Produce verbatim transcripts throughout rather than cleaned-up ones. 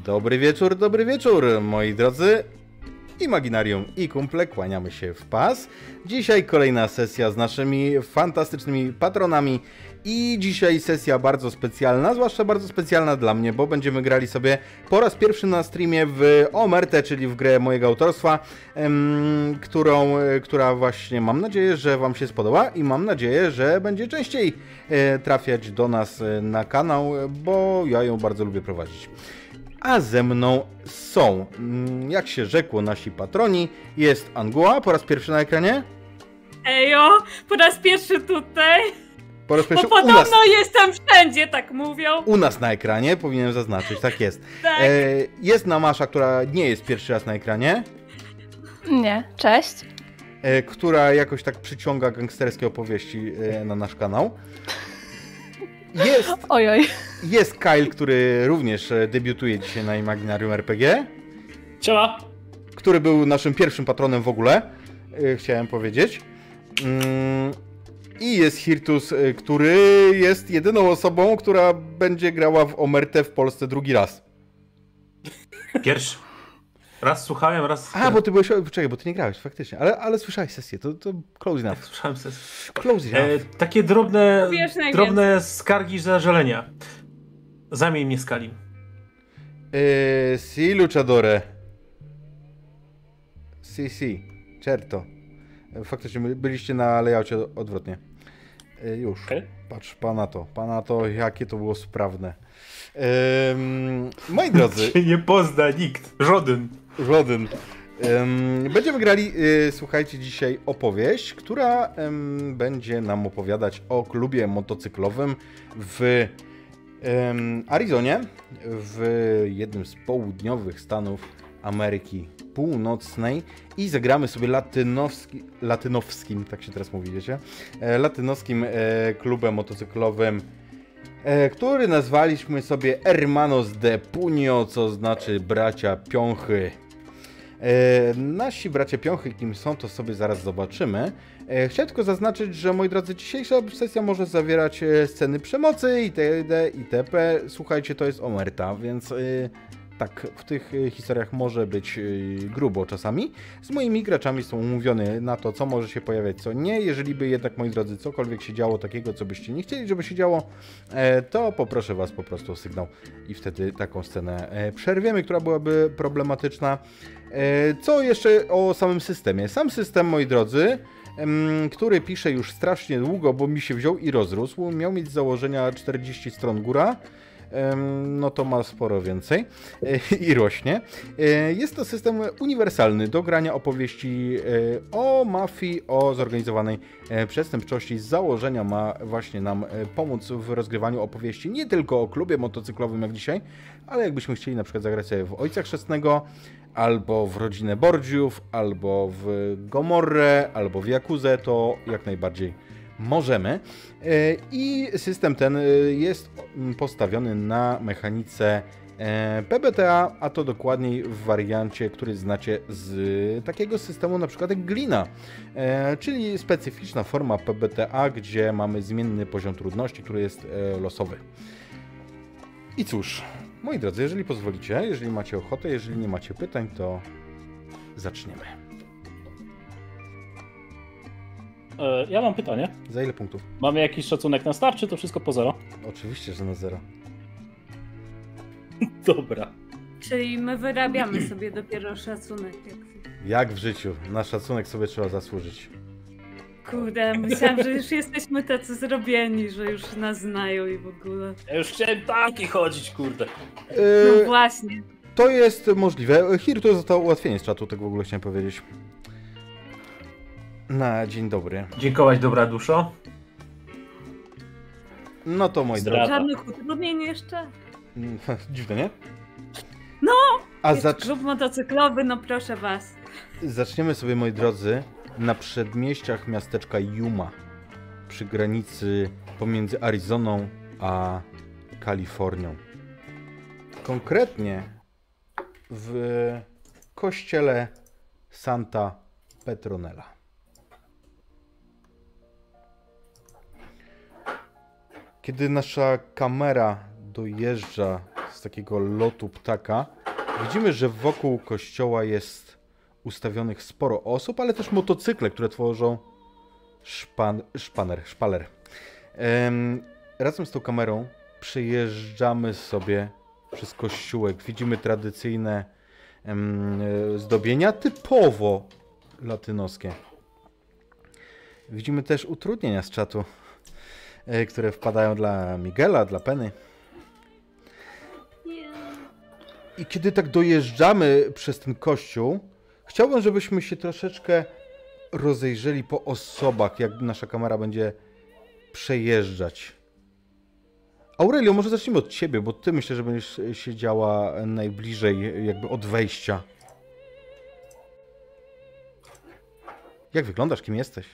Dobry wieczór, dobry wieczór, moi drodzy. Imaginarium i kumple, kłaniamy się w pas. Dzisiaj kolejna sesja z naszymi fantastycznymi patronami. I dzisiaj sesja bardzo specjalna, zwłaszcza bardzo specjalna dla mnie, bo będziemy grali sobie po raz pierwszy na streamie w Omertę, czyli w grę mojego autorstwa, em, którą, która właśnie mam nadzieję, że wam się spodoba i mam nadzieję, że będzie częściej e, trafiać do nas na kanał, bo ja ją bardzo lubię prowadzić. A ze mną są, jak się rzekło, nasi patroni. Jest Anguła, po raz pierwszy na ekranie. Ejo, po raz pierwszy tutaj. Po raz pierwszy Bo podobno u nas, jestem wszędzie, tak mówią. u nas na ekranie, powinienem zaznaczyć, tak jest. Tak. E, jest Namasza, która nie jest pierwszy raz na ekranie. Nie, cześć. E, która jakoś tak przyciąga gangsterskie opowieści e, na nasz kanał. Jest, Ojoj. jest Kyle, który również debiutuje dzisiaj na Imaginarium R P G. Ciała. Który był naszym pierwszym patronem w ogóle, e, chciałem powiedzieć. Mm, I jest Hirtus, który jest jedyną osobą, która będzie grała w Omertę w Polsce drugi raz. Pierwszy. Raz słuchałem, raz... A, bo ty byłeś... Czekaj, bo ty nie grałeś, faktycznie. Ale, ale słyszałeś sesję, to, to close enough. Tak, słyszałem sesję. Close enough. E, takie drobne, Wiesz najwięcej. drobne skargi zażalenia. Zamień mnie z Kalim. E, si, luchadore. Si, si. Certo. Faktycznie byliście na layoutie odwrotnie. E, już. Okay. Patrz, pana to. Pana to, jakie to było sprawne. Ehm, moi drodzy... Cię nie pozna nikt. Żaden. Żaden. Um, będziemy grali, y, słuchajcie, dzisiaj opowieść, która um, będzie nam opowiadać o klubie motocyklowym w um, Arizonie, w jednym z południowych stanów Ameryki Północnej i zagramy sobie latynowski, latynowskim, tak się teraz mówi, wiecie, e, latynowskim e, klubem motocyklowym, e, który nazwaliśmy sobie Hermanos de Puño, co znaczy bracia piąchy. E, nasi bracia piąchy, kim są, to sobie zaraz zobaczymy. E, chciałem tylko zaznaczyć, że moi drodzy, dzisiejsza sesja może zawierać e, sceny przemocy itd. itp. Słuchajcie, to jest Omerta, więc e, tak, w tych e, historiach może być e, grubo czasami. Z moimi graczami są umówione na to, co może się pojawiać, co nie. Jeżeli by jednak, moi drodzy, cokolwiek się działo takiego, co byście nie chcieli, żeby się działo, e, to poproszę was po prostu o sygnał i wtedy taką scenę e, przerwiemy, która byłaby problematyczna. Co jeszcze o samym systemie? Sam system, moi drodzy, który piszę już strasznie długo, bo mi się wziął i rozrósł, miał mieć z założenia czterdzieści stron góra, no to ma sporo więcej i rośnie. Jest to system uniwersalny do grania opowieści o mafii, o zorganizowanej przestępczości. Z założenia ma właśnie nam pomóc w rozgrywaniu opowieści nie tylko o klubie motocyklowym jak dzisiaj, ale jakbyśmy chcieli na przykład zagrać sobie w Ojca Chrzestnego, albo w Rodzinę Borgiów, albo w Gomorrę, albo w Jakuzę, to jak najbardziej możemy. I system ten jest postawiony na mechanice P B T A, a to dokładniej w wariancie, który znacie z takiego systemu na przykład jak Glina, czyli specyficzna forma P B T A, gdzie mamy zmienny poziom trudności, który jest losowy. I cóż, moi drodzy, jeżeli pozwolicie, jeżeli macie ochotę, jeżeli nie macie pytań, to zaczniemy. E, ja mam pytanie. Za ile punktów? Mamy jakiś szacunek na start, czy to wszystko po zero? Oczywiście, że na zero. Dobra. Czyli my wyrabiamy sobie dopiero szacunek. Jak... Jak w życiu. Na szacunek sobie trzeba zasłużyć. Kurde, myślałam, że już jesteśmy tacy zrobieni, że już nas znają i w ogóle. Ja już chciałem taki chodzić, kurde. No Yy, właśnie. to jest możliwe. Hir to zostało ułatwienie z czatu, tak w ogóle chciałem powiedzieć. Na dzień dobry. Dziękować, dobra duszo. No to moi Zdrada. drodzy. Żadnych utrudnień jeszcze? Dziwne, nie? No! A Jest zacz... klub motocyklowy, no proszę was. zaczniemy sobie, moi drodzy, na przedmieściach miasteczka Yuma, przy granicy pomiędzy Arizoną a Kalifornią. Konkretnie w kościele Santa Petronella. Kiedy nasza kamera dojeżdża z takiego lotu ptaka, widzimy, że wokół kościoła jest ustawionych sporo osób, ale też motocykle, które tworzą szpan, szpaner, szpaler. Ehm, razem z tą kamerą przejeżdżamy sobie przez kościółek. Widzimy tradycyjne em, zdobienia, typowo latynoskie. Widzimy też utrudnienia z czatu, e, które wpadają dla Miguela, dla Penny. I kiedy tak dojeżdżamy przez ten kościół, chciałbym, żebyśmy się troszeczkę rozejrzeli po osobach, jak nasza kamera będzie przejeżdżać. Aurelio, może zacznijmy od ciebie, bo ty myślę, że będziesz siedziała najbliżej jakby od wejścia. Jak wyglądasz? Kim jesteś?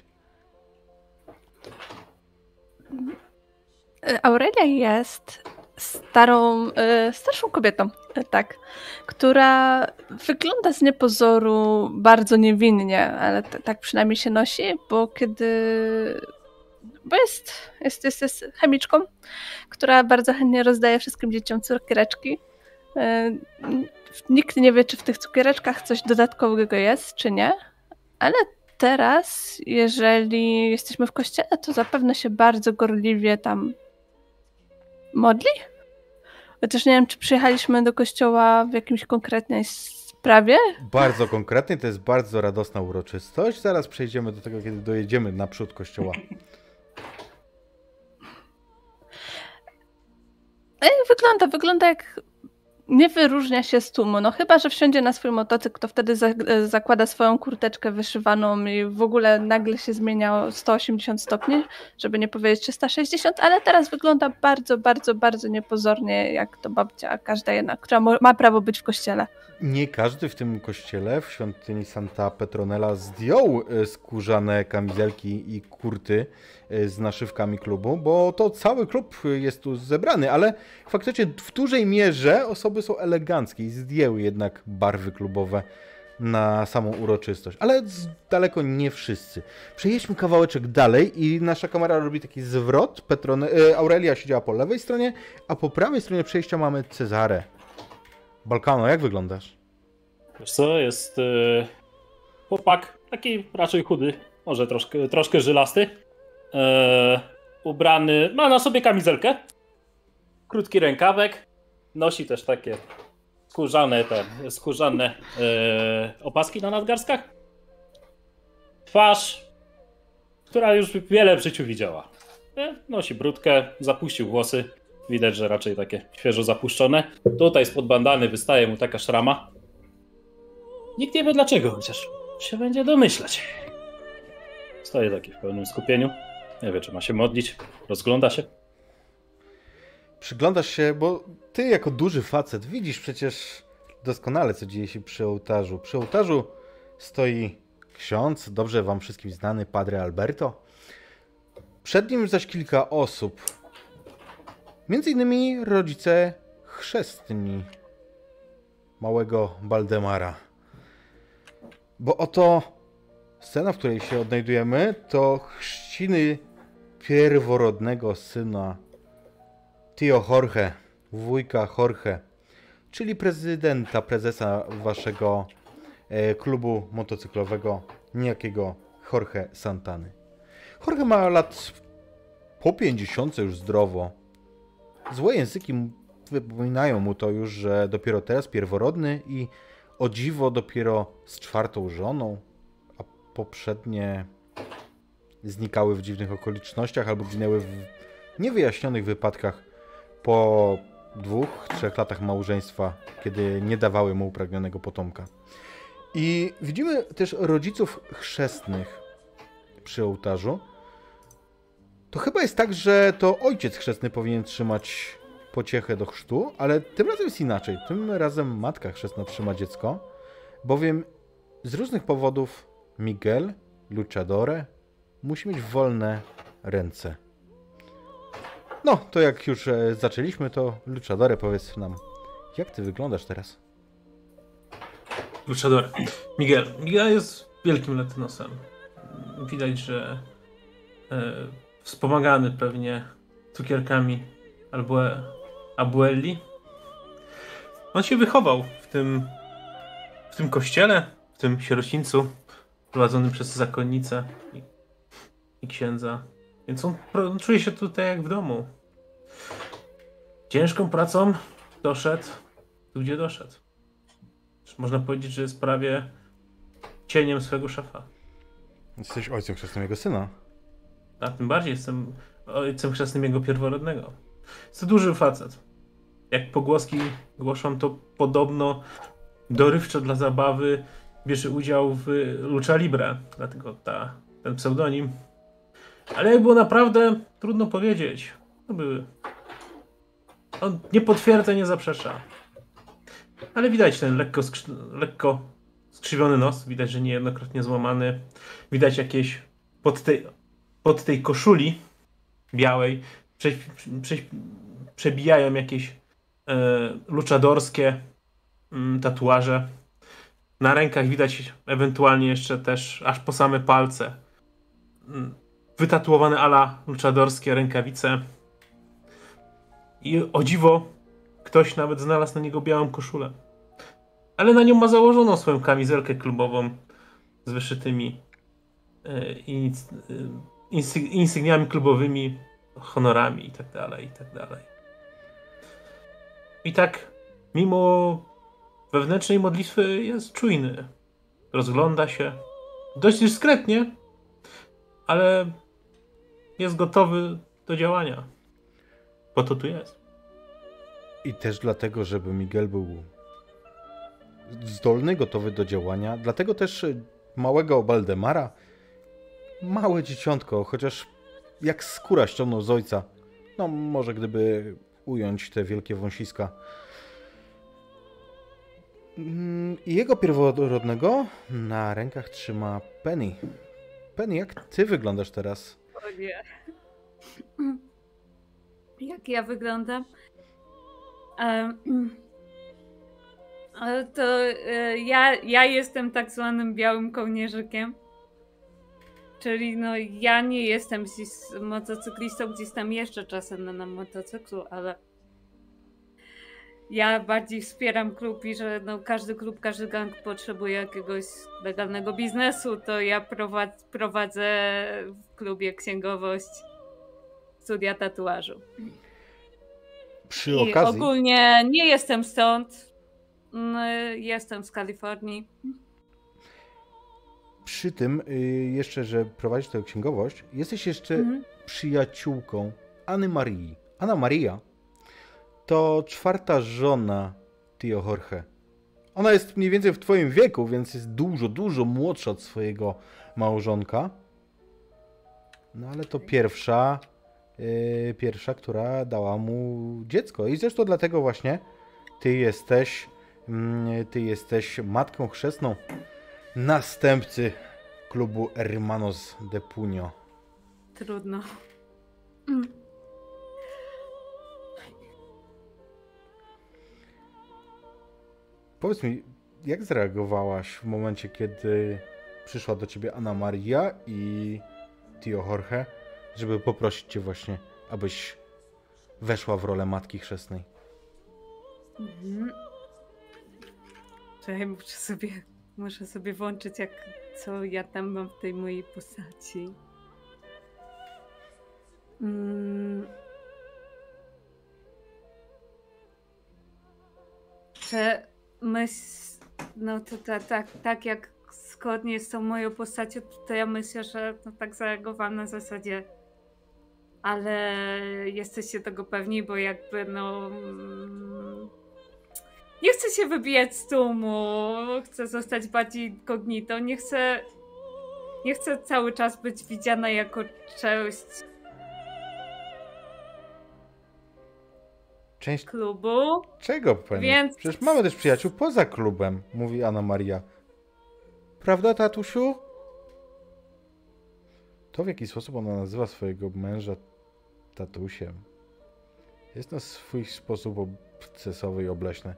Aurelia jest starą, y, starszą kobietą, y, tak, która wygląda z niepozoru bardzo niewinnie, ale t- tak przynajmniej się nosi, bo kiedy... bo jest, jest, jest, jest chemiczką, która bardzo chętnie rozdaje wszystkim dzieciom cukiereczki. Y, nikt nie wie, czy w tych cukiereczkach coś dodatkowego jest, czy nie, ale teraz, jeżeli jesteśmy w kościele, to zapewne się bardzo gorliwie tam modli? Chociaż nie wiem, czy przyjechaliśmy do kościoła w jakimś konkretnej sprawie? Bardzo konkretnie, to jest bardzo radosna uroczystość. Zaraz przejdziemy do tego, kiedy dojedziemy naprzód kościoła. Jak wygląda? Wygląda jak... nie wyróżnia się z tłumu. No chyba, że wsiądzie na swój motocykl, to wtedy za- zakłada swoją kurteczkę wyszywaną i w ogóle nagle się zmienia o sto osiemdziesiąt stopni, żeby nie powiedzieć trzysta sześćdziesiąt, ale teraz wygląda bardzo, bardzo, bardzo niepozornie, jak to babcia, każda jedna, która mo- ma prawo być w kościele. Nie każdy w tym kościele, w świątyni Santa Petronella, zdjął e, skórzane kamizelki i kurty e, z naszywkami klubu, bo to cały klub jest tu zebrany, ale faktycznie w dużej mierze osoby są eleganckie i zdjęły jednak barwy klubowe na samą uroczystość, ale z daleko nie wszyscy. Przejedźmy kawałeczek dalej i nasza kamera robi taki zwrot. Petrone, e, Aurelia siedziała po lewej stronie, a po prawej stronie przejścia mamy Cezarę. Balkano, jak wyglądasz? Wiesz co, jest yy, chłopak, taki raczej chudy, może troszkę, troszkę żylasty. Yy, ubrany, ma na sobie kamizelkę, krótki rękawek, nosi też takie skórzane, te, skórzane yy, opaski na nadgarstkach. Twarz, która już wiele w życiu widziała. Yy, nosi brudkę, zapuścił włosy. Widać, że raczej takie świeżo zapuszczone. Tutaj spod bandany wystaje mu taka szrama. Nikt nie wie dlaczego, chociaż się będzie domyślać. Stoję taki w pełnym skupieniu. Nie wie, czy ma się modlić. Rozgląda się. Przyglądasz się, bo ty jako duży facet widzisz przecież doskonale, co dzieje się przy ołtarzu. Przy ołtarzu stoi ksiądz, dobrze wam wszystkim znany, Padre Alberto. Przed nim zaś kilka osób. Między innymi rodzice chrzestni małego Baldemara. Bo oto scena, w której się odnajdujemy, to chrzciny pierworodnego syna Tio Jorge, wujka Jorge, czyli prezydenta, prezesa waszego e, klubu motocyklowego, niejakiego Jorge Santany. Jorge ma lat po pięćdziesiąt już zdrowo. Złe języki wypominają mu to już, że dopiero teraz pierworodny i o dziwo dopiero z czwartą żoną, a poprzednie znikały w dziwnych okolicznościach albo ginęły w niewyjaśnionych wypadkach po dwóch, trzech latach małżeństwa, kiedy nie dawały mu upragnionego potomka. I widzimy też rodziców chrzestnych przy ołtarzu. To chyba jest tak, że to ojciec chrzestny powinien trzymać pociechę do chrztu, ale tym razem jest inaczej. Tym razem matka chrzestna trzyma dziecko, bowiem z różnych powodów Miguel, Luchadore, musi mieć wolne ręce. No, to jak już e, zaczęliśmy, to Luchadore, powiedz nam, jak ty wyglądasz teraz? Luchador. Miguel. Miguel jest wielkim latynosem. Widać, że e, wspomagany pewnie cukierkami albo Abueli. On się wychował w tym, w tym kościele, w tym sierocińcu prowadzonym przez zakonnicę i, i księdza. Więc on, on czuje się tutaj jak w domu. Ciężką pracą doszedł tu, gdzie doszedł. Można powiedzieć, że jest prawie cieniem swego szefa. Jesteś ojcem chrzestnym jego syna. A tym bardziej jestem ojcem chrzestnym jego pierworodnego. Jest to duży facet. Jak pogłoski głoszą, to podobno dorywczo dla zabawy bierze udział w Lucha Libre. Dlatego ta, ten pseudonim. Ale jak było naprawdę, trudno powiedzieć. To były... On nie potwierdza, nie zaprzecza. Ale widać ten lekko, skrzy- lekko skrzywiony nos. Widać, że niejednokrotnie złamany. Widać jakieś pod tej, pod tej koszuli białej prze, prze, przebijają jakieś e, luczadorskie mm, tatuaże. Na rękach widać ewentualnie jeszcze też aż po same palce mm, wytatuowane ala luczadorskie rękawice. I o dziwo ktoś nawet znalazł na niego białą koszulę. Ale na nią ma założoną swoją kamizelkę klubową z wyszytymi e, inic, e, insyg- insygniami klubowymi, honorami i tak dalej, i tak dalej. I tak, mimo wewnętrznej modlitwy jest czujny. Rozgląda się dość dyskretnie, ale jest gotowy do działania. Po to tu jest. I też dlatego, żeby Miguel był zdolny, gotowy do działania. Dlatego też małego Waldemara, małe dzieciątko, chociaż jak skóra ściągnął z ojca. No może gdyby ująć te wielkie wąsiska. I jego pierworodnego na rękach trzyma Penny. Penny, jak ty wyglądasz teraz? O nie. Jak ja wyglądam? Um, to e, ja, ja jestem tak zwanym białym kołnierzykiem. Czyli no ja nie jestem gdzieś motocyklistą, gdzieś tam jeszcze czasem na, na motocyklu, ale ja bardziej wspieram klub i że no każdy klub, każdy gang potrzebuje jakiegoś legalnego biznesu, to ja prowadz, prowadzę w klubie księgowość, studia tatuażu. Przy I okazji... ogólnie nie jestem stąd, jestem z Kalifornii. Przy tym y, jeszcze, że prowadzisz tę księgowość, jesteś jeszcze mhm. przyjaciółką Anny Marii. Anna Maria to czwarta żona Tio Jorge. Ona jest mniej więcej w twoim wieku, więc jest dużo, dużo młodsza od swojego małżonka. No ale to pierwsza, yy, pierwsza, która dała mu dziecko. I zresztą dlatego właśnie ty jesteś, yy, ty jesteś matką chrzestną następcy klubu Hermanos de Puño. Trudno. Powiedz mi, jak zareagowałaś w momencie, kiedy przyszła do ciebie Anna Maria i Tio Jorge, żeby poprosić cię właśnie, abyś weszła w rolę matki chrzestnej? Mhm. Czekaj, muszę sobie, muszę sobie włączyć, jak, co ja tam mam w tej mojej postaci. Mm. Że myśl, no to tak, tak, tak jak zgodnie z tą moją postacią, to ja myślę, że no tak zareagowałam na zasadzie, ale jesteście tego pewni, bo jakby no mm, nie chcę się wybijać z tłumu, chcę zostać bardziej incognito, nie chcę nie chcę cały czas być widziana jako część Część klubu. czego, pani? Więc... Przecież mamy też przyjaciół poza klubem, mówi Anna Maria. Prawda, tatusiu? To, w jaki sposób ona nazywa swojego męża tatusiem, jest na swój sposób obcesowy i obleśny.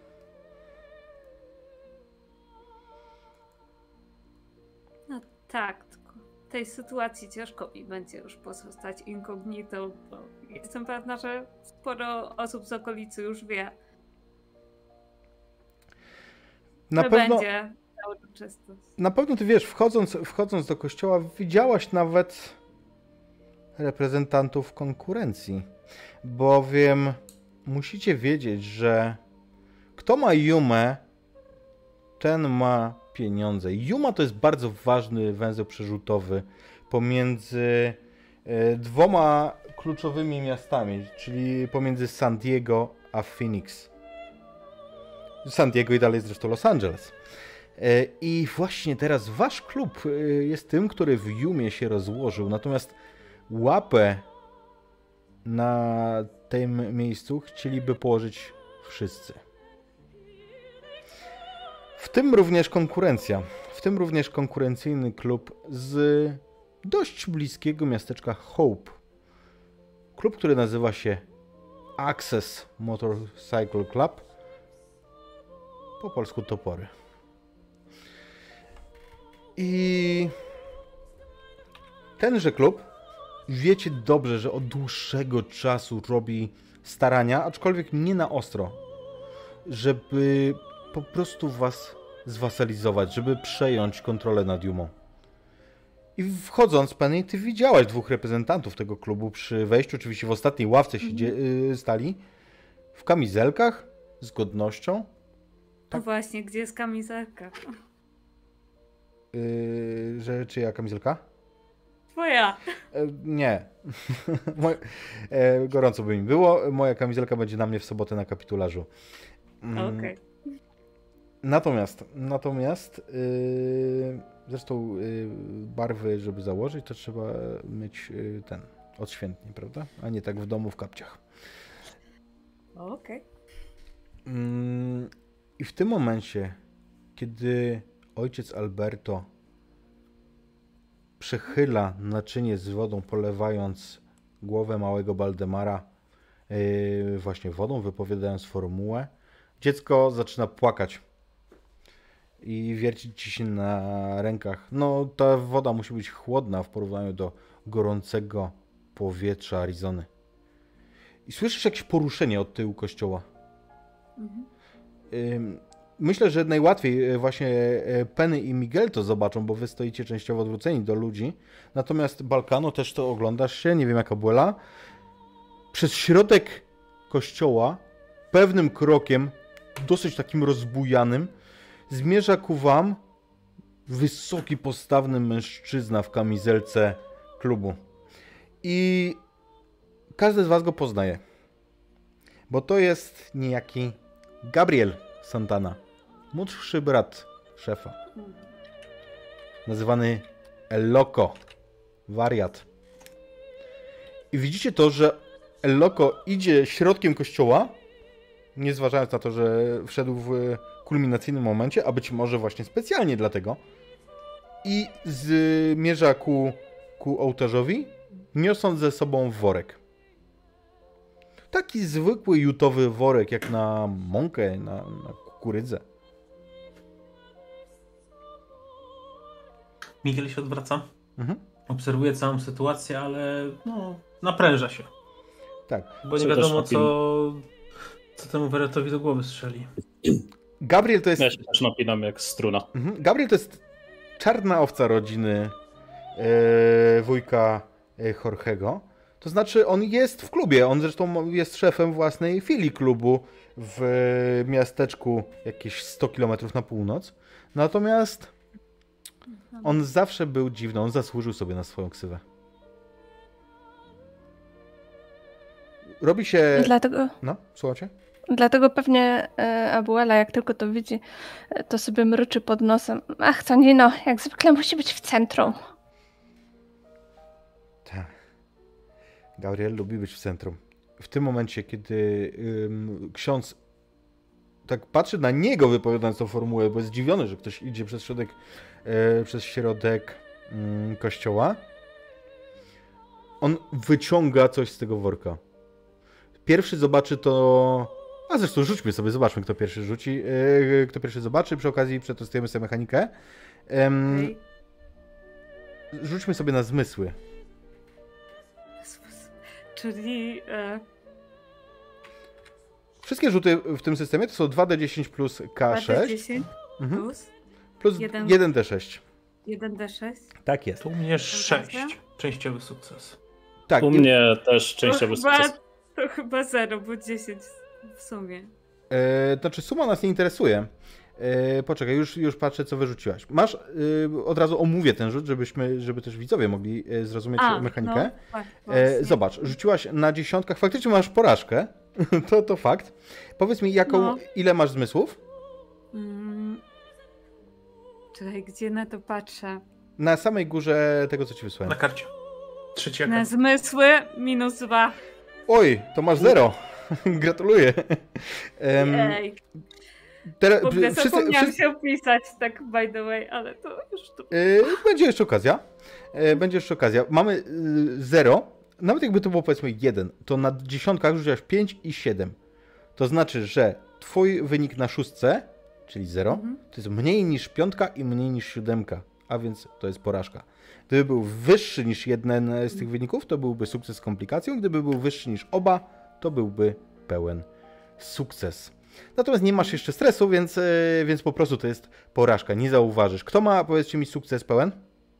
No tak, tylko w tej sytuacji ciężko mi będzie już pozostać incognito, bo jestem pewna, że sporo osób z okolicy już wie. Na to pewno, będzie ta uroczystość. na pewno ty wiesz, wchodząc, wchodząc do kościoła, widziałaś nawet reprezentantów konkurencji, bowiem musicie wiedzieć, że kto ma Yumę, ten ma pieniądze. Yuma to jest bardzo ważny węzeł przerzutowy pomiędzy e, dwoma kluczowymi miastami, czyli pomiędzy San Diego a Phoenix. San Diego i dalej zresztą Los Angeles. E, I właśnie teraz wasz klub e, jest tym, który w Yumie się rozłożył, natomiast łapę na tym miejscu chcieliby położyć wszyscy. W tym również konkurencja. W tym również konkurencyjny klub z dość bliskiego miasteczka Hope. Klub, który nazywa się Access Motorcycle Club. Po polsku topory. I tenże klub, wiecie dobrze, że od dłuższego czasu robi starania, aczkolwiek nie na ostro, żeby po prostu was zwasalizować, żeby przejąć kontrolę nad Yumą. I wchodząc, Penny, ty widziałaś dwóch reprezentantów tego klubu przy wejściu, oczywiście w ostatniej ławce mm-hmm. siedzie, y, stali, w kamizelkach, z godnością. Tak. No właśnie, gdzie jest kamizelka? Yy, że czyja kamizelka? Twoja. E, nie. Moj, e, gorąco by mi było. Moja kamizelka będzie na mnie w sobotę na kapitularzu. Mm. Okej. Okay. Natomiast, natomiast yy, zresztą yy, barwy, żeby założyć, to trzeba mieć yy, ten, odświętnie, prawda? A nie tak w domu w kapciach. Okej. Okay. Yy, I w tym momencie, kiedy ojciec Alberto przechyla naczynie z wodą, polewając głowę małego Baldemara yy, właśnie wodą, wypowiadając formułę, dziecko zaczyna płakać i wiercić ci się na rękach. No, ta woda musi być chłodna w porównaniu do gorącego powietrza Arizony. I słyszysz jakieś poruszenie od tyłu kościoła. Mhm. Myślę, że najłatwiej właśnie Penny i Miguel to zobaczą, bo wy stoicie częściowo odwróceni do ludzi. Natomiast Balkano też to oglądasz się, nie wiem jak Abuela. Przez środek kościoła pewnym krokiem, dosyć takim rozbujanym, zmierza ku wam wysoki, postawny mężczyzna w kamizelce klubu. I każdy z was go poznaje. Bo to jest niejaki Gabriel Santana, młodszy brat szefa. Nazywany El Loco, wariat. I widzicie to, że El Loco idzie środkiem kościoła, nie zważając na to, że wszedł w kulminacyjnym momencie, a być może właśnie specjalnie dlatego, i zmierza ku, ku ołtarzowi, niosąc ze sobą worek. Taki zwykły jutowy worek, jak na mąkę, na, na kukurydzę. Miguel się odwraca. Mhm. Obserwuje całą sytuację, ale no, napręża się. Tak. Bo nie wiadomo, co, co temu Weretowi do głowy strzeli. Gabriel to jest... Ja się też napinam jak struna. Mhm. Gabriel to jest czarna owca rodziny e, wujka e, Jorgego. To znaczy on jest w klubie, on zresztą jest szefem własnej filii klubu w miasteczku jakieś sto kilometrów na północ. Natomiast on zawsze był dziwny, on zasłużył sobie na swoją ksywę. Robi się... Dlatego... No, słuchajcie? Dlatego pewnie e, Abuela, jak tylko to widzi, e, to sobie mruczy pod nosem. Ach, to Nino, jak zwykle musi być w centrum. Tak. Gabriel lubi być w centrum. W tym momencie, kiedy ym, ksiądz tak patrzy na niego, wypowiadając tą formułę, bo jest zdziwiony, że ktoś idzie przez środek, yy, przez środek yy, kościoła, on wyciąga coś z tego worka. Pierwszy zobaczy to... A zresztą rzućmy sobie, zobaczmy, kto pierwszy rzuci, yy, kto pierwszy zobaczy. Przy okazji przetestujemy sobie mechanikę. Yy, okay. Rzućmy sobie na zmysły. Czyli... E... Wszystkie rzuty w tym systemie to są dwa D dziesięć plus K sześć. dwa D dziesięć? Mhm. plus Plus Jeden. jeden D sześć. jeden D sześć. Tak jest. Tu u mnie sześć. Częściowy sukces. Tak, U i- mnie też To częściowy chyba, sukces. to chyba zero, bo dziesięć w sumie. E, to znaczy suma nas nie interesuje. E, poczekaj, już, już patrzę, co wyrzuciłaś. Masz, e, od razu omówię ten rzut, żebyśmy, żeby też widzowie mogli e, zrozumieć A, mechanikę. no, wa- E, właśnie. zobacz, rzuciłaś na dziesiątkach, faktycznie masz porażkę. to, to fakt. Powiedz mi, jaką, No. ile masz zmysłów? Mm. Czekaj, gdzie na to patrzę? Na samej górze tego, co ci Na wysłałem. karcie. Trzeciaka. Na zmysły minus dwa. Oj, to masz zero. Gratuluję. Em, Ej, teraz- w ogóle wszyscy- zapomniałam wszyscy- się opisać, tak by the way, ale to już tu... Yy, będzie jeszcze okazja. Yy, będzie jeszcze okazja. Mamy yy, zero. Nawet jakby to było powiedzmy jeden, to na dziesiątkach rzuciłaś pięć i siedem. To znaczy, że twój wynik na szóstce, czyli zero, Mhm. to jest mniej niż piątka i mniej niż siódemka, a więc to jest porażka. Gdyby był wyższy niż jeden z tych wyników, to byłby sukces z komplikacją. Gdyby był wyższy niż oba, to byłby pełen sukces. Natomiast nie masz jeszcze stresu, więc, yy, więc po prostu to jest porażka. Nie zauważysz. Kto ma, powiedzcie mi, sukces pełen?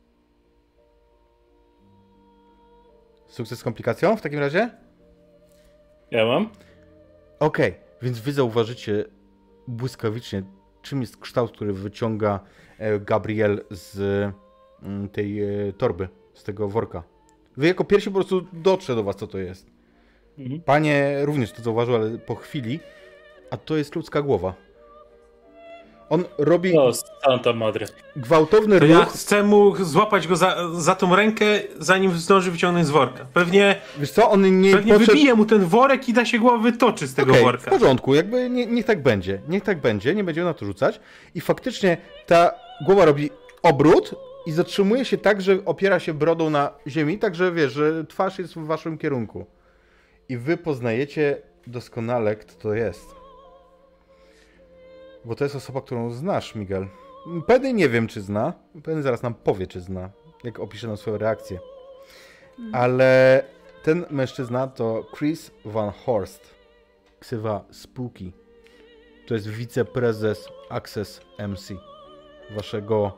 Sukces z komplikacją w takim razie? Ja mam? Okej, więc wy zauważycie błyskawicznie, czym jest kształt, który wyciąga e, Gabriel z mm, tej e, torby, z tego worka. Wy jako pierwsi po prostu dotrze do was, co to jest. Mhm. Panie również to zauważył, ale po chwili, a to jest ludzka głowa. On robi O, Santa Madre. gwałtowny To ja ruch. chcę mu złapać go za, za tą rękę, zanim zdąży wyciągnąć z worka. Pewnie, Wiesz co, on nie pewnie podszedł... wybije mu ten worek i da się głowa wytoczy z tego Okej, worka. w porządku, jakby nie, niech tak będzie. Niech tak będzie, nie będziemy na to rzucać. I faktycznie ta głowa robi obrót i zatrzymuje się tak, że opiera się brodą na ziemi, tak że wiesz, że twarz jest w waszym kierunku. I wy poznajecie doskonale, kto to jest. Bo to jest osoba, którą znasz, Miguel. Penny nie wiem, czy zna. Penny zaraz nam powie, czy zna, jak opisze nam swoją reakcję. Ale ten mężczyzna to Chris Van Horst, ksywa Spooky. To jest wiceprezes Access M C, waszego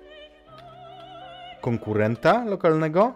konkurenta lokalnego.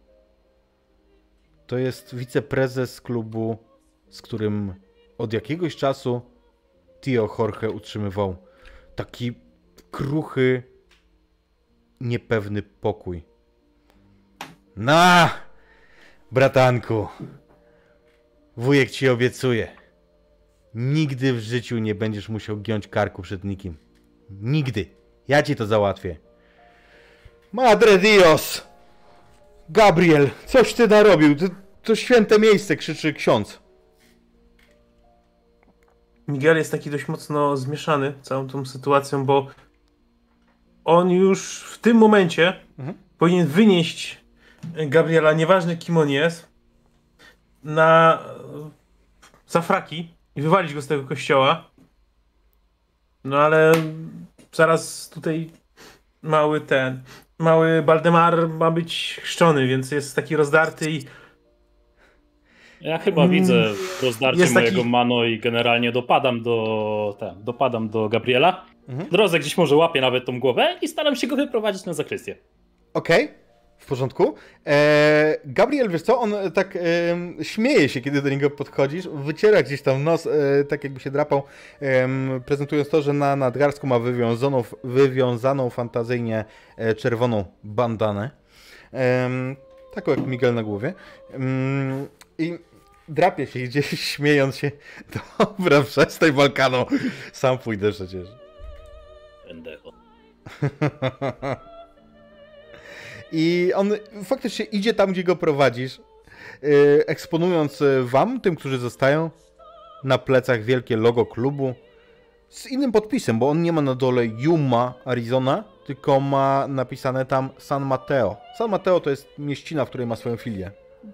To jest wiceprezes klubu, z którym od jakiegoś czasu Tio Jorge utrzymywał taki kruchy, niepewny pokój. Na, bratanku, wujek ci obiecuje. Nigdy w życiu nie będziesz musiał giąć karku przed nikim. Nigdy. Ja ci to załatwię. Madre Dios! Gabriel, coś ty narobił. To, to święte miejsce, krzyczy ksiądz. Miguel jest taki dość mocno zmieszany całą tą sytuacją, bo on już w tym momencie Mhm. powinien wynieść Gabriela, nieważne kim on jest, na za fraki i wywalić go z tego kościoła. No ale zaraz tutaj mały ten, mały Baldemar ma być chrzczony, więc jest taki rozdarty i Ja chyba widzę rozdarcie Jest taki- mojego mano i generalnie dopadam do, ten, dopadam do Gabriela. Mhm. W drodze gdzieś może łapię nawet tą głowę i staram się go wyprowadzić na zakrystię. Okej, w porządku. Eee, Gabriel, wiesz co, on tak em, śmieje się, kiedy do niego podchodzisz, wyciera gdzieś tam nos, e, tak jakby się drapał, em, prezentując to, że na nadgarstku ma wywiązaną, wywiązaną fantazyjnie e, czerwoną bandanę. Em, taką jak Miguel na głowie. Em, I drapie się gdzieś, śmiejąc się. Dobra, przestań Balkano. Sam pójdę przecież. Będę. I on faktycznie idzie tam, gdzie go prowadzisz, yy, eksponując wam, tym, którzy zostają, na plecach wielkie logo klubu z innym podpisem, bo on nie ma na dole Yuma, Arizona, tylko ma napisane tam San Mateo. San Mateo to jest mieścina, w której ma swoją filię.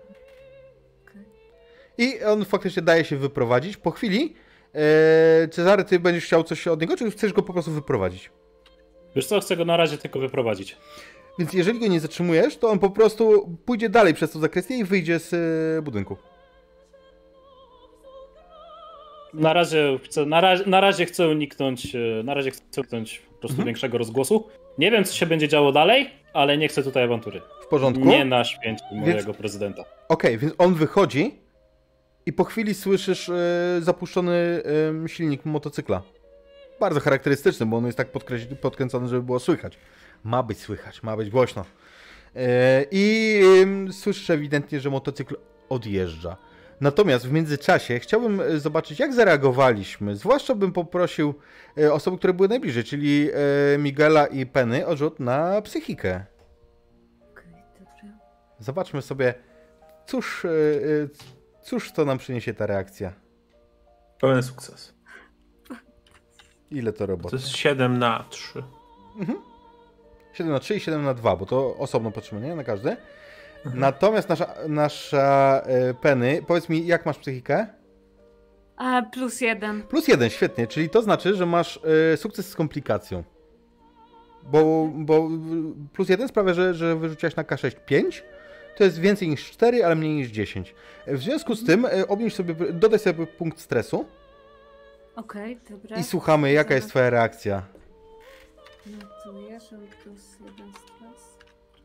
I on faktycznie daje się wyprowadzić. Po chwili, yy, Cezary, ty będziesz chciał coś od niego, czy chcesz go po prostu wyprowadzić? Wiesz co, chcę go na razie tylko wyprowadzić. Więc jeżeli go nie zatrzymujesz, to on po prostu pójdzie dalej przez tą zakrystię i wyjdzie z y, budynku. Na razie chcę, na razie, na razie chcę uniknąć, na razie chcę uniknąć po prostu Mhm. większego rozgłosu. Nie wiem, co się będzie działo dalej, ale nie chcę tutaj awantury. W porządku? Nie na święcie Więc- mojego prezydenta. Okej, więc on wychodzi i po chwili słyszysz e, zapuszczony e, silnik motocykla. Bardzo charakterystyczny, bo on jest tak podkreś- podkręcony, żeby było słychać. Ma być słychać, ma być głośno. E, I e, słyszysz ewidentnie, że motocykl odjeżdża. Natomiast w międzyczasie chciałbym e, zobaczyć, jak zareagowaliśmy. Zwłaszcza bym poprosił e, osoby, które były najbliżej, czyli e, Miguela i Penny, o rzut na psychikę. Okej, dobra. Zobaczmy sobie, cóż, e, e, cóż to nam przyniesie ta reakcja. Pełen sukces. Ile to To roboty? jest siedem na trzy. siedem na trzy i siedem na dwa, bo to osobno patrzymy, nie? Na każdy. Natomiast nasza, nasza e, Penny, powiedz mi, jak masz psychikę? A, plus jeden. Plus jeden, świetnie, czyli to znaczy, że masz e, sukces z komplikacją. Bo, bo plus jeden sprawia, że, że wyrzuciłaś na K sześć pięć. To jest więcej niż cztery, ale mniej niż dziesięć. W związku z tym e, obniż sobie, dodaj sobie punkt stresu Okej, dobra. i słuchamy, jaka jest twoja reakcja. Notuję, że plus jeden stres.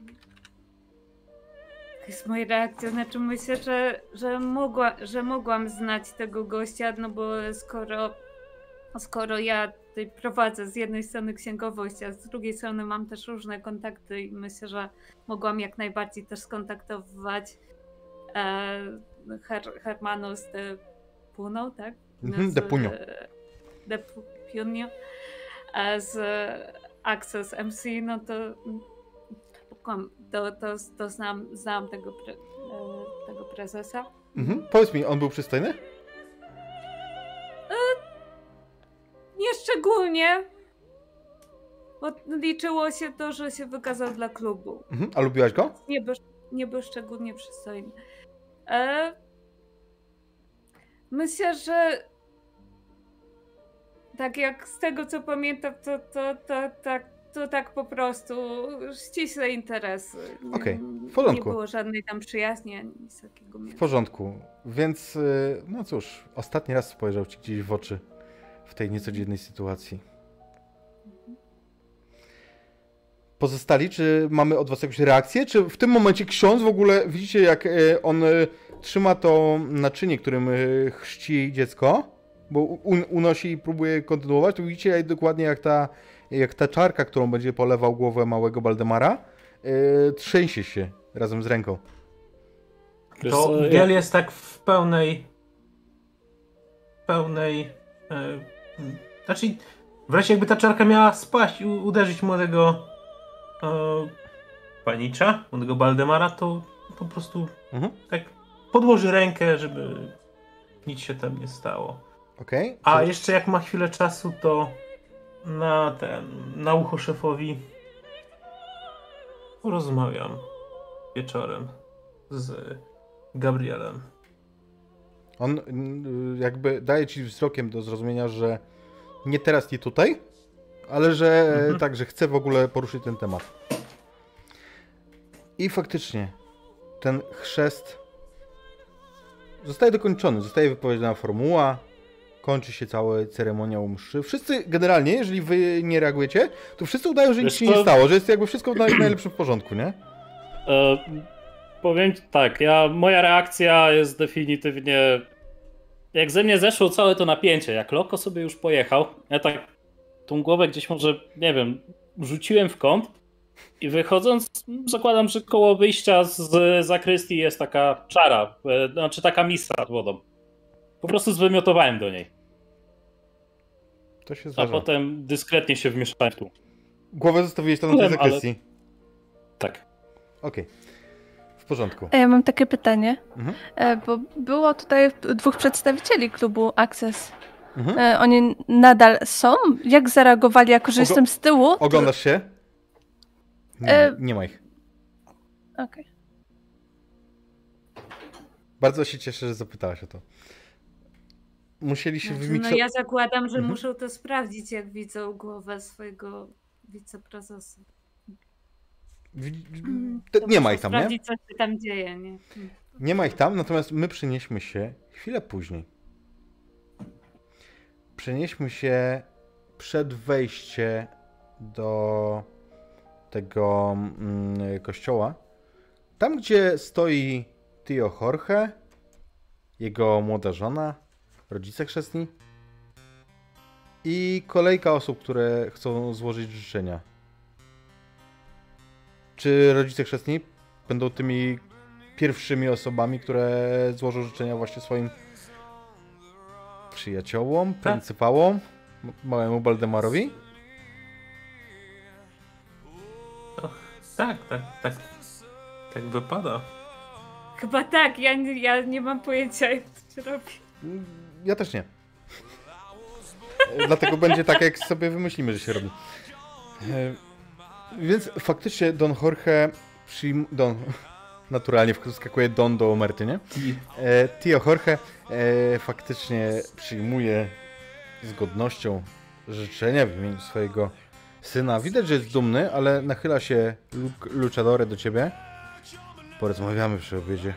To jest moja reakcja, znaczy myślę, że, że, mogła, że mogłam znać tego gościa, no bo skoro, skoro ja tutaj prowadzę z jednej strony księgowość, a z drugiej strony mam też różne kontakty i myślę, że mogłam jak najbardziej też skontaktować e, Her, Hermano z De Puno, tak? Mhm, Z, De Puno. De Puno. A z Access M C, no to to, to, to znam, znam tego, pre, tego prezesa. Mhm. Powiedz mi, on był przystojny? Nieszczególnie, bo liczyło się to, że się wykazał dla klubu. Mhm. A lubiłaś go? Nie był, nie był szczególnie przystojny. E, myślę, że tak jak z tego co pamiętam, to, to, to, tak, to tak po prostu ściśle interesy. Nie- Okej, w porządku. Nie było żadnej tam przyjaźni ani nic takiego. W porządku, więc y, no cóż, ostatni raz spojrzał ci gdzieś w oczy w tej niecodziennej sytuacji. Pozostali, czy mamy od was jakąś reakcję? Czy w tym momencie ksiądz w ogóle, widzicie jak y, on y, trzyma to naczynie, którym y, chrzci dziecko, bo un, unosi i próbuje kontynuować, to widzicie jak, dokładnie jak ta, jak ta czarka, którą będzie polewał głowę małego Baldemara, y, trzęsie się razem z ręką. Wiesz To co, Giel jest tak w pełnej pełnej e, znaczy wreszcie jakby ta czarka miała spaść i u- uderzyć młodego e, panicza, młodego Baldemara, to po prostu Mhm. tak podłoży rękę, żeby nic się tam nie stało. Okej. A jeszcze jak ma chwilę czasu, to na ten, na ucho szefowi porozmawiam wieczorem z Gabrielem. On y, jakby daje ci wzrokiem do zrozumienia, że nie teraz, nie tutaj, ale że Mhm. tak, że chce w ogóle poruszyć ten temat. I faktycznie ten chrzest zostaje dokończony, zostaje wypowiedziana formuła, kończy się cały ceremoniał mszy. Wszyscy generalnie, jeżeli wy nie reagujecie, to wszyscy udają, że nic Wiesz się nie co? stało, że jest jakby wszystko w naj- najlepszym w porządku, nie? E, powiem tak, ja, moja reakcja jest definitywnie... Jak ze mnie zeszło całe to napięcie, jak Loko sobie już pojechał, ja tak tą głowę gdzieś może, nie wiem, rzuciłem w kąt i wychodząc, zakładam, że koło wyjścia z zakrystii jest taka czara, e, znaczy taka mistra z wodą. Po prostu zwymiotowałem do niej, To się a zdarza. potem dyskretnie się wmieszałem w tu. Głowę zostawiłeś tam na tej Wiem, ale- zakwestii. Tak. Okej. W porządku. A ja mam takie pytanie, Mhm. e, bo było tutaj dwóch przedstawicieli klubu Access. Mhm. E, Oni nadal są? Jak zareagowali, jako że Ogo- jestem z tyłu? to- Oglądasz się? Nie, E- nie ma ich. Okej. Bardzo się cieszę, że zapytałaś o to. Musieli się Znaczy, no wymiksować. ja zakładam, że Mhm. muszą to sprawdzić, jak widzą głowę swojego wiceprezesa. Nie To ma muszą ich tam, nie? sprawdzić, co się tam dzieje, nie? Nie ma ich tam, natomiast my przenieśmy się chwilę później. przenieśmy się przed wejście do tego mm, kościoła. Tam, gdzie stoi Tio Jorge, jego młoda żona, rodzice chrzestni i kolejka osób, które chcą złożyć życzenia. Czy rodzice chrzestni będą tymi pierwszymi osobami, które złożą życzenia właśnie swoim przyjaciołom, Tak. pryncypałom, małemu Waldemarowi? Tak, tak, tak. Tak wypada. Chyba tak, ja, nie- ja nie mam pojęcia, jak to się robi. Ja też nie. Dlatego będzie tak, jak sobie wymyślimy, że się robi. E, Więc faktycznie Don Jorge przyjm... Don... Naturalnie wskakuje Don do omerty, nie? I E, Tio Jorge e, faktycznie przyjmuje z godnością życzenia w imieniu swojego syna. Widać, że jest dumny, ale nachyla się Lu- Luchadore do ciebie. Porozmawiamy przy obiedzie.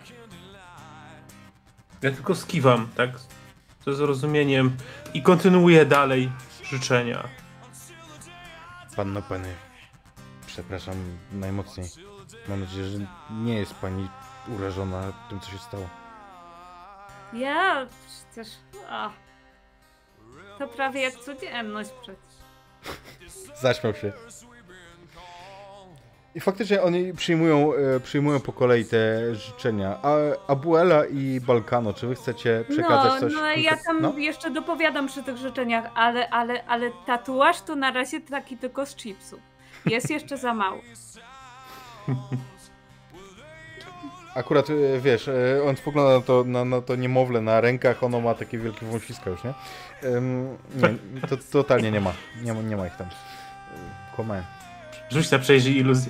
ja tylko skiwam, tak? Ze zrozumieniem i kontynuuję dalej życzenia. Panno Penny, przepraszam najmocniej. Mam nadzieję, że nie jest pani urażona tym, co się stało. Ja przecież... A, to prawie jak codzienność przecież. Zaśmiał się. I faktycznie oni przyjmują, e, przyjmują po kolei te życzenia. A Abuela i Balkano, czy wy chcecie przekazać No, coś? no ja tam No? jeszcze dopowiadam przy tych życzeniach, ale, ale, ale tatuaż to na razie taki tylko z chipsów. Jest jeszcze za mało. Akurat, e, wiesz, e, on spogląda na to, na, na to niemowlę na rękach, ono ma takie wielkie wąsiska już, nie? Ym, nie, to totalnie nie ma. Nie ma, nie ma ich tam. Kłamałem. Rzuć na przejrzyj iluzję.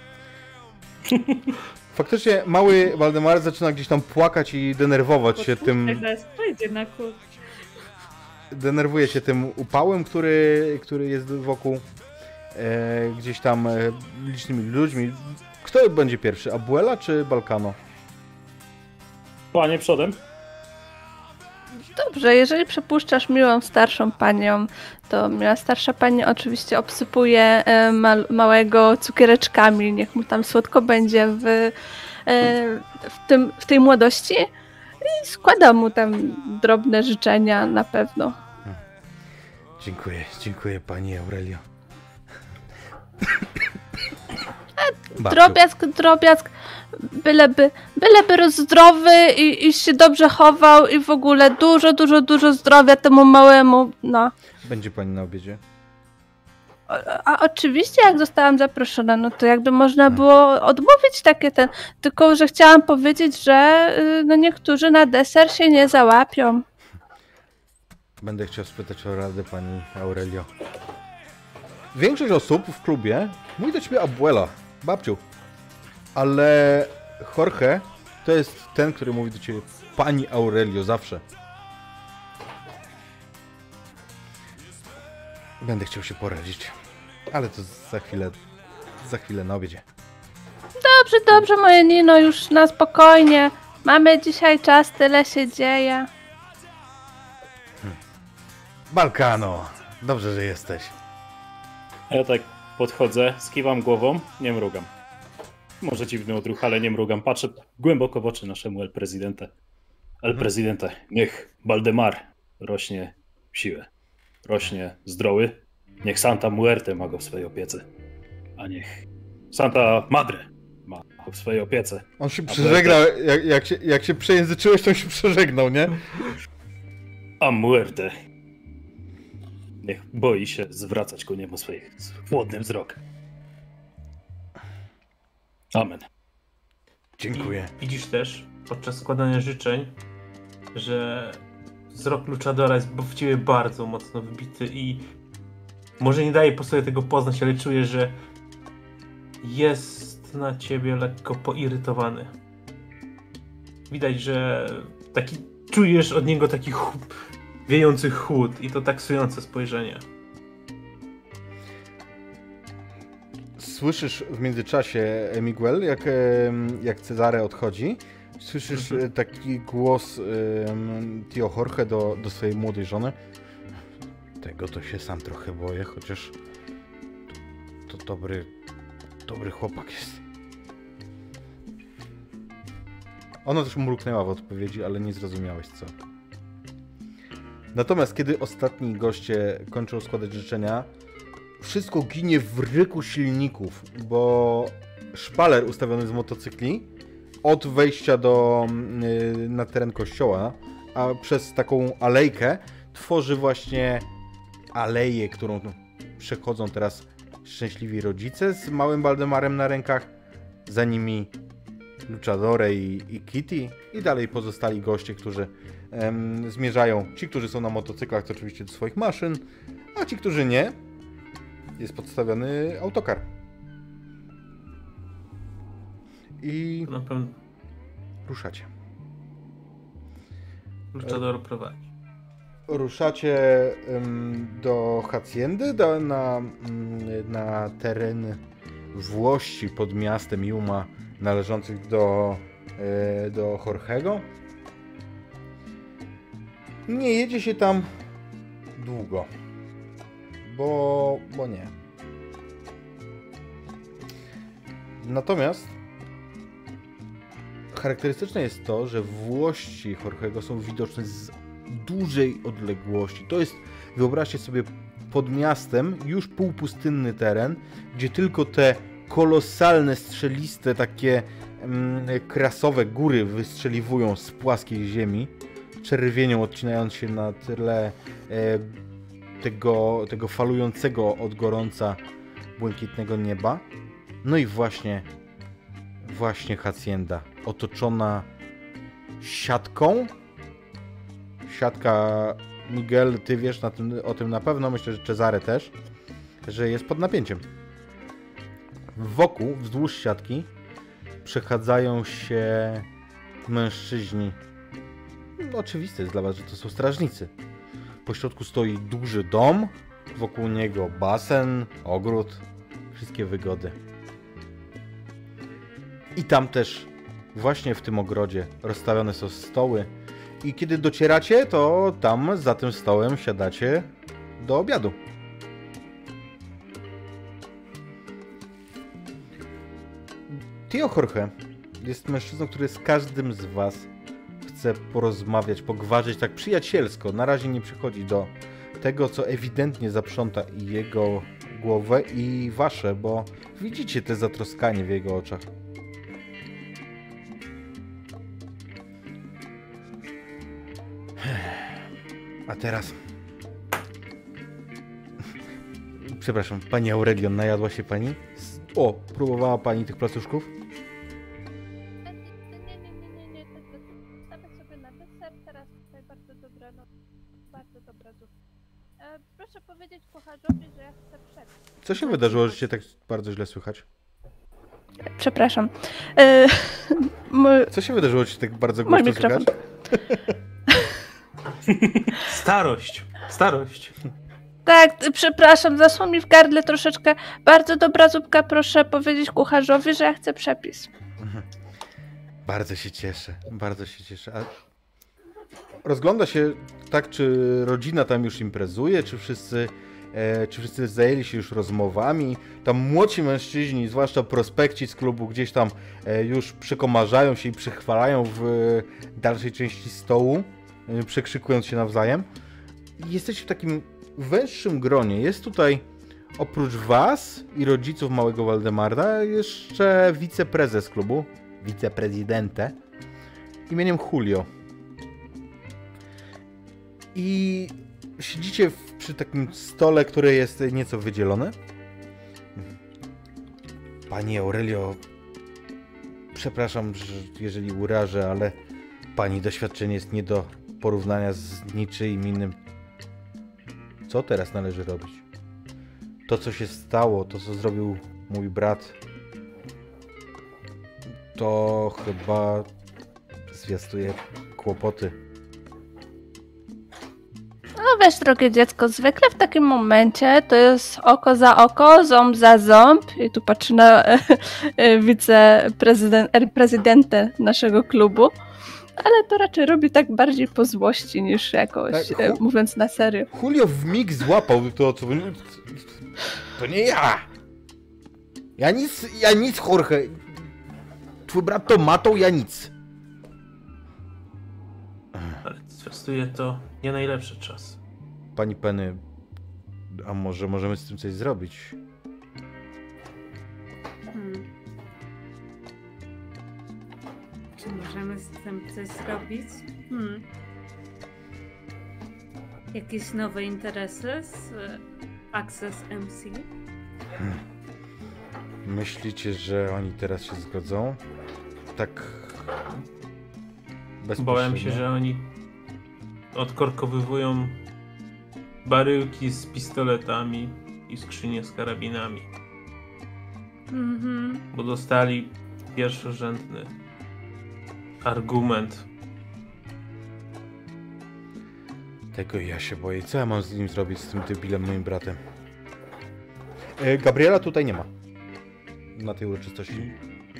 Faktycznie mały Waldemar zaczyna gdzieś tam płakać i denerwować się tym... Teraz przejdzie na kurs. Denerwuje się tym upałem, który, który jest wokół e, gdzieś tam e, licznymi ludźmi. Kto będzie pierwszy? Abuela czy Balkano? Panie przodem. Dobrze, jeżeli przepuszczasz miłą starszą panią, to miła starsza pani oczywiście obsypuje e, mal, małego cukiereczkami, niech mu tam słodko będzie w, e, w, tym, w tej młodości i składa mu tam drobne życzenia na pewno. Dziękuję, dziękuję pani Aurelio. Babciu, Drobiazg, drobiazg, byleby, byleby rozdrowy i, i się dobrze chował i w ogóle dużo, dużo, dużo zdrowia temu małemu, no. będzie pani na obiedzie? A, a oczywiście jak zostałam zaproszona, no to jakby można było odmówić takie ten, tylko że chciałam powiedzieć, że y, no niektórzy na deser się nie załapią. Będę chciał spytać o radę pani Aurelio. Większość osób w klubie mówi do ciebie Abuela, babciu. Ale Jorge to jest ten, który mówi do ciebie pani Aurelio zawsze. Będę chciał się poradzić. Ale to za chwilę, za chwilę na obiedzie. Dobrze, dobrze moje Nino, już na spokojnie. Mamy dzisiaj czas, tyle się dzieje. Balkano, dobrze, że jesteś. Ja tak podchodzę, skiwam głową, nie mrugam. Może dziwny odruch, ale nie mrugam. Patrzę głęboko w oczy naszemu El Presidente. El Presidente, niech Waldemar rośnie w siłę. Rośnie zdrowy. Niech Santa Muerte ma go w swojej opiece. A niech Santa Madre ma go w swojej opiece. On się A przeżegnał, jak, jak, się, jak się przejęzyczyłeś, to on się przeżegnał, nie? A Muerte niech boi się zwracać ku niemu swój chłodny wzrok. Amen. Dziękuję. I widzisz też podczas składania życzeń, że wzrok Luchadora jest w ciebie bardzo mocno wbity i może nie daje po sobie tego poznać, ale czuję, że jest na ciebie lekko poirytowany. Widać, że taki czujesz od niego taki ch- wiejący chłód i to taksujące spojrzenie. Słyszysz w międzyczasie, Miguel, jak, em, jak Cezary odchodzi, słyszysz Mhm. e, taki głos em, Tio Jorge do, do swojej młodej żony. Tego to się sam trochę boję, chociaż to, to dobry, dobry chłopak jest. Ona też mruknęła w odpowiedzi, ale nie zrozumiałeś co. Natomiast kiedy ostatni goście kończą składać życzenia, wszystko ginie w ryku silników, bo szpaler ustawiony z motocykli od wejścia do, yy, na teren kościoła, a przez taką alejkę tworzy właśnie aleję, którą przechodzą teraz szczęśliwi rodzice z małym Waldemarem na rękach, za nimi Luchadore i, i Kitty i dalej pozostali goście, którzy em, zmierzają. Ci, którzy są na motocyklach, to oczywiście do swoich maszyn, a ci, którzy nie, jest podstawiony autokar. I Na pewno ruszacie. Luchador prowadzi. Ruszacie em, do Haciendy, do, na, mm, na teren włości pod miastem Yuma należących do, e, do Jorgego. Nie jedzie się tam długo, bo, bo nie. Natomiast charakterystyczne jest to, że włości Jorgego są widoczne z dużej odległości. To jest, wyobraźcie sobie, pod miastem już półpustynny teren, gdzie tylko te kolosalne, strzeliste, takie mm, krasowe góry wystrzeliwują z płaskiej ziemi, czerwienią odcinając się na tle e, tego, tego falującego od gorąca błękitnego nieba. No i właśnie, właśnie Hacienda, otoczona siatką. Siatka, Miguel, ty wiesz na tym, o tym na pewno, myślę, że Cezary też, że jest pod napięciem. Wokół, wzdłuż siatki, przechadzają się mężczyźni. No, oczywiste jest dla was, że to są strażnicy. Po środku stoi duży dom, wokół niego basen, ogród, wszystkie wygody. I tam też, właśnie w tym ogrodzie, rozstawione są stoły. I kiedy docieracie, to tam za tym stołem siadacie do obiadu. Tio Jorge jest mężczyzną, który z każdym z was chce porozmawiać, pogwarzyć tak przyjacielsko. Na razie nie przychodzi do tego, co ewidentnie zaprząta i jego głowę, i wasze, bo widzicie te zatroskanie w jego oczach. A teraz... Przepraszam, pani Aurelion, najadła się pani? O, próbowała pani tych placuszków? Nie, nie, nie, nie, nie, stawię sobie na deser, teraz tutaj bardzo dobra, no, bardzo dobra zupa. E, proszę powiedzieć kucharzowi, że ja chcę przepis. Co się wydarzyło, że cię tak bardzo źle słychać? Przepraszam. E, mój... Co się wydarzyło, że cię tak bardzo głośno słychać? Starość, starość. Tak, przepraszam, zaszło mi w gardle troszeczkę. Bardzo dobra zupka, proszę powiedzieć kucharzowi, że ja chcę przepis. Bardzo się cieszę, bardzo się cieszę. A rozgląda się tak, czy rodzina tam już imprezuje, czy wszyscy, e, czy wszyscy zajęli się już rozmowami. Tam młodsi mężczyźni, zwłaszcza prospekci z klubu, gdzieś tam e, już przekomarzają się i przychwalają w e, dalszej części stołu, e, przekrzykując się nawzajem. I jesteście w takim węższym gronie. Jest tutaj oprócz was i rodziców małego Waldemara jeszcze wiceprezes klubu, wiceprezydente imieniem Julio. I siedzicie w, przy takim stole, który jest nieco wydzielony. Pani Aurelio, przepraszam, że jeżeli urażę, ale pani doświadczenie jest nie do porównania z niczyim innym. Co teraz należy robić? To, co się stało, to, co zrobił mój brat, to chyba zwiastuje kłopoty. No wiesz, drogie dziecko, zwykle w takim momencie to jest oko za oko, ząb za ząb. I tu patrzę na wiceprezydentę naszego klubu. Ale to raczej robi tak bardziej po złości niż jakoś, Tak, e, chu- mówiąc na serio. Julio w mig złapał to, co... To nie ja! Ja nic, ja nic, Jorge. Twój brat to matą, ja nic. Ale zwiastuje to nie najlepszy czas. Pani Penny, a może możemy z tym coś zrobić? Hmm. Czy możemy z tym coś zrobić? Hmm. Jakieś nowe interesy z e, Access M C? Myślicie, że oni teraz się zgodzą? Tak... Bałem się, bezpośrednio? że oni odkorkowywują baryłki z pistoletami i skrzynie z karabinami, Mhm. bo dostali pierwszorzędny argument. Tego ja się boję. Co ja mam z nim zrobić, z tym debilem, moim bratem? E, Gabriela tutaj nie ma. Na tej uroczystości.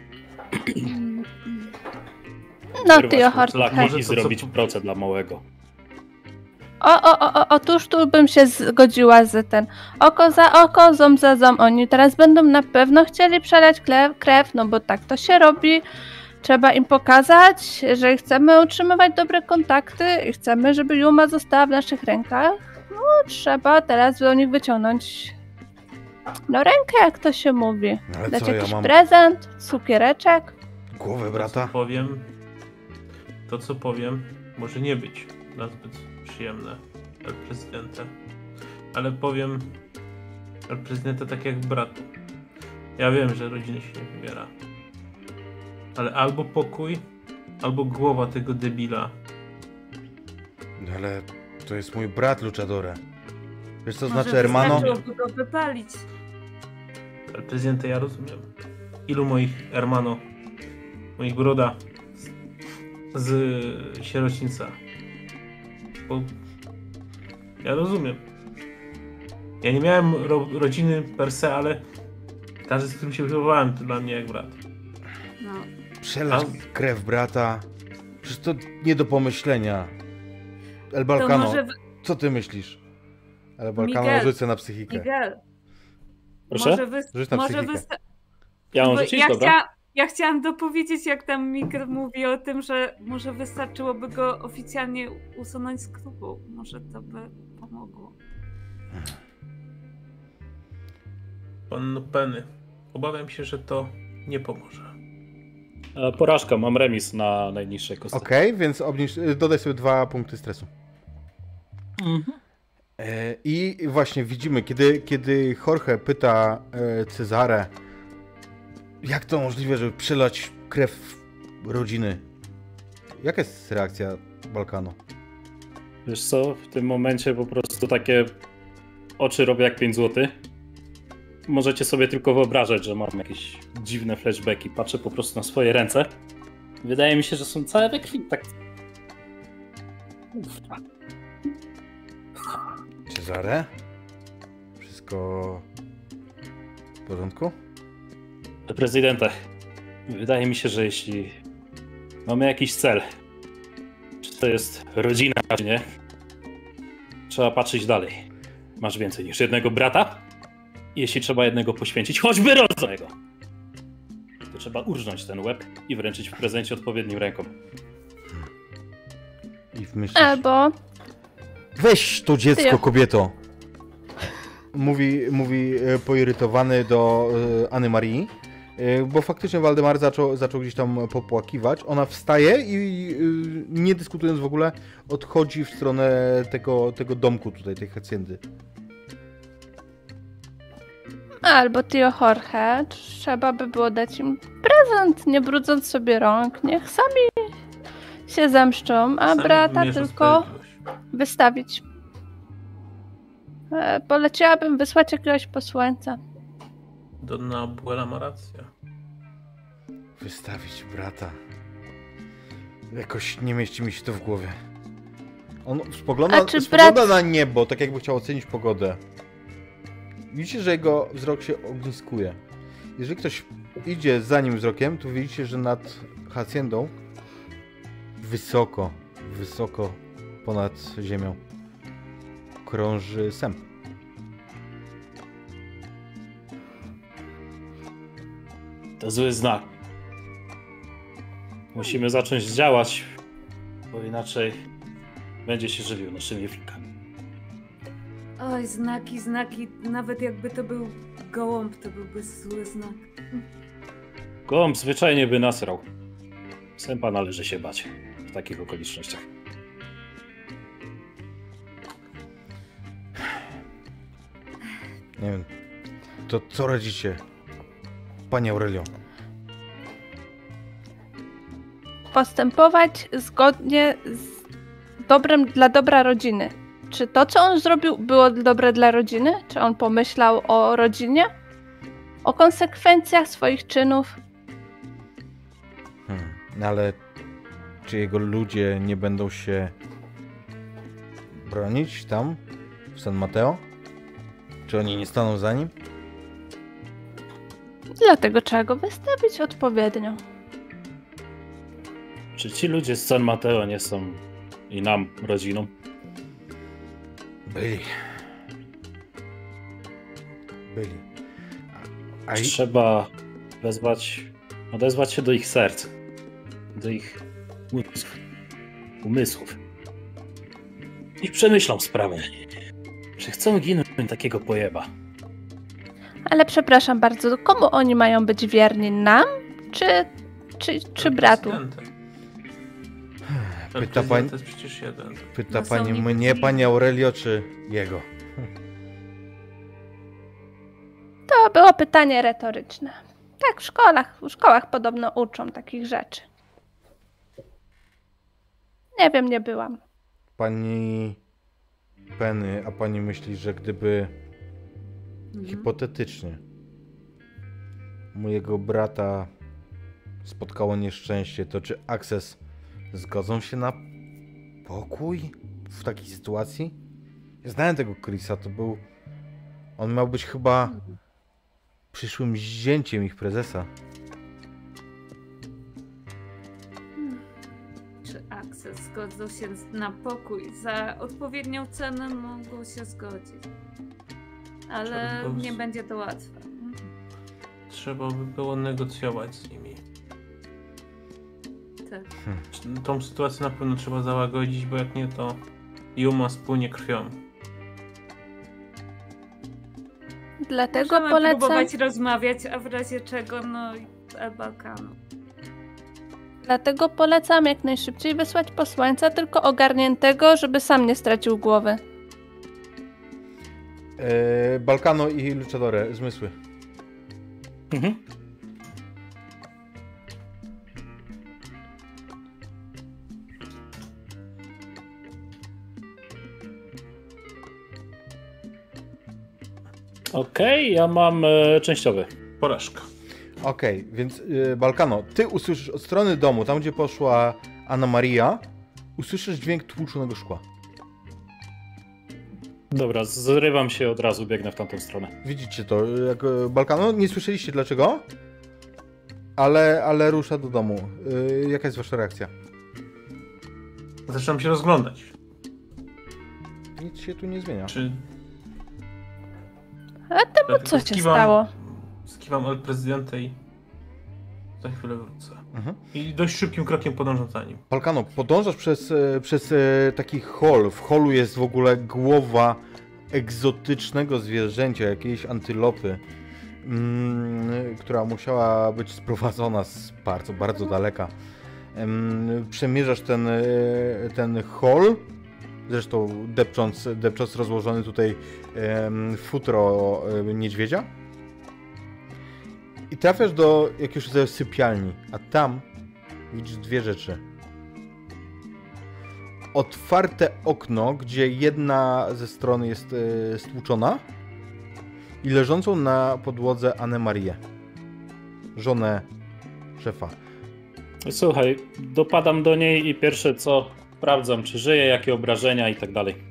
No Wyrwać ty, mu Jorge. flaki Może i to, co- zrobić procę dla małego. O, o, o, o, otóż tu bym się zgodziła z ten oko za oko, ząb za ząb. Oni teraz będą na pewno chcieli przelać krew, krew, no bo tak to się robi. Trzeba im pokazać, że chcemy utrzymywać dobre kontakty i chcemy, żeby Yuma została w naszych rękach. No, trzeba teraz do nich wyciągnąć no rękę, jak to się mówi. Ale Dać co, ja jakiś mam prezent, cukiereczek. głowę To, co brata? powiem, to co powiem, może nie być nazbyt przyjemne dla prezydenta, ale powiem dla prezydenta tak jak bratu. Ja wiem, że rodziny się nie wybiera, ale albo pokój, albo głowa tego debila. Ale to jest mój brat, Luchadore. Wiesz co Może znaczy hermano? wystarczyłoby go wypalić. Ale prezydenta ja rozumiem. Ilu moich hermano, moich broda z, z sierocińca. Bo ja rozumiem. Ja nie miałem ro, rodziny per se, ale każdy, z którym się wychowywałem, to dla mnie jak brat. No. Przelać A- krew brata. Przecież to nie do pomyślenia. El To Balcano, może... w- co ty myślisz? El Balcano, Miguel, rzucę na psychikę. Miguel, Proszę? może, wy... Rzuć na może psychikę. wysta... Ja mam Bo rzucić? ja, Dobra. chcia... ja chciałam dopowiedzieć, jak tam Miguel mówi o tym, że może wystarczyłoby go oficjalnie usunąć z klubu. Może to by pomogło. Pan Penny, obawiam się, że to nie pomoże. E, Porażka, mam remis na najniższej kostce. Okej, więc obniż, dodaj sobie dwa punkty stresu. Mhm. E, I właśnie widzimy, kiedy, kiedy Jorge pyta e, Cezarę, jak to możliwe, żeby przelać krew rodziny? Jaka jest reakcja Balkano? Wiesz co, w tym momencie po prostu takie oczy robię jak pięć złotych. Możecie sobie tylko wyobrażać, że mam jakieś dziwne flashbacki. Patrzę po prostu na swoje ręce. Wydaje mi się, że są całe we krwi. Tak. Ufa. Cezarę? Wszystko w porządku? Prezydenta, wydaje mi się, że jeśli mamy jakiś cel, czy to jest rodzina, czy nie, trzeba patrzeć dalej. Masz więcej niż jednego brata? Jeśli trzeba jednego poświęcić, choćby rodzonego, to trzeba urżnąć ten łeb i wręczyć w prezencie odpowiednim rękom. I myślisz, Albo weź to dziecko, Ty. kobieto! Mówi, mówi e, poirytowany do e, Anny Marii, e, bo faktycznie Waldemar zaczął, zaczął gdzieś tam popłakiwać. Ona wstaje i e, nie dyskutując w ogóle odchodzi w stronę tego, tego domku tutaj, tej haciendy. Albo Tio Jorge, trzeba by było dać im prezent, nie brudząc sobie rąk. Niech sami się zemszczą, a Sami brata wymierzą tylko sprawiedliwość. wystawić. E, Poleciałabym wysłać jakiegoś posłańca. Donna Abuela ma rację. Wystawić brata. Jakoś nie mieści mi się to w głowie. On spogląda, A czy spogląda brat- na niebo, tak jakby chciał ocenić pogodę. Widzicie, że jego wzrok się ogniskuje. Jeżeli ktoś idzie za nim wzrokiem, to widzicie, że nad haciendą wysoko, wysoko ponad ziemią krąży sęp. To zły znak. Musimy zacząć działać, bo inaczej będzie się żywił naszymi wilkami. Oj, znaki, znaki. Nawet jakby to był gołąb, to byłby zły znak. Gołąb zwyczajnie by nasrał. Sępa należy się bać w takich okolicznościach. Nie wiem, to co radzicie, Pani Aurelio? Postępować zgodnie z dobrem dla dobra rodziny. Czy to, co on zrobił, było dobre dla rodziny? Czy on pomyślał o rodzinie? O konsekwencjach swoich czynów? Hmm, ale czy jego ludzie nie będą się bronić tam, w San Mateo? Czy oni nie staną za nim? Dlatego trzeba go wystawić odpowiednio. Czy ci ludzie z San Mateo nie są i nam rodziną? Byli. Byli. A, a i... Trzeba wezwać, odezwać się do ich serc, do ich umysłów. umysłów. I przemyślą sprawę. Czy chcą ginąć takiego pojeba? Ale przepraszam bardzo, komu oni mają być wierni? Nam? Czy, czy, czy bratu? Pyta pani, to jest przecież jeden. pyta No są pani niby mnie, ci- Pani Aurelio, czy jego? To było pytanie retoryczne. Tak, w szkołach, w szkołach podobno uczą takich rzeczy. Nie wiem, nie byłam. Pani Penny, a pani myśli, że gdyby Mhm. hipotetycznie mojego brata spotkało nieszczęście, to czy Access zgodzą się na pokój w takiej sytuacji? Ja znałem tego Chrisa, to był... On miał być chyba przyszłym zięciem ich prezesa. Czy Access zgodzą się na pokój? Za odpowiednią cenę mogą się zgodzić. Ale Trzeba było- nie będzie to łatwe. Mhm. Trzeba by było negocjować z nimi. Tak. Tą sytuację na pewno trzeba załagodzić, bo jak nie, to Yuma spłynie krwią. Dlatego Możemy polecam... próbować rozmawiać, a w razie czego, no i e, Balkanu. Dlatego polecam jak najszybciej wysłać posłańca, tylko ogarniętego, żeby sam nie stracił głowy. Eee, Balkano i Luchadore, zmysły. Mhm. Okej, okay, ja mam e, częściowy. Porażka. Okej, okay, więc yy, Balkano, ty usłyszysz od strony domu, tam gdzie poszła Anna Maria, usłyszysz dźwięk tłuczonego szkła. Dobra, zrywam się od razu, biegnę w tamtą stronę. Widzicie to, jak yy, Balkano, nie słyszeliście dlaczego, ale, ale rusza do domu. Yy, jaka jest wasza reakcja? Zaczynam się rozglądać. Nic się tu nie zmienia. Czy... A temu Dlatego co się skiwam- stało? Skiwam El Prezydenta i za chwilę wrócę. Mhm. I dość szybkim krokiem podążam za nim. Balkano, podążasz przez, e, przez e, taki hol. W holu jest w ogóle głowa egzotycznego zwierzęcia, jakiejś antylopy, mm, która musiała być sprowadzona z bardzo, bardzo daleka. Em, przemierzasz ten, e, ten hol, zresztą depcząc, depcząc rozłożony tutaj em, futro e, niedźwiedzia. I trafiasz do jakiegoś rodzaju sypialni, a tam widzisz dwie rzeczy. Otwarte okno, gdzie jedna ze stron jest e, stłuczona i leżącą na podłodze Annę Marię, żonę szefa. Słuchaj, dopadam do niej i pierwsze co sprawdzam, czy żyje, jakie obrażenia i tak dalej.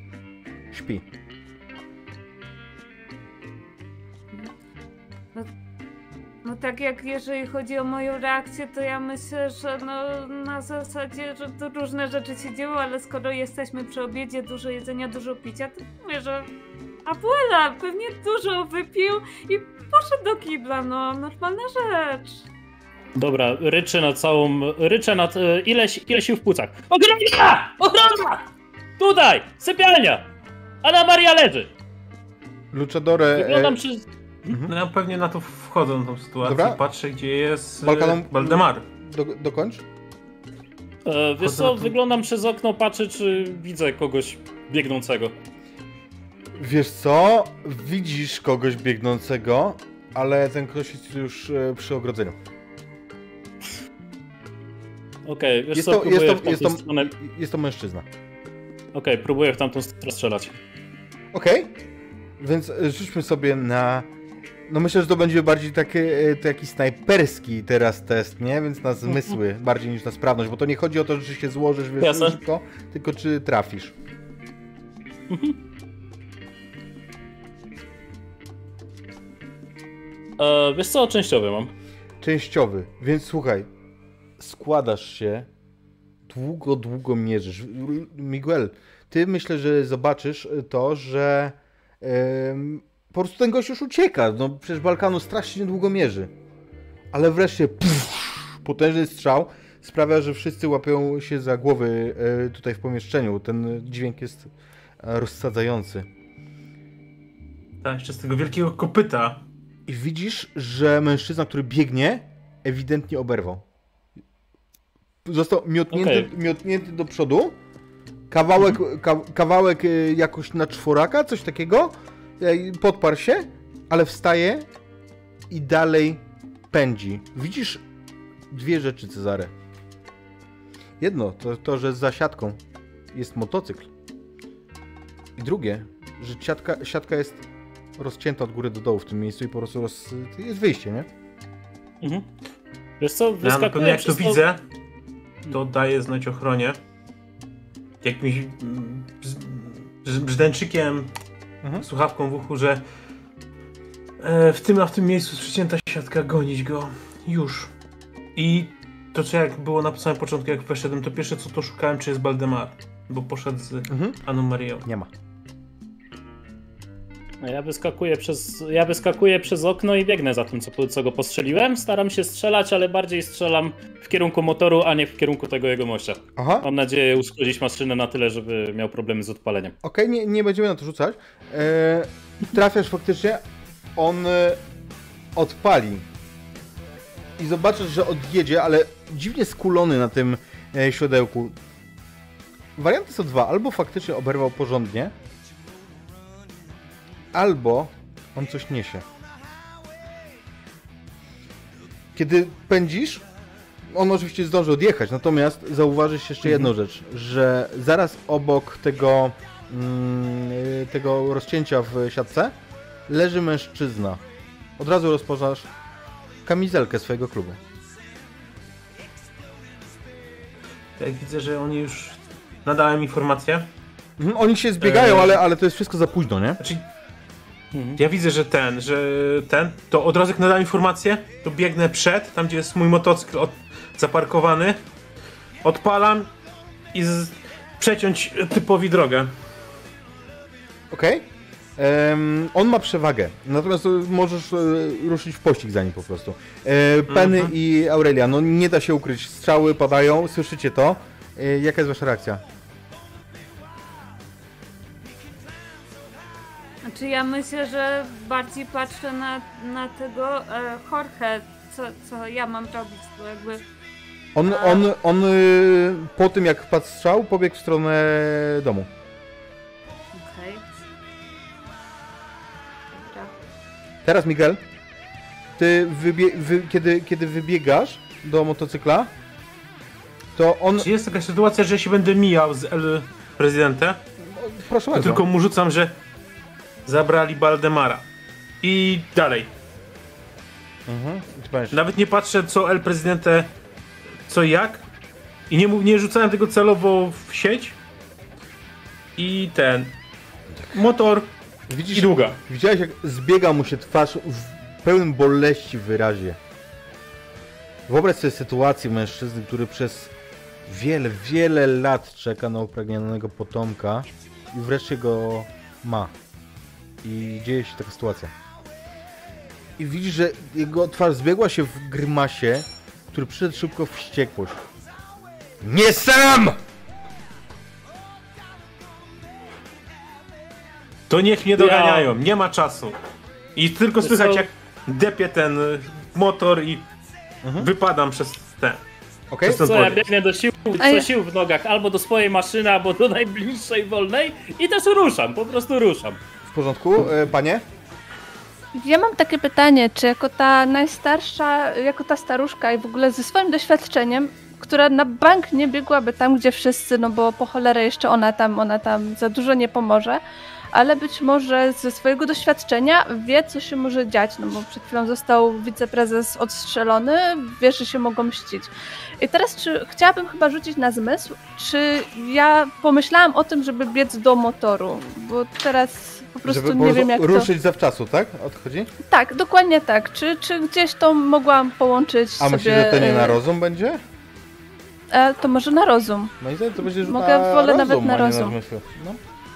Śpi. No tak jak jeżeli chodzi o moją reakcję, to ja myślę, że no na zasadzie, że tu różne rzeczy się dzieją, ale skoro jesteśmy przy obiedzie, dużo jedzenia, dużo picia, to mówię, że Abuela pewnie dużo wypił i poszedł do kibla, no normalna rzecz. Dobra, ryczę na całą... Ryczę nad... e, Ile, ile sił w płucach? Ochrona! Ochrona! Tutaj! Sypialnia! Anna Maria leży! Luchadore... Wyglądam E... przy... No ja pewnie na to wchodzę, na tą sytuację. Dobra. Patrzę, gdzie jest Balkanom- Waldemar. Do, dokończ? E, wiesz co, wyglądam przez okno, patrzę, czy widzę kogoś biegnącego. Wiesz co? Widzisz kogoś biegnącego, ale ten ktoś jest już e, przy ogrodzeniu. Okej, wiesz Jest co, to, próbuję jest w to, tamtą jest to, stronę... jest to mężczyzna. Okej, próbuję w tamtą stronę strzelać. Okej, więc e, rzućmy sobie na... No myślę, że to będzie bardziej taki, e, taki snajperski teraz test, nie? Więc na zmysły bardziej niż na sprawność, bo to nie chodzi o to, że się złożysz, wiesz, Jasne. szybko, tylko czy trafisz. E, wiesz co, częściowy mam. Częściowy, więc słuchaj, składasz się, długo, długo mierzysz. Miguel, ty myślę, że zobaczysz to, że em, po prostu ten gość już ucieka. No przecież Balkanu strasznie długo mierzy. Ale wreszcie pff, potężny strzał sprawia, że wszyscy łapią się za głowy e, tutaj w pomieszczeniu. Ten dźwięk jest e, rozsadzający. Tak, jeszcze z tego wielkiego kopyta. I widzisz, że mężczyzna, który biegnie, ewidentnie oberwał. Został miotnięty, Okej. miotnięty do przodu. Kawałek, ka, kawałek y, jakoś na czworaka, coś takiego. Y, Podparł się, ale wstaje i dalej pędzi. Widzisz dwie rzeczy, Cezary. Jedno, to, to że za siatką jest motocykl. I drugie, że siatka, siatka jest rozcięta od góry do dołu w tym miejscu i po prostu roz... jest wyjście, nie? Mhm. Wiesz co, Ja na wyskakuję pewno jak to przez to... widzę, to daję znać ochronie. Jakimś mm, bz- bz- brzdęczykiem, Mhm. słuchawką w uchu, że e, w tym a w tym miejscu jest przycięta siatka, gonić go. Już. I to co jak było na samym początku, jak weszedłem, to pierwsze co to szukałem, czy jest Waldemar. Bo poszedł z Mhm. Anną Marią. Nie ma. No ja wyskakuję przez, ja wyskakuję przez okno i biegnę za tym, co, co go postrzeliłem. Staram się strzelać, ale bardziej strzelam w kierunku motoru, a nie w kierunku tego jego mościa. Aha. Mam nadzieję uszkodzić maszynę na tyle, żeby miał problemy z odpaleniem. Okej, nie, nie będziemy na to rzucać. E, trafiasz faktycznie, on e, odpali. I zobaczysz, że odjedzie, ale dziwnie skulony na tym e, siodełku. Warianty są dwa. Albo faktycznie oberwał porządnie, albo on coś niesie. Kiedy pędzisz, on oczywiście zdąży odjechać, natomiast zauważysz jeszcze jedną rzecz, że zaraz obok tego, mm, tego rozcięcia w siatce leży mężczyzna. Od razu rozpoznasz kamizelkę swojego klubu. Jak widzę, że oni już nadałem informację. Mhm, oni się zbiegają, Eee. ale, ale to jest wszystko za późno, nie? Znaczy, Mhm. ja widzę, że ten, że ten, to od razu jak nadałem informację, to biegnę przed, tam gdzie jest mój motocykl od, zaparkowany, odpalam i z, przeciąć typowi drogę. Okej. Em, on ma przewagę, natomiast e, możesz e, ruszyć w pościg za nim po prostu. E, Penny Mhm. i Aurelia, no nie da się ukryć, strzały padają, słyszycie to. E, jaka jest wasza reakcja? Znaczy ja myślę, że bardziej patrzę na, na tego e, Jorge, co, co ja mam robić, bo jakby... On, A- on, on y, po tym jak wpadł strzał, pobiegł w stronę domu. Okej. Dobra. Teraz Miguel, ty wybie- wy- kiedy, kiedy wybiegasz do motocykla, to on... Czy jest taka sytuacja, że się będę mijał z El Prezydentem, Proszę to bardzo. tylko mu rzucam, że zabrali Waldemara. I dalej. Mhm. Ty będziesz- Nawet nie patrzę co El Presidente, co i jak. I nie, mów- nie rzucałem tego celowo w sieć. I ten. Motor Widzisz, i długa. widziałeś jak zbiega mu się twarz w pełnym boleści w wyrazie. Wyobraź sobie sytuację mężczyzny, który przez wiele, wiele lat czeka na upragnionego potomka i wreszcie go ma. I dzieje się taka sytuacja. I widzisz, że jego twarz zbiegła się w grymasie, który przyszedł szybko w wściekłość. Nie sam! To niech mnie doganiają, nie ma czasu. I tylko słychać, jak depie ten motor i mhm. wypadam przez ten. Okay. Co, ja biegnę do sił, co sił w nogach, albo do swojej maszyny, albo do najbliższej wolnej i też ruszam, po prostu ruszam. W porządku, e, panie? Ja mam takie pytanie, czy jako ta najstarsza, jako ta staruszka i w ogóle ze swoim doświadczeniem, która na bank nie biegłaby tam, gdzie wszyscy, no bo po cholerę jeszcze ona tam, ona tam za dużo nie pomoże, ale być może ze swojego doświadczenia wie, co się może dziać, no bo przed chwilą został wiceprezes odstrzelony, wie, że się mogą mścić. I teraz czy chciałabym chyba rzucić na zmysł, czy ja pomyślałam o tym, żeby biec do motoru, bo teraz po prostu żeby nie wiem jak ruszyć to... zawczasu, tak? Odchodzi? Tak, dokładnie tak. Czy, czy gdzieś to mogłam połączyć A sobie... myślisz, że to nie na rozum będzie? E, to może na rozum. Moim zdaniem to będzie Mogę, na wolę rozum, nawet na a nie rozum. na zmysł. No.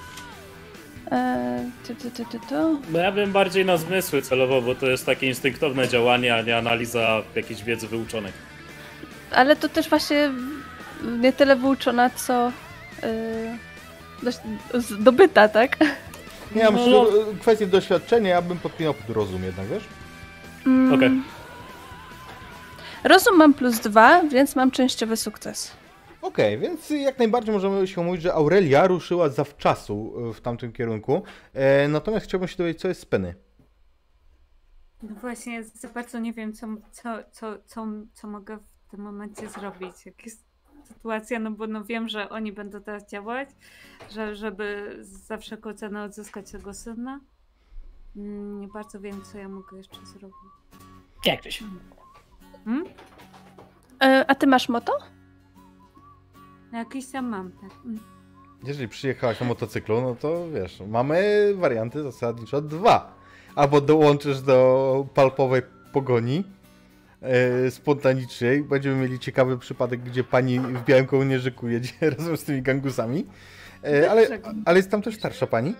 E, ty, ty, ty, ty, ty. No ja bym bardziej na zmysły celowo, bo to jest takie instynktowne działanie, a nie analiza jakiejś wiedzy wyuczonej. Ale to też właśnie nie tyle wyuczona, co yy, zdobyta, tak? Nie, ja myślę, No, że kwestię doświadczenia ja bym podpinał pod rozum jednak, wiesz? Mm. Okej. Okay. Rozum mam plus dwa, więc mam częściowy sukces. Okej, okay, więc jak najbardziej możemy się mówić, że Aurelia ruszyła zawczasu w tamtym kierunku. E, natomiast chciałbym się dowiedzieć, co jest z Penny. No właśnie, za bardzo nie wiem, co, co, co, co, co mogę w tym momencie zrobić. Jak jest sytuacja, no bo no wiem, że oni będą teraz działać, że, żeby za wszelką cenę odzyskać tego syna. Nie bardzo wiem, co ja mogę jeszcze zrobić. Jak to się... Hmm? E, a ty masz moto? Jakiś tam mam, tak. Jeżeli przyjechałaś na motocyklu, no to wiesz, mamy warianty zasadniczo dwa. Albo dołączysz do palpowej pogoni e, spontanicznej. Będziemy mieli ciekawy przypadek, gdzie pani w białym kołnierzyku jedzie razem z tymi gangusami. E, ale, ale jest tam też starsza pani.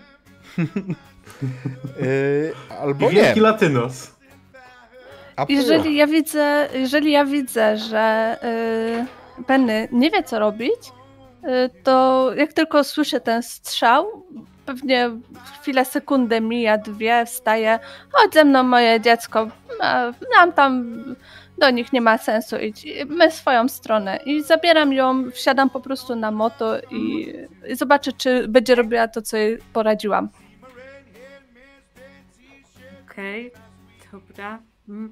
e, albo I wielki nie. latynos. Jeżeli ja widzę, jeżeli ja widzę, że yy, Penny nie wie, co robić, yy, to jak tylko słyszę ten strzał, pewnie chwilę, sekundę mija, dwie, wstaję, chodź ze mną moje dziecko, nam tam do nich nie ma sensu iść, my swoją stronę. I zabieram ją, wsiadam po prostu na moto i, i zobaczę, czy będzie robiła to, co jej poradziłam. Okej, okay, dobra. Mm.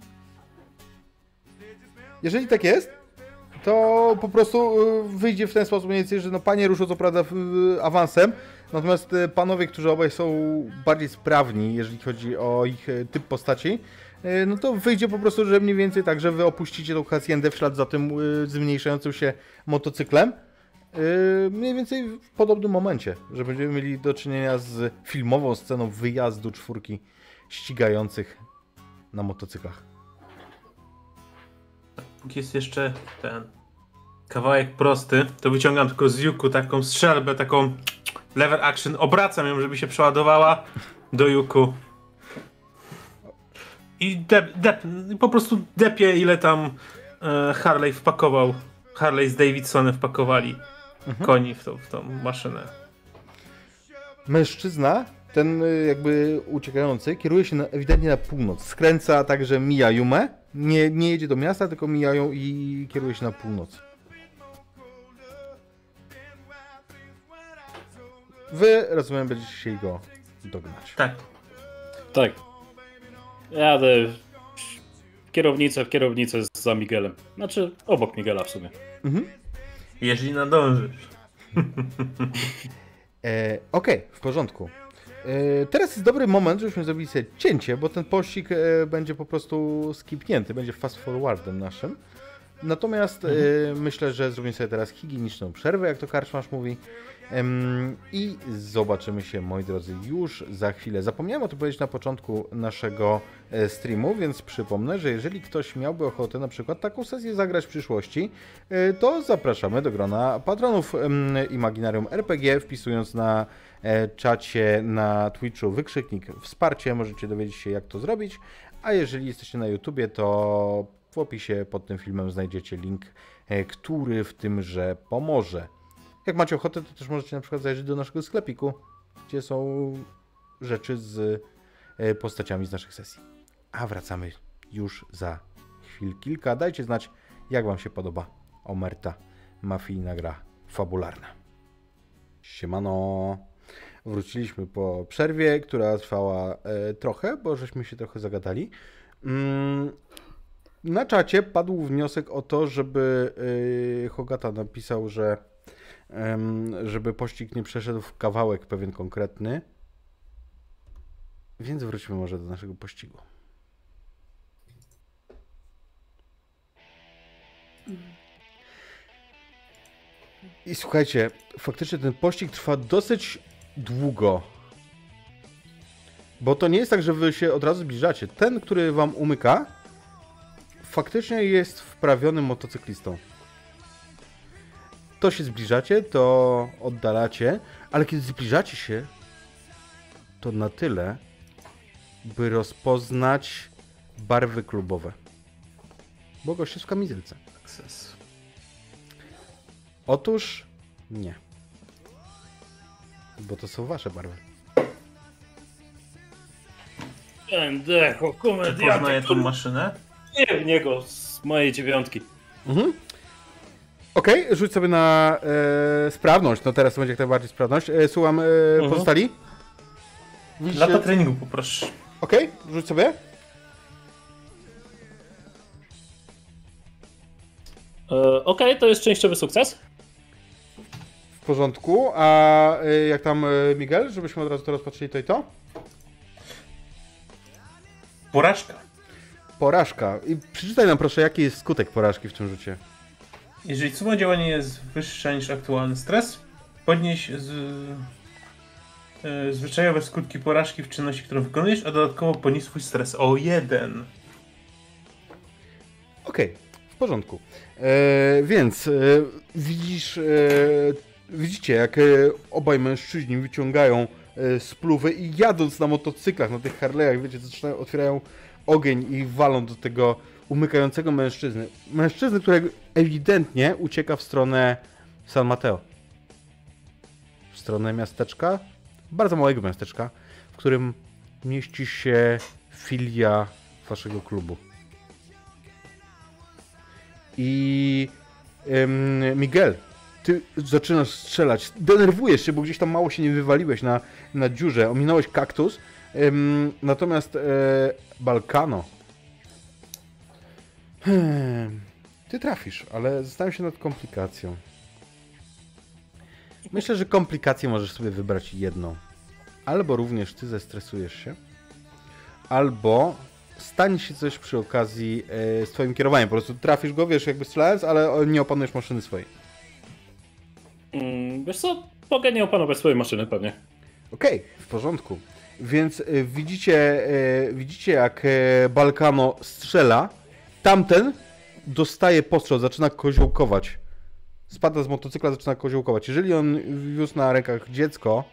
Jeżeli tak jest, to po prostu wyjdzie w ten sposób mniej więcej, że no panie ruszą co prawda awansem, natomiast panowie, którzy obaj są bardziej sprawni, jeżeli chodzi o ich typ postaci, no to wyjdzie po prostu, że mniej więcej tak, że wy opuścicie tą haciendę w ślad za tym zmniejszającym się motocyklem. Mniej więcej w podobnym momencie, że będziemy mieli do czynienia z filmową sceną wyjazdu czwórki ścigających na motocyklach. Jest jeszcze ten kawałek prosty, to wyciągam tylko z juku taką strzelbę, taką lever action, obracam ją, żeby się przeładowała do juku i dep, dep, po prostu depię, ile tam e, Harley wpakował, Harley z Davidsonem wpakowali mhm. koni w, to, w tą maszynę. Mężczyzna, ten jakby uciekający, kieruje się na, ewidentnie na północ, skręca tak, że mija Yumę. Nie, nie jedzie do miasta, tylko mijają i kieruje się na północ. Wy, rozumiem, będziecie chcieli go dognać. Tak. Tak. Jadę w kierownicę, w kierownicę za Miguelem. Znaczy, obok Miguela w sumie. Mhm. Jeżeli nadążysz. e, Okej, okay, w porządku. E, teraz jest dobry moment, żebyśmy zrobili sobie cięcie, bo ten pościg e, będzie po prostu skipnięty, będzie fast forwardem naszym. Natomiast Mhm. y, myślę, że zrobimy sobie teraz higieniczną przerwę, jak to Karczmasz mówi. Ym, I zobaczymy się, moi drodzy, już za chwilę. Zapomniałem o tym powiedzieć na początku naszego e, streamu, więc przypomnę, że jeżeli ktoś miałby ochotę na przykład taką sesję zagrać w przyszłości, e, to zapraszamy do grona patronów ym, Imaginarium R P G, wpisując na e, czacie na Twitchu wykrzyknik wsparcie, możecie dowiedzieć się, jak to zrobić, a jeżeli jesteście na YouTubie, to w opisie pod tym filmem znajdziecie link, e, który w tymże pomoże. Jak macie ochotę, to też możecie na przykład zajrzeć do naszego sklepiku, gdzie są rzeczy z postaciami z naszych sesji. A wracamy już za chwil kilka. Dajcie znać, jak wam się podoba Omerta, mafijna gra fabularna. Siemano. Wróciliśmy po przerwie, która trwała e, trochę, bo żeśmy się trochę zagadali. Mm, na czacie padł wniosek o to, żeby e, Hogata napisał, że żeby pościg nie przeszedł w kawałek pewien konkretny. Więc wróćmy może do naszego pościgu. I słuchajcie, faktycznie ten pościg trwa dosyć długo. Bo to nie jest tak, że wy się od razu zbliżacie. Ten, który wam umyka, faktycznie jest wprawionym motocyklistą. To się zbliżacie, to oddalacie, ale kiedy zbliżacie się, to na tyle, by rozpoznać barwy klubowe. Bo gość jest w kamizelce. Sukces. Otóż nie. Bo to są wasze barwy. Endecho, Poznaję tą maszynę? Nie w niego z mojej dziewiątki. Mhm. Okej, okay, rzuć sobie na e, sprawność. No teraz to będzie jak najbardziej sprawność. E, słucham, e, mhm. pozostali? Widzicie? Lata treningu poproszę. Okej, okay, rzuć sobie. E, Okej, okay, to jest częściowy sukces. W porządku. A e, jak tam e, Miguel, żebyśmy od razu to rozpatrzyli to i to? Porażka. Porażka. I przeczytaj nam proszę, jaki jest skutek porażki w tym rzucie. Jeżeli suma działania jest wyższa niż aktualny stres, podnieś z, e, zwyczajowe skutki porażki w czynności, którą wykonujesz, a dodatkowo podnieś swój stres o jeden. Okej, okay, w porządku. E, więc e, widzisz, e, widzicie, jak e, obaj mężczyźni wyciągają e, spluwy i jadąc na motocyklach, na tych Harley'ach, wiecie, zaczynają, otwierają ogień i walą do tego umykającego mężczyzny. Mężczyzny, który ewidentnie ucieka w stronę San Mateo. W stronę miasteczka, bardzo małego miasteczka, w którym mieści się filia waszego klubu. I ym, Miguel, ty zaczynasz strzelać, denerwujesz się, bo gdzieś tam mało się nie wywaliłeś na, na dziurze, ominąłeś kaktus, ym, natomiast e, Balkano, Hmm. Ty trafisz, ale zastanawiam się nad komplikacją. Myślę, że komplikację możesz sobie wybrać jedną. Albo również ty zestresujesz się, albo stanie się coś przy okazji e, z twoim kierowaniem. Po prostu trafisz go, wiesz, jakby strzelając, ale nie opanujesz maszyny swojej. Mm, wiesz co? Mogę nie opanować swojej maszyny pewnie. Okej, okay, w porządku. Więc e, widzicie, e, widzicie jak e, Balkano strzela. Tamten dostaje postrzał, zaczyna koziołkować. Spada z motocykla, zaczyna koziołkować. Jeżeli on wiózł na rękach dziecko...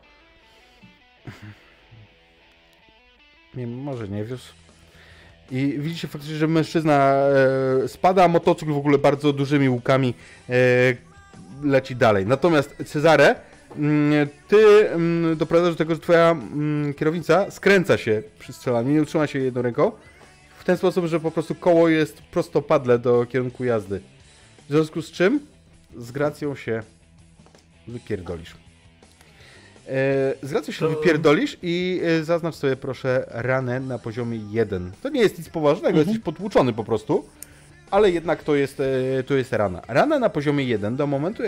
Nie, może nie wiózł. I widzicie faktycznie, że mężczyzna e, spada, a motocykl w ogóle bardzo dużymi łukami e, leci dalej. Natomiast Cezare, mm, ty mm, doprowadzasz do tego, że twoja mm, kierownica skręca się przy strzelaniu, nie utrzyma się jedną ręką. W ten sposób, że po prostu koło jest prostopadle do kierunku jazdy. W związku z czym z gracją się wypierdolisz. E, z gracją się to... wypierdolisz i e, zaznacz sobie proszę ranę na poziomie jeden. To nie jest nic poważnego, mhm. jesteś potłuczony po prostu, ale jednak to jest, e, to jest rana. Rana na poziomie jeden do momentu, jak zostanie wyleczona, działa w ten sposób, że jeżeli rzucisz jedynkę,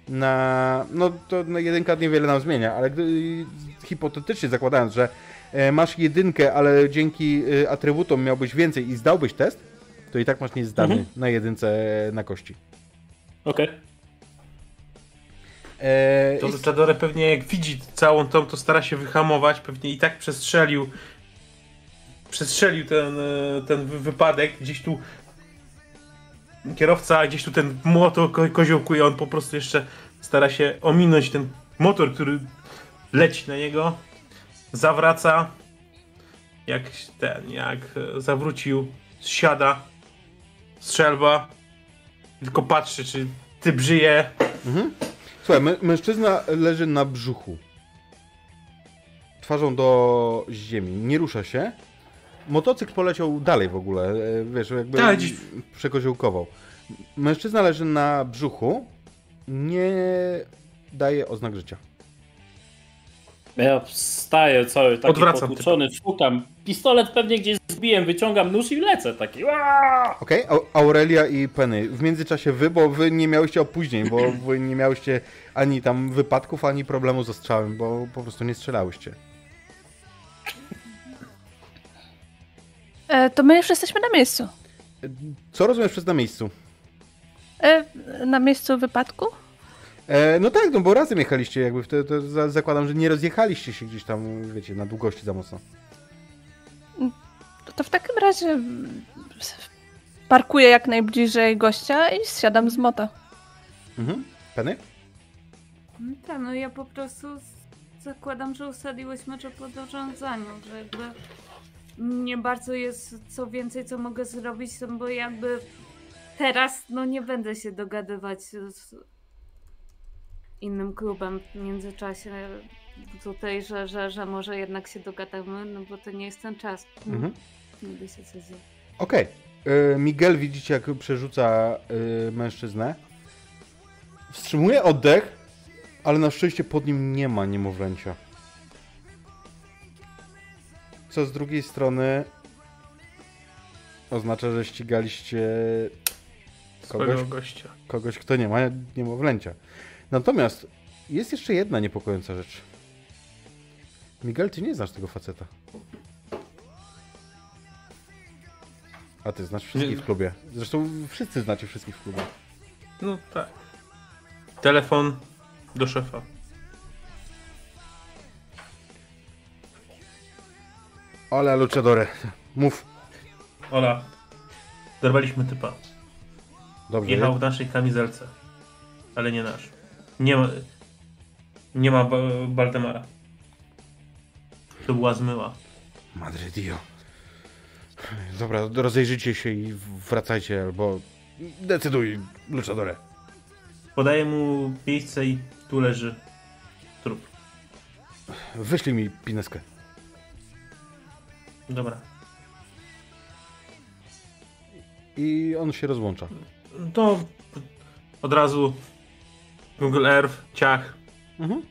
na... No to na jedynka niewiele nam zmienia, ale gdy, hipotetycznie zakładając, że e, masz jedynkę, ale dzięki e, atrybutom miałbyś więcej i zdałbyś test, to i tak masz niezdany mhm. na jedynce na kości. Okej. Okay. E, to Luchadore pewnie jak widzi całą tą, to stara się wyhamować, pewnie i tak przestrzelił przestrzelił ten, ten wypadek, gdzieś tu kierowca, gdzieś tu ten motor ko koziołkuje, on po prostu jeszcze stara się ominąć ten motor, który leci na niego, zawraca, jak ten, jak zawrócił, siada, strzelba, tylko patrzy, czy typ żyje. Mhm. Słuchaj, mę mężczyzna leży na brzuchu, twarzą do ziemi, nie rusza się. Motocykl poleciał dalej w ogóle, wiesz, jakby tak, dziś... przekoziołkował. Mężczyzna leży na brzuchu, nie daje oznak życia. Ja wstaję cały taki Odwracam potłuczony, szukam. Pistolet pewnie gdzieś zbiłem, wyciągam nóż i lecę taki. Okej, okay. Aurelia i Penny. W międzyczasie wy, bo wy nie miałyście opóźnień, bo wy nie miałyście ani tam wypadków, ani problemu z ostrzałem, bo po prostu nie strzelałyście. E, to my już jesteśmy na miejscu. Co rozumiesz przez na miejscu? E, na miejscu wypadku? E, no tak, no bo razem jechaliście, jakby wtedy to za, zakładam, że nie rozjechaliście się gdzieś tam, wiecie, na długości za mocno. To w takim razie parkuję jak najbliżej gościa i zsiadam z mota. Mhm. Penny? No tak, no ja po prostu zakładam, że ustaliłyśmy, że podążam za nią, że jakby nie bardzo jest co więcej, co mogę zrobić, bo jakby teraz no nie będę się dogadywać z innym klubem w międzyczasie tutaj, że, że, że może jednak się dogadamy, no bo to nie jest ten czas. Mhm. Nigdy się coś dzieje. Okej. Okay. Miguel widzicie, jak przerzuca y, mężczyznę. Wstrzymuje oddech, ale na szczęście pod nim nie ma niemowlęcia. Co z drugiej strony oznacza, że ścigaliście kogoś, gościa. kogoś, kto nie ma niemowlęcia. Natomiast jest jeszcze jedna niepokojąca rzecz. Miguel, ty nie znasz tego faceta. A ty znasz wszystkich w klubie. Zresztą wszyscy znacie wszystkich w klubie. No tak. Telefon do szefa. Ola Luchadore, mów. Ola, dorwaliśmy typa. Dobrze. Jechał w naszej kamizelce, ale nie nasz. Nie ma, nie ma Baldemara. To była zmyła. Madre Dio. Dobra, rozejrzyjcie się i wracajcie, albo decyduj, Luchadore. Podaję mu miejsce i tu leży trup. Wyślij mi pineskę. Dobra. I on się rozłącza. To od razu Google Earth, ciach. Mhm.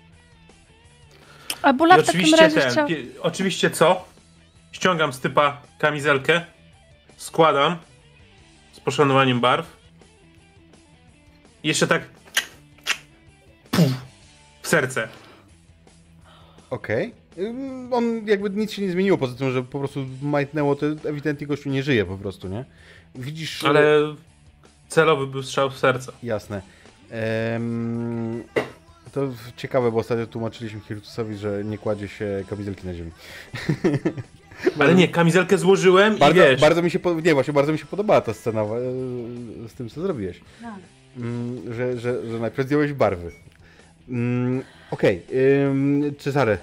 A Bula w takim razie ten, chciał... pie, oczywiście co? Ściągam z typa kamizelkę, składam z poszanowaniem barw. Jeszcze tak puf, w serce. Okej. Okay. On jakby nic się nie zmieniło, poza tym, że po prostu majtnęło, to ewidentnie gościu nie żyje po prostu, nie? Widzisz... Ale celowy był strzał w serce. Jasne. Ehm... To ciekawe, bo ostatnio tłumaczyliśmy Hirtusowi, że nie kładzie się kamizelki na ziemi. Ale nie, kamizelkę złożyłem bardzo, i wiesz... Bardzo mi się, nie, właśnie bardzo mi się podobała ta scena z tym, co zrobiłeś. No. Mm, że, że, że najpierw zdjąłeś barwy. Mm, Okej, okay. Cezary.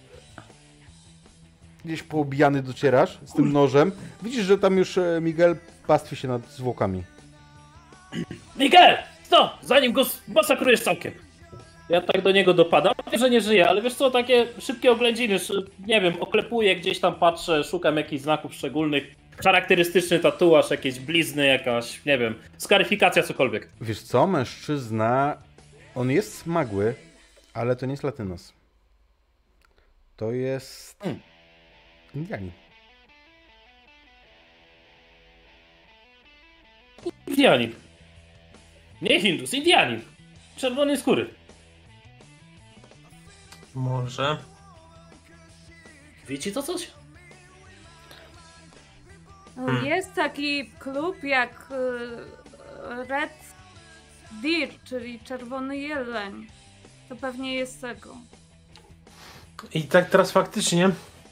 Gdzieś poobijany docierasz z tym nożem. Widzisz, że tam już Miguel pastwi się nad zwłokami. Miguel! Co? Zanim go masakrujesz całkiem. Ja tak do niego dopadam. Wiem, że nie żyje, ale wiesz co, takie szybkie oględziny, nie wiem, oklepuję, gdzieś tam patrzę, szukam jakichś znaków szczególnych. Charakterystyczny tatuaż, jakieś blizny, jakaś, nie wiem, skaryfikacja, cokolwiek. Wiesz co, mężczyzna, on jest smagły, ale to nie jest latynos. To jest hmm. Indianin. Indianin. Nie Hindus, Indianin. czerwonej skóry. Może. Wiecie to coś? No, jest taki klub jak y, Red Deer, czyli Czerwony Jeleń. To pewnie jest tego. I tak teraz faktycznie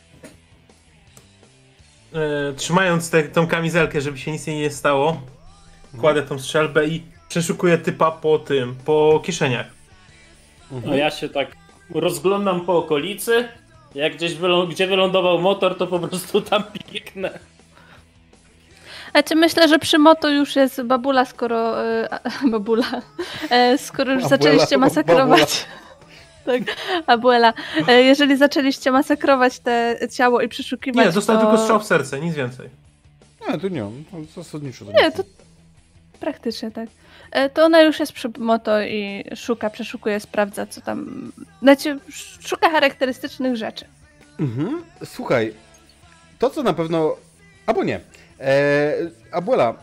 e, trzymając te, tą kamizelkę, żeby się nic jej nie stało, kładę tą strzelbę i przeszukuję typa po tym, po kieszeniach. A ja się tak rozglądam po okolicy. Jak gdzieś wylą- gdzie wylądował motor, to po prostu tam biegnę. Znaczy myślę, że przy moto już jest babula, skoro... E, babula. E, skoro już Abuela, zaczęliście masakrować... Tak, abuela. E, jeżeli zaczęliście masakrować te ciało i przeszukiwać... Nie, dostałem to... tylko strzał w serce, nic więcej. Nie, tu nie, to zasadniczo. Nie, to praktycznie tak. E, to ona już jest przy moto i szuka, przeszukuje, sprawdza, co tam... Znaczy, szuka charakterystycznych rzeczy. Mhm. Słuchaj, to co na pewno... Albo nie. Eee, Abuela,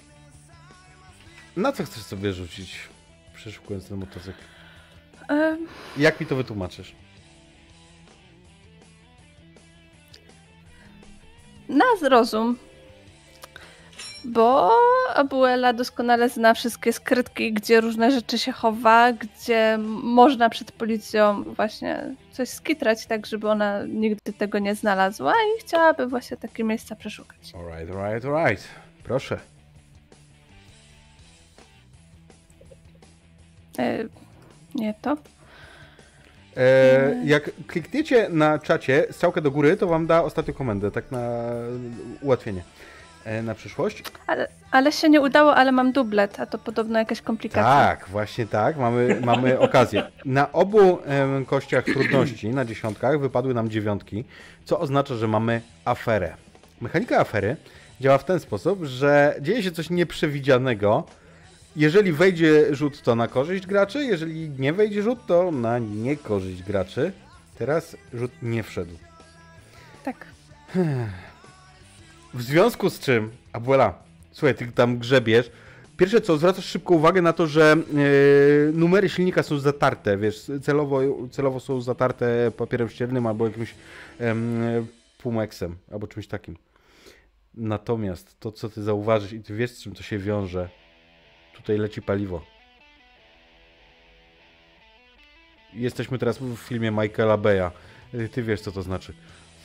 na co chcesz sobie rzucić, przeszukując ten motocykl? E... Jak mi to wytłumaczysz? Na zrozum. Bo Abuela doskonale zna wszystkie skrytki, gdzie różne rzeczy się chowa, gdzie można przed policją właśnie coś skitrać, tak żeby ona nigdy tego nie znalazła i chciałaby właśnie takie miejsca przeszukać. Alright, alright, alright. Proszę. E, nie to. E, jak klikniecie na czacie strzałkę do góry, to wam da ostatnią komendę, tak na ułatwienie. E, na przyszłość. Ale, ale się nie udało, ale mam dublet, a to podobno jakaś komplikacja. Tak, właśnie tak, mamy, mamy okazję. Na obu em, kościach trudności, na dziesiątkach, wypadły nam dziewiątki, co oznacza, że mamy aferę. Mechanika afery działa w ten sposób, że dzieje się coś nieprzewidzianego. Jeżeli wejdzie rzut, to na korzyść graczy, jeżeli nie wejdzie rzut, to na niekorzyść graczy. Teraz rzut nie wszedł. Tak. W związku z czym, Abuela, słuchaj, ty tam grzebiesz. Pierwsze co, zwracasz szybko uwagę na to, że yy, numery silnika są zatarte, wiesz, celowo, celowo są zatarte papierem ściernym albo jakimś yy, pumeksem, albo czymś takim. Natomiast to, co ty zauważysz i ty wiesz, z czym to się wiąże, tutaj leci paliwo. Jesteśmy teraz w filmie Michaela Beya. Ty wiesz, co to znaczy.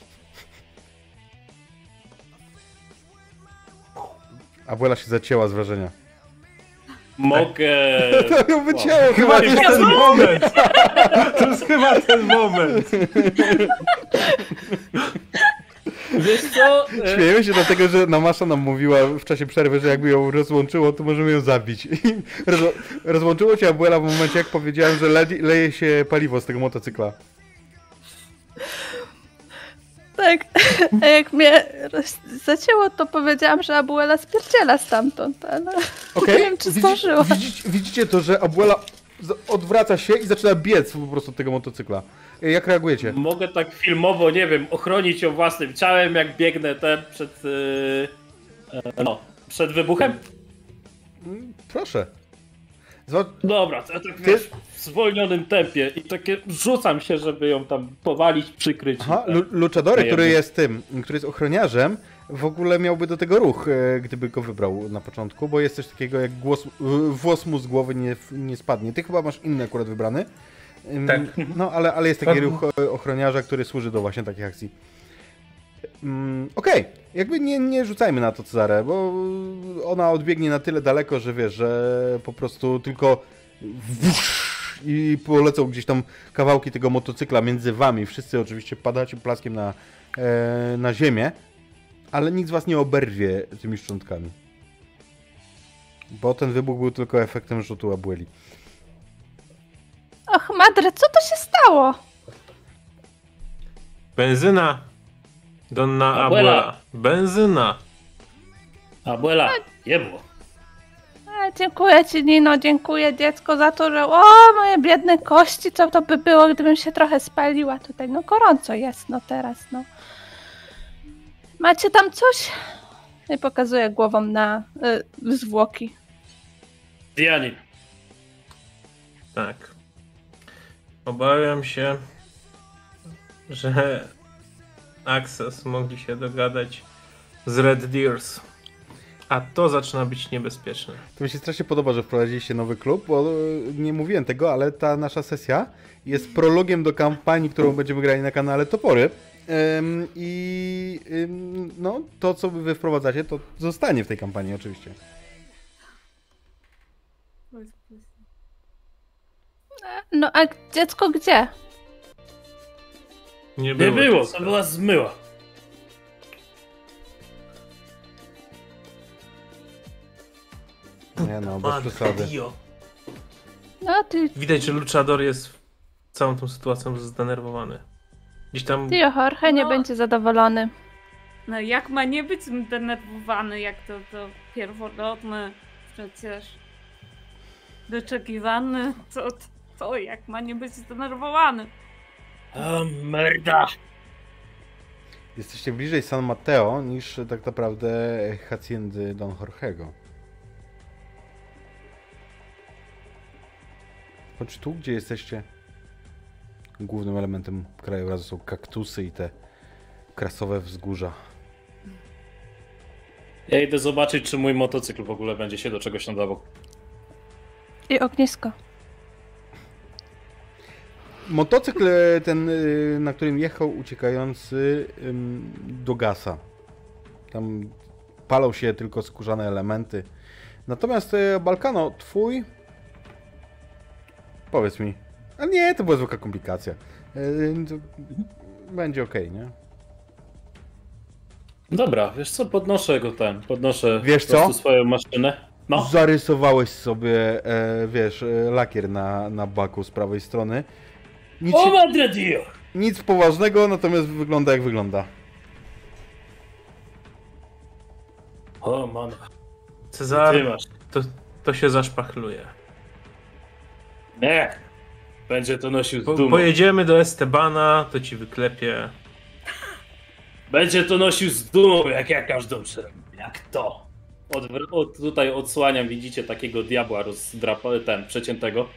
Abuela się zacięła z wrażenia. Mogę... To ją wycięło, Chyba chyba to jest ten moment! To jest chyba ten moment! Wiesz co? E, Śmiejemy się dlatego, że Namasza nam mówiła w czasie przerwy, że jakby ją rozłączyło, to możemy ją zabić. I roz, rozłączyło cię Abuela w momencie, jak powiedziałem, że le, leje się paliwo z tego motocykla. Tak, a jak mnie roz- zacięło, to powiedziałam, że Abuela spierdziela stamtąd, ale Okay? nie wiem, czy zdążyła. Widzicie, widzicie to, że Abuela z- odwraca się i zaczyna biec po prostu od tego motocykla. Jak reagujecie? Mogę tak filmowo, nie wiem, ochronić ją własnym ciałem, jak biegnę ten przed... Yy, e, no, przed wybuchem? Proszę. Zwa- Dobra, to ja tak wiesz, w zwolnionym tempie i takie rzucam się, żeby ją tam powalić, przykryć. Aha, i Lu- tak. Luchadory, który Daję. jest tym, który jest ochroniarzem, w ogóle miałby do tego ruch, e, gdyby go wybrał na początku, bo jest coś takiego jak głos, y, włos mu z głowy nie, nie spadnie. Ty chyba masz inny akurat wybrany. Ym, Tak. No, ale, ale jest taki Padł. ruch e, ochroniarza, który służy do właśnie takich akcji. Ym, Okej, jakby nie, nie rzucajmy na to Cezarę, bo ona odbiegnie na tyle daleko, że wiesz, że po prostu tylko wusz, i polecą gdzieś tam kawałki tego motocykla między wami. Wszyscy oczywiście padacie plaskiem na, e, na ziemię, ale nikt z was nie oberwie tymi szczątkami. Bo ten wybuch był tylko efektem rzutu Abueli. Och, Madre, co to się stało? Benzyna. Donna Abuela. Abuela. Benzyna. Abuela, jebło. A, dziękuję ci, Nino, dziękuję dziecko za to, że o, moje biedne kości, co to by było, gdybym się trochę spaliła tutaj. No gorąco jest, no teraz, no. Macie tam coś? I pokazuję głową na y, zwłoki. Dianin. tak. Obawiam się, że Access mogli się dogadać z Red Deers. A to zaczyna być niebezpieczne. To mi się strasznie podoba, że wprowadziliście nowy klub, bo nie mówiłem tego, ale ta nasza sesja jest prologiem do kampanii, którą będziemy grali na kanale Topory. Ym, I ym, no, to, co wy wprowadzacie, to zostanie w tej kampanii oczywiście. No a dziecko gdzie? Nie Nie było, było, dziecka. to była zmyła. Nie no, bez Matko przesady. Dio. No ty, Widać, że Luchador jest całą tą sytuacją zdenerwowany. Gdzieś tam... Tio Jorge nie No. będzie zadowolony. No jak ma nie być zdenerwowany, jak to, to pierworodny, przecież wyczekiwany, to, to jak ma nie być zdenerwowany. A merda! Jesteście bliżej San Mateo niż tak naprawdę haciendy Don Jorgego. Choć tu, gdzie jesteście, głównym elementem krajobrazu są kaktusy i te krasowe wzgórza. Ja idę zobaczyć, czy mój motocykl w ogóle będzie się do czegoś nadawał. I ognisko. Motocykl ten, na którym jechał uciekający, dogasa. Tam palą się tylko skórzane elementy. Natomiast Balkano, twój... Powiedz mi. A nie, to była zwykła komplikacja. To będzie okej, nie? Dobra, wiesz co, podnoszę go ten, podnoszę Wiesz po prostu co? swoją maszynę. No, Zarysowałeś sobie, e, wiesz, e, lakier na, na baku z prawej strony. Nic, o się, madre dio! nic poważnego, natomiast wygląda jak wygląda. O man, Cezar, ty masz. to, to się zaszpachluje. Nie, będzie to nosił z Po, dumą. pojedziemy do Estebana, to ci wyklepie. Będzie to nosił z dumą, jak ja każdą przerwę. Jak to? Od, od, tutaj odsłaniam, widzicie takiego diabła rozdrapa, ten, przeciętego.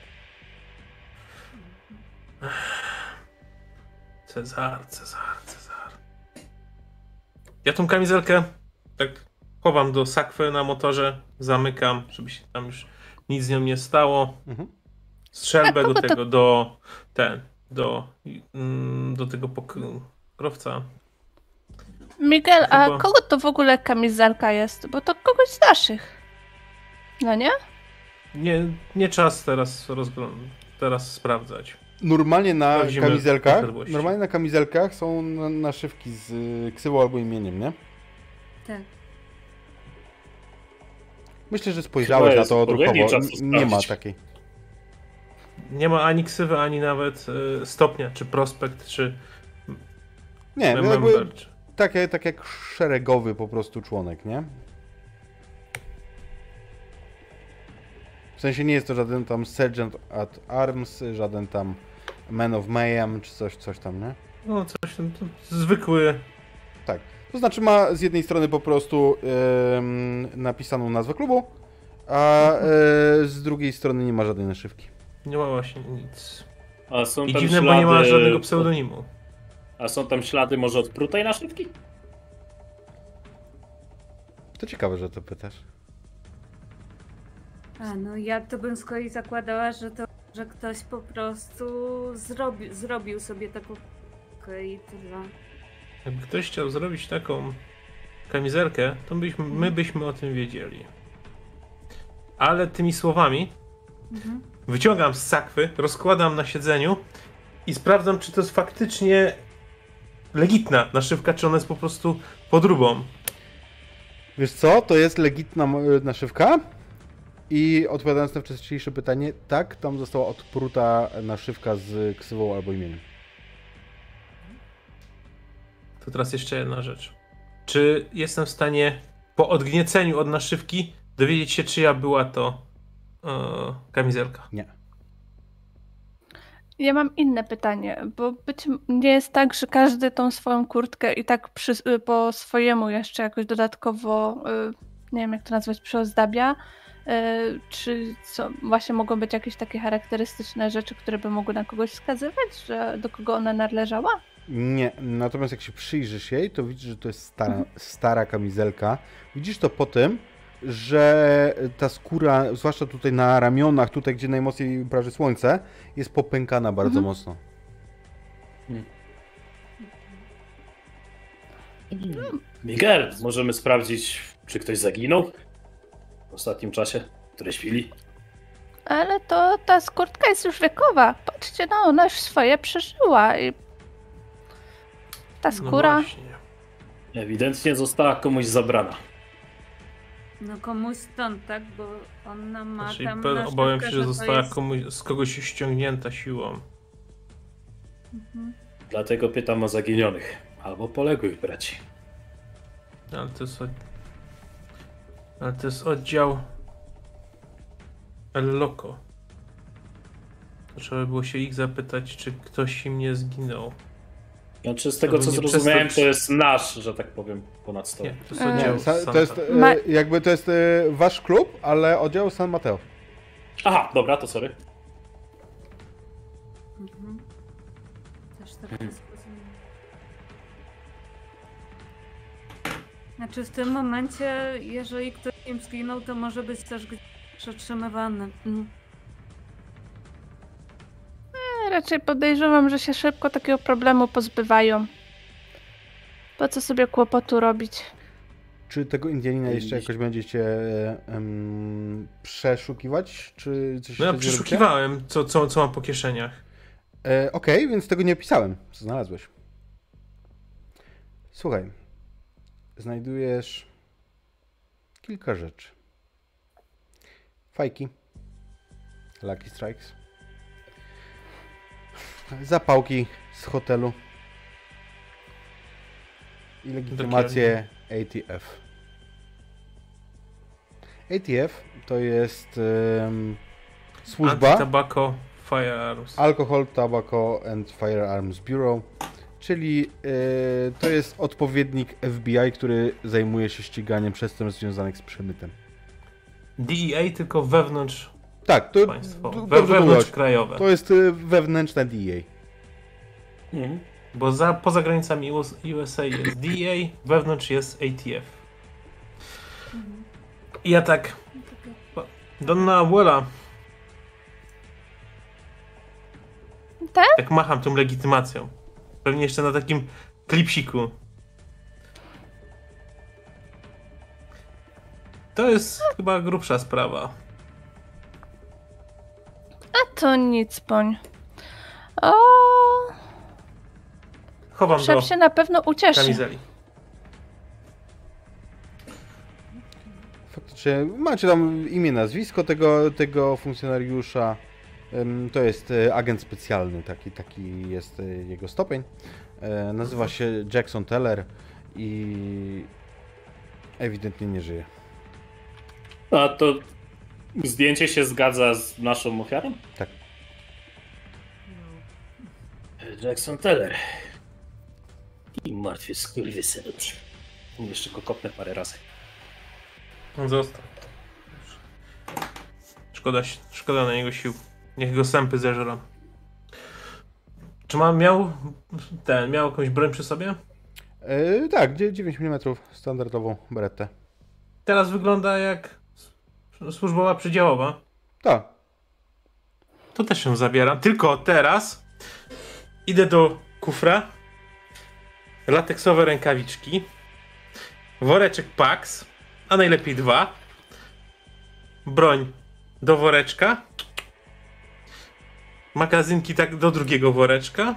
Cezar, Cezar, Cezar. Ja tą kamizelkę tak chowam do sakwy na motorze, zamykam, żeby się tam już nic z nią nie stało. Mhm. Strzelbę A do kogo to- tego, do ten, do, mm, do tego pokrowca. Miguel, a Chyba- kogo to w ogóle kamizelka jest? Bo to kogoś z naszych. No nie? Nie, nie czas teraz rozglądać, teraz sprawdzać. Normalnie na Sprawdzimy kamizelkach, posiadłości. normalnie na kamizelkach są na- naszywki z y, ksywą albo imieniem, nie? Tak. Myślę, że spojrzałeś Chyba na jest to odpowiedni odruchowo. czas to N- Nie ma sprawdzić. takiej. Nie ma ani ksywy, ani nawet y, stopnia, czy prospekt, czy Nie, no jakby member. Czy... tak, jak- tak jak szeregowy po prostu członek, nie? W sensie nie jest to żaden tam Sergeant at Arms, żaden tam Man of Mayhem, czy coś, coś tam, nie? No coś tam, to zwykły. Tak. To znaczy ma z jednej strony po prostu em, napisaną nazwę klubu, a e, z drugiej strony nie ma żadnej naszywki. Nie ma właśnie nic. A są I tam dziwne, ślady... bo nie ma żadnego pseudonimu. A są tam ślady może od prutej naszywki? To ciekawe, że to pytasz. A no ja to bym z kolei zakładała, że to, że ktoś po prostu zrobi, zrobił sobie taką i tyle. Jakby ktoś chciał zrobić taką kamizelkę, to byśmy, my byśmy o tym wiedzieli. Ale tymi słowami Mhm. wyciągam z sakwy, rozkładam na siedzeniu i sprawdzam, czy to jest faktycznie legitna naszywka, czy ona jest po prostu podróbą. Wiesz co, to jest legitna m- naszywka i odpowiadając na wcześniejsze pytanie, tak, tam została odpruta naszywka z ksywą albo imieniem. To teraz jeszcze jedna rzecz. Czy jestem w stanie po odgnieceniu od naszywki dowiedzieć się, czyja była to e, kamizelka? Nie. Ja mam inne pytanie, bo być m- nie jest tak, że każdy tą swoją kurtkę i tak przy, y, po swojemu jeszcze jakoś dodatkowo, y, nie wiem jak to nazwać, przyozdabia, Yy, czy co, właśnie mogą być jakieś takie charakterystyczne rzeczy, które by mogły na kogoś wskazywać, że do kogo ona należała? Nie, natomiast jak się przyjrzysz jej, to widzisz, że to jest stara, stara kamizelka. Widzisz to po tym, że ta skóra, zwłaszcza tutaj na ramionach, tutaj gdzie najmocniej praży słońce, jest popękana bardzo Mhm. mocno. Miguel, możemy sprawdzić, czy ktoś zaginął w ostatnim czasie, w której chwili. Ale to ta skórtka jest już wiekowa. Patrzcie, no ona już swoje przeżyła i ta No skóra... właśnie. Ewidentnie została komuś zabrana. No komuś stąd, tak? Bo ona ma Znaczy, tam pe- na obawiam szybkę, się, że to została jest... komuś, z kogoś ściągnięta siłą. Mhm. Dlatego pytam o zaginionych albo poległych braci. Ale to jest, od... Ale to jest oddział El Loco. To trzeba było się ich zapytać, czy ktoś im nie zginął. Znaczy z tego co nie zrozumiałem, przestać- to jest nasz, że tak powiem, ponad sto. Nie, to jest Eee. oddział Nie, sa- Santa. to jest e, Ma- jakby to jest e, wasz klub, ale oddział San Mateo. Aha, dobra, to sorry. Mhm. Też tak Mhm. wszystko rozumiem. Znaczy w tym momencie, jeżeli ktoś im zginął, to może być też gdzieś przetrzymywany. Mhm. Raczej podejrzewam, że się szybko takiego problemu pozbywają. Po co sobie kłopotu robić? Czy tego Indianina jeszcze jakoś będziecie em, przeszukiwać? Czy coś No ja jeszcze zrobicie? przeszukiwałem, co, co, co mam po kieszeniach. E, Okej, więc tego nie pisałem, co znalazłeś. Słuchaj, znajdujesz kilka rzeczy. Fajki, Lucky Strikes, zapałki z hotelu i legitymację A T F. A T F to jest em, służba Anti-tobacco Firearms. Alcohol, Tobacco and Firearms Bureau, czyli y, to jest odpowiednik F B I, który zajmuje się ściganiem przestępstw związanych z przemytem. D E A tylko wewnątrz Tak, to, państwo. to, We, dobrze wewnątrz mówiłeś. krajowe. To jest y, wewnętrzne D E A. Mhm. Bo za, poza granicami U S A jest D E A, wewnątrz jest A T F. I ja tak... Donna Abuela. Tak? Tak macham tą legitymacją. Pewnie jeszcze na takim klipsiku. To jest chyba grubsza sprawa. A to nic, poń. O, Chowam do szef się na pewno ucieszy. kamizeli. Faktycznie macie tam imię, nazwisko tego, tego funkcjonariusza. Ym, To jest y, agent specjalny, taki, taki jest y, jego stopień. E, Nazywa się Jackson Teller i ewidentnie nie żyje. A to zdjęcie się zgadza z naszą ofiarą? Tak. Jackson Teller. I martwy skurwysyn. Jeszcze go kopnę parę razy. On został. Szkoda, szkoda na niego sił. Niech go sępy zeżrą. Czy ma, miał ten, miał jakąś broń przy sobie? E, tak, dzie- dziewięć milimetrów, standardową berettę. Teraz wygląda jak służbowa przydziałowa. Tak. To też się zabieram. Tylko teraz idę do kufra. Lateksowe rękawiczki. Woreczek Pax. A najlepiej dwa. Broń do woreczka. Magazynki tak do drugiego woreczka.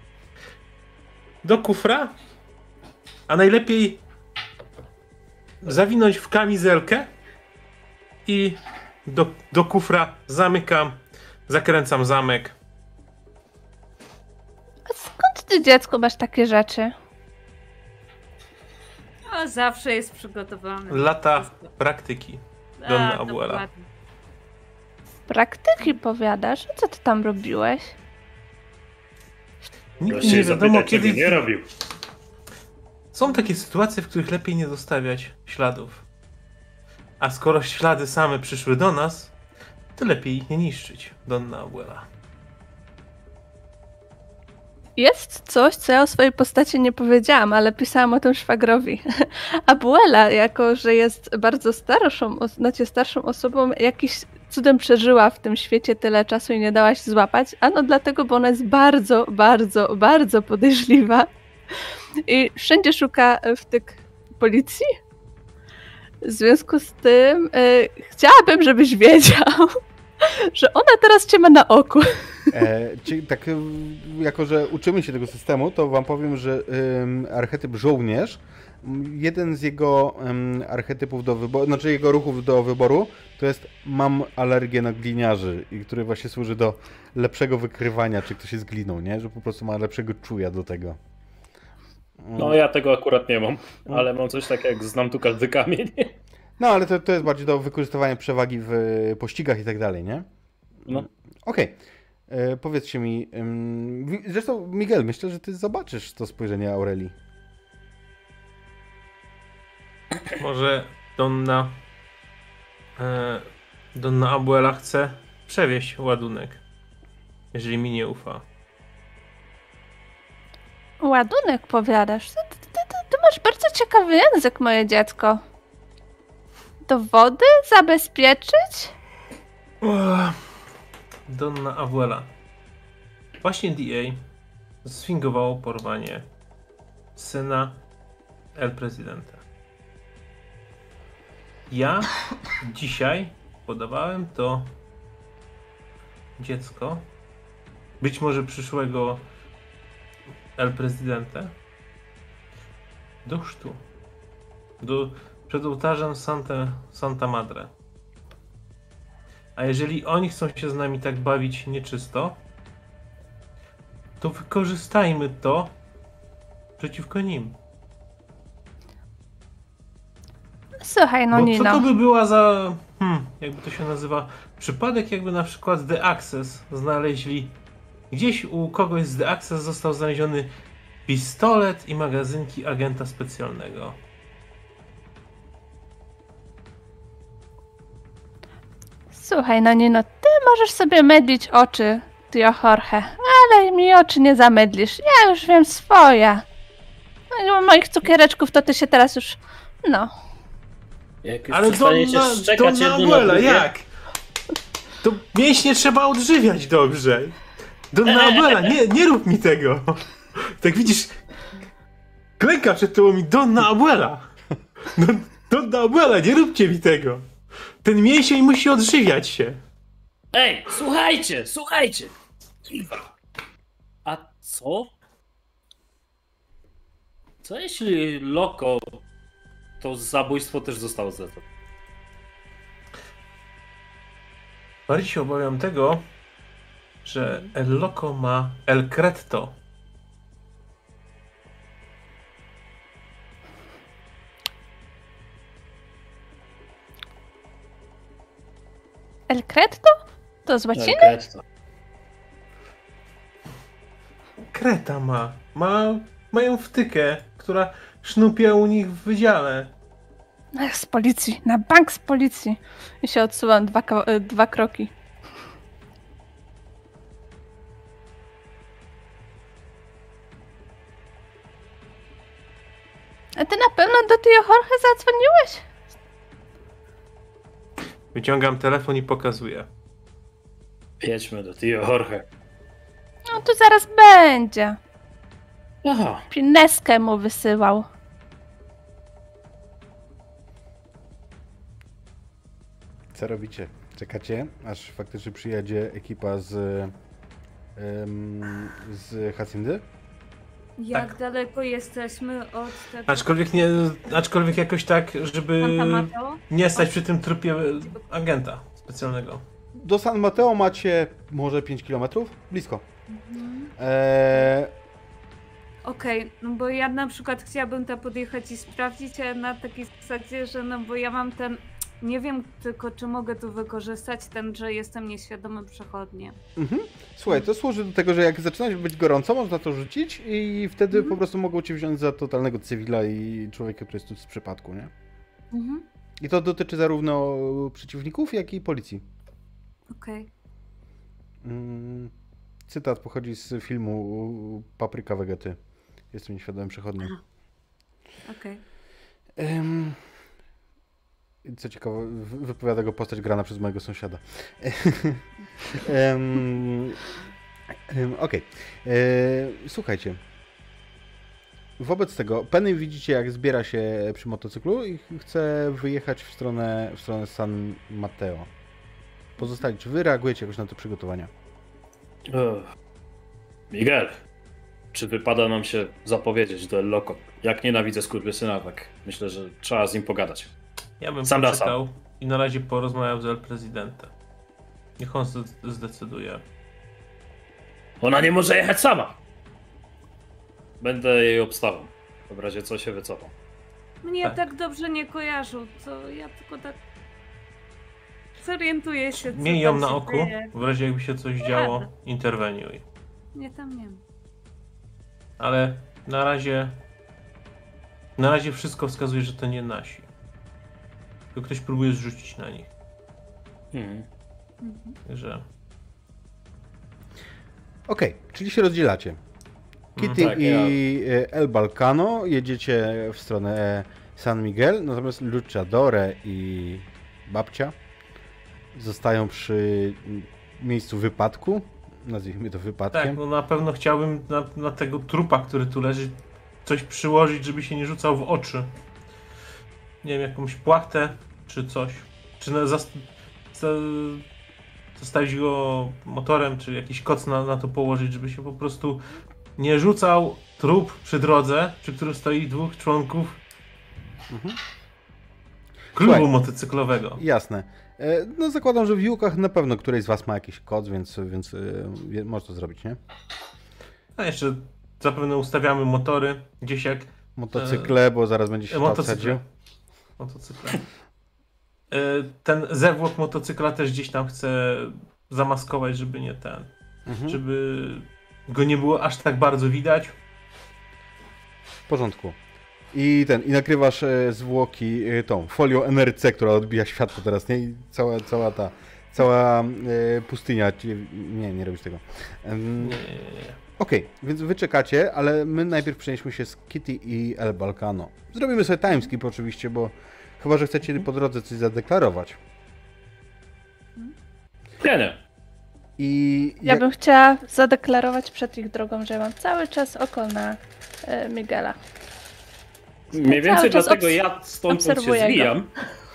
Do kufra. A najlepiej zawinąć w kamizelkę. I do, do kufra zamykam. Zakręcam zamek. A skąd ty, dziecko, masz takie rzeczy? No, zawsze jest przygotowany. Lata praktyki. Donna A, Abuela. dokładnie. Praktyki powiadasz? A co ty tam robiłeś? Nigdy Proszę nie wiadomo, zapytać, kiedy... czego nie robił. Są takie sytuacje, w których lepiej nie zostawiać śladów. A skoro ślady same przyszły do nas, to lepiej ich nie niszczyć, Donna Abuela. Jest coś, co ja o swojej postaci nie powiedziałam, ale pisałam o tym szwagrowi. Abuela, jako że jest bardzo starszą, znaczy starszą osobą, jakiś cudem przeżyła w tym świecie tyle czasu i nie dała się złapać. Ano dlatego, bo ona jest bardzo, bardzo, bardzo podejrzliwa i wszędzie szuka wtyk policji. W związku z tym yy, chciałabym, żebyś wiedział, że ona teraz cię ma na oku. E, czyli tak, jako że uczymy się tego systemu, to wam powiem, że ym, archetyp żołnierz, jeden z jego ym, archetypów do wyboru, znaczy jego ruchów do wyboru, to jest mam alergię na gliniarzy, i który właśnie służy do lepszego wykrywania, czy ktoś jest gliną, nie? Że po prostu ma lepszego czuja do tego. No ja tego akurat nie mam, ale mam coś takiego jak znam tu każdy kamień. No ale to, to jest bardziej do wykorzystywania przewagi w pościgach i tak dalej, nie? No. Okej. Okay. Powiedzcie mi, ym, zresztą Miguel, myślę, że ty zobaczysz to spojrzenie Aurelii. Może Donna e, Donna Abuela chce przewieźć ładunek, jeżeli mi nie ufa. Ładunek powiadasz? Ty, ty, ty, ty masz bardzo ciekawy język, moje dziecko. Dowody zabezpieczyć? Uch. Donna Abuela. Właśnie D A sfingowało porwanie syna El Presidenta. Ja dzisiaj podawałem to dziecko, być może przyszłego El Presidente, do chrztu. Do, przed ołtarzem Santa, Santa Madre. A jeżeli oni chcą się z nami tak bawić nieczysto, to wykorzystajmy to przeciwko nim. Słuchaj, no Bo Nino. co to by była za, hmm, jakby to się nazywa, przypadek, jakby na przykład The Access znaleźli, gdzieś u kogoś z The Access został znaleziony pistolet i magazynki agenta specjalnego. Słuchaj, no Nino, ty możesz sobie mydlić oczy, Tio Jorge, ale mi oczy nie zamydlisz. Ja już wiem swoje. No, moich cukiereczków to ty się teraz już, no. Jak już Ale przestaniecie Donna, szczekać Donna jedno na Abuela, drugie, jak? To mięśnie trzeba odżywiać dobrze. Donna Abuela, nie, nie rób mi tego. Tak widzisz, klęka przed tobą mi Donna Abuela. No, Donna Abuela, nie róbcie mi tego. Ten mięsień musi odżywiać się. Ej, słuchajcie, słuchajcie! A co? Co jeśli Loko, to zabójstwo też zostało za to? Bardziej się obawiam tego, że El Loco ma El Cretto. El Cretto? To z łaciny? Kretto. Kreta ma. ma. Mają wtykę, która sznupie u nich w wydziale. Ach, z policji, na bank z policji. I się odsuwam dwa, ko- dwa kroki. A ty na pewno do Tio Jorge zadzwoniłeś? Wyciągam telefon i pokazuję. Jedźmy do Tio Jorge. No to zaraz będzie. Aha. Pineskę mu wysyłał. Co robicie? Czekacie, aż faktycznie przyjedzie ekipa z, ym, z Hacindy? Jak Tak. daleko jesteśmy od tego Aczkolwiek nie, aczkolwiek jakoś tak, żeby Santa Mateo? nie stać przy tym trupie agenta specjalnego. Do San Mateo macie może pięć kilometrów? Blisko. Eee, Okej, no bo ja na przykład chciałabym tam podjechać i sprawdzić, ale na takiej zasadzie, że no bo ja mam ten, nie wiem tylko czy mogę tu wykorzystać ten, że jestem nieświadomym przechodniem. mhm. Słuchaj, to służy do tego, że jak zaczyna być gorąco, można to rzucić i wtedy Mhm. po prostu mogą cię wziąć za totalnego cywila i człowieka, który jest tu z przypadku, nie? Mhm. I to dotyczy zarówno przeciwników, jak i policji. Okej. Mm, cytat pochodzi z filmu Papryka Wegety. Jestem nieświadomym przechodnim. Okej. Ym, co ciekawe, wy- wypowiada go postać grana przez mojego sąsiada. Ym, ym, Okej. Yy, Słuchajcie. Wobec tego, Penny widzicie, jak zbiera się przy motocyklu i ch- chce wyjechać w stronę, w stronę San Mateo. Pozostali, czy wy reagujecie jakoś na te przygotowania? Ech. Miguel, czy wypada nam się zapowiedzieć do El Loco? Jak nienawidzę skurwysyna, tak myślę, że trzeba z nim pogadać. Ja bym Sam na poczekał i na razie porozmawiał z El Prezidentem. Niech on zde- zdecyduje. Ona nie może jechać sama! Będę jej obstawał. W razie co się wycofam. Mnie Tak. tak. dobrze nie kojarzył, to ja tylko tak zorientuję się, co Miej ją tam na się oku, dzieje. w razie jakby się coś działo, interweniuj. Nie, tam nie ma. Ale na razie... Na razie wszystko wskazuje, że to nie nasi. Tylko ktoś próbuje zrzucić na nich. Mhm. Że... Okej, czyli się rozdzielacie. Kitty tak, i ja- e, El Balcano jedziecie w stronę San Miguel, natomiast Luchadore i babcia zostają przy miejscu wypadku. Nazwijmy to Tak, wypadkiem. no na pewno chciałbym na, na tego trupa, który tu leży, coś przyłożyć, żeby się nie rzucał w oczy. Nie wiem, jakąś płachtę, czy coś. Czy na, zas, za, zostawić go motorem, czy jakiś koc na, na to położyć, żeby się po prostu nie rzucał trup przy drodze, przy którym stoi dwóch członków Mhm. klubu Słuchaj. motocyklowego. Jasne. E, No zakładam, że w Jułkach na pewno któryś z was ma jakiś koc, więc, więc e, je- może to zrobić, nie? A jeszcze zapewne ustawiamy motory gdzieś jak Motocykle, bo zaraz będzie się motocykle. obsadził. Motocykle. E, Ten zewłok motocykla też gdzieś tam chcę zamaskować, żeby nie ten, Mhm. żeby go nie było aż tak bardzo widać. W porządku. I ten, i nakrywasz e, zwłoki e, tą folią N R C, która odbija światło teraz, nie? I cała, cała ta, cała e, pustynia, ci- nie, nie robisz tego. Em, Nie, nie, nie, nie. Okej, więc wy czekacie, ale my najpierw przenieśmy się z Kitty i El Balcano. Zrobimy sobie timeskip oczywiście, bo chyba, że chcecie po drodze coś zadeklarować. Nie, nie. I Ja jak- bym chciała zadeklarować przed ich drogą, że mam cały czas oko na e, Miguela. Mniej więcej Cały czas dlatego obs- ja stąd się obserwuję go. zwijam.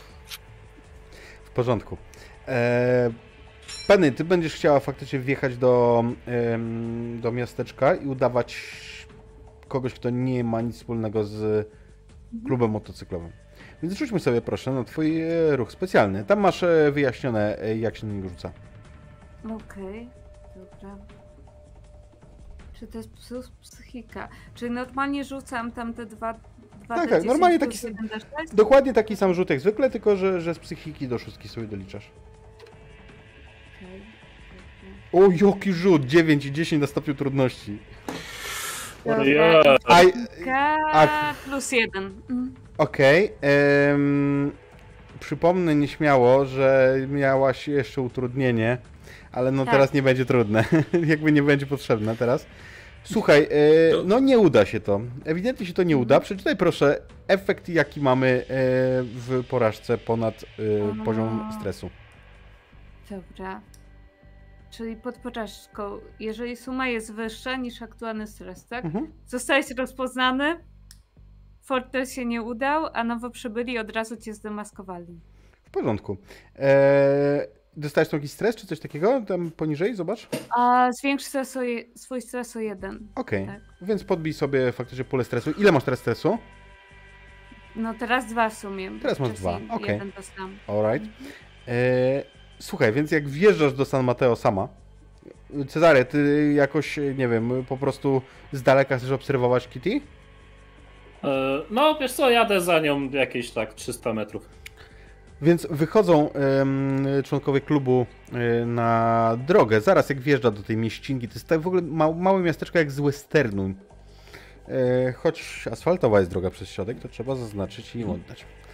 W porządku. E, Penny, ty będziesz chciała faktycznie wjechać do, em, do miasteczka i udawać kogoś, kto nie ma nic wspólnego z klubem motocyklowym. Więc rzućmy sobie proszę na twój e, ruch specjalny. Tam masz e, wyjaśnione, e, jak się na niego rzuca. Okej, dobra. Czy to jest psy- psychika? Czyli normalnie rzucam tam te dwa... dwa Tak, D tak, dziesięć normalnie plus taki sam- jeden D sześć? Dokładnie taki sam rzut jak zwykle, tylko że, że z psychiki do szóstki sobie doliczasz. Okej, dobra. O, jaki rzut! dziewięć i dziesięć na stopniu trudności. Dobra. Ja. Aj, K A- plus jeden. Mm. Okej. em, Przypomnę nieśmiało, że miałaś jeszcze utrudnienie, ale no Tak. teraz nie będzie trudne. Jakby nie będzie potrzebne teraz. Słuchaj, e, no nie uda się to. Ewidentnie się to nie uda. Przeczytaj proszę efekt, jaki mamy e, w porażce ponad e, poziom stresu. Dobra. Czyli pod porażką, jeżeli suma jest wyższa niż aktualny stres, tak? Mhm. Zostałeś rozpoznany, Fortel się nie udał, a nowo przybyli od razu cię zdemaskowali. W porządku. E, dostałeś tam jakiś stres czy coś takiego? Tam poniżej, zobacz. A zwiększ stres o je, swój stres o jeden. Okej, Tak. więc podbij sobie faktycznie pulę stresu. Ile masz teraz stresu? No teraz dwa w sumie. Teraz masz Wcześniej dwa, okej. Jeden dostałam. Alright. E, słuchaj, więc jak wjeżdżasz do San Mateo sama, Cezary, ty jakoś, nie wiem, po prostu z daleka chcesz obserwować Kitty? E, No, wiesz co, jadę za nią jakieś tak trzysta metrów. Więc wychodzą em, członkowie klubu e, na drogę, zaraz jak wjeżdża do tej mieścinki, to jest tak w ogóle ma, małe miasteczko jak z westernu. E, choć asfaltowa jest droga przez środek, to trzeba zaznaczyć i im oddać.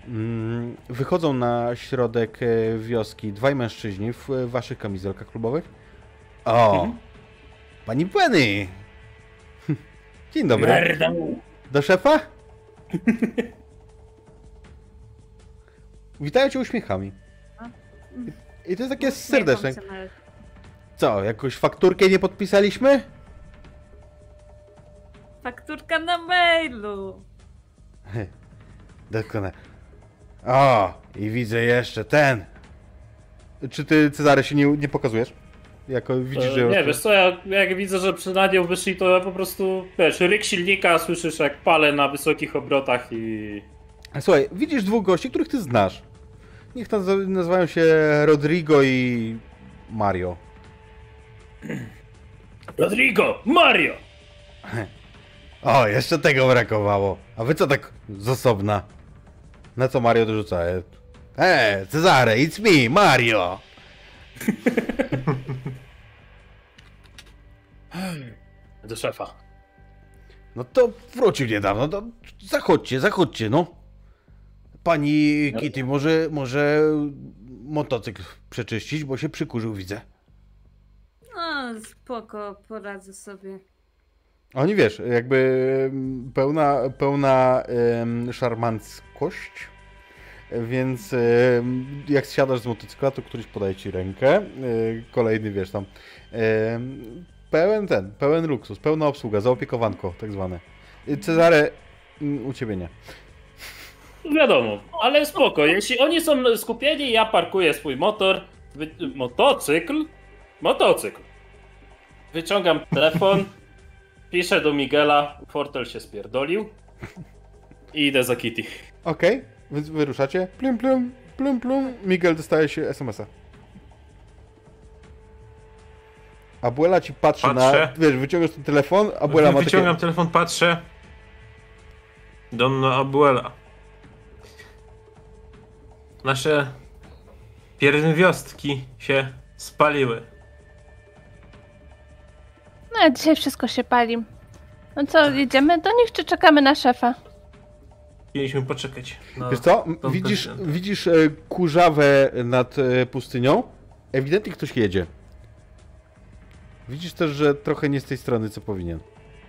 Mm, Wychodzą na środek e, wioski dwaj mężczyźni w e, waszych kamizelkach klubowych. O! Mhm. Pani Penny! Dzień dobry. Merda. Do szefa? Witają cię uśmiechami. I to jest takie serdeczne. Uśmiecham się na- Co, jakąś fakturkę nie podpisaliśmy? Fakturka na mailu. Doskonale. O, i widzę jeszcze ten. Czy ty, Cezary, się nie, nie pokazujesz? Jako widzisz, że... E, Nie, wiesz co, ja, jak widzę, że przy radio wyszli, to ja po prostu, wiesz, ryk silnika, słyszysz jak palę na wysokich obrotach i... Słuchaj, widzisz dwóch gości, których ty znasz. Niech tam nazywają się Rodrigo i Mario. Rodrigo! Mario! O, jeszcze tego brakowało. A wy co tak z osobna? Na co Mario dorzuca? E, Cezary, it's me, Mario! Do szefa. No to wrócił niedawno, to zachodźcie, zachodźcie, no. Pani Kitty, może, może motocykl przeczyścić, bo się przykurzył, widzę. No, spoko, poradzę sobie. Oni, wiesz, jakby pełna, pełna um, szarmanckość, więc um, jak zsiadasz z motocykla, to któryś podaje ci rękę, y, kolejny, wiesz, tam um, pełen ten, pełen luksus, pełna obsługa, zaopiekowanko tak zwane. Y, Cezary, y, u ciebie nie. Wiadomo, ale spoko, jeśli oni są skupieni, ja parkuję swój motor, wy... motocykl, motocykl. Wyciągam telefon, piszę do Miguela, fortel się spierdolił i idę za Kitty. Okej, okay, więc wyruszacie, plum plum, plum plum, Miguel dostaje się es em es a. Abuela ci patrzy Patrzę. na, wiesz, wyciągasz ten telefon, Abuela ma Wyciągam takie... telefon, patrzę. Donna Abuela. Nasze pierwiostki się spaliły. No, dzisiaj wszystko się pali. No co, jedziemy do nich, czy czekamy na szefa? Mieliśmy poczekać. Na Wiesz co, tą widzisz, prezydenta. widzisz e, kurzawę nad e, pustynią? Ewidentnie ktoś jedzie. Widzisz też, że trochę nie z tej strony, co powinien.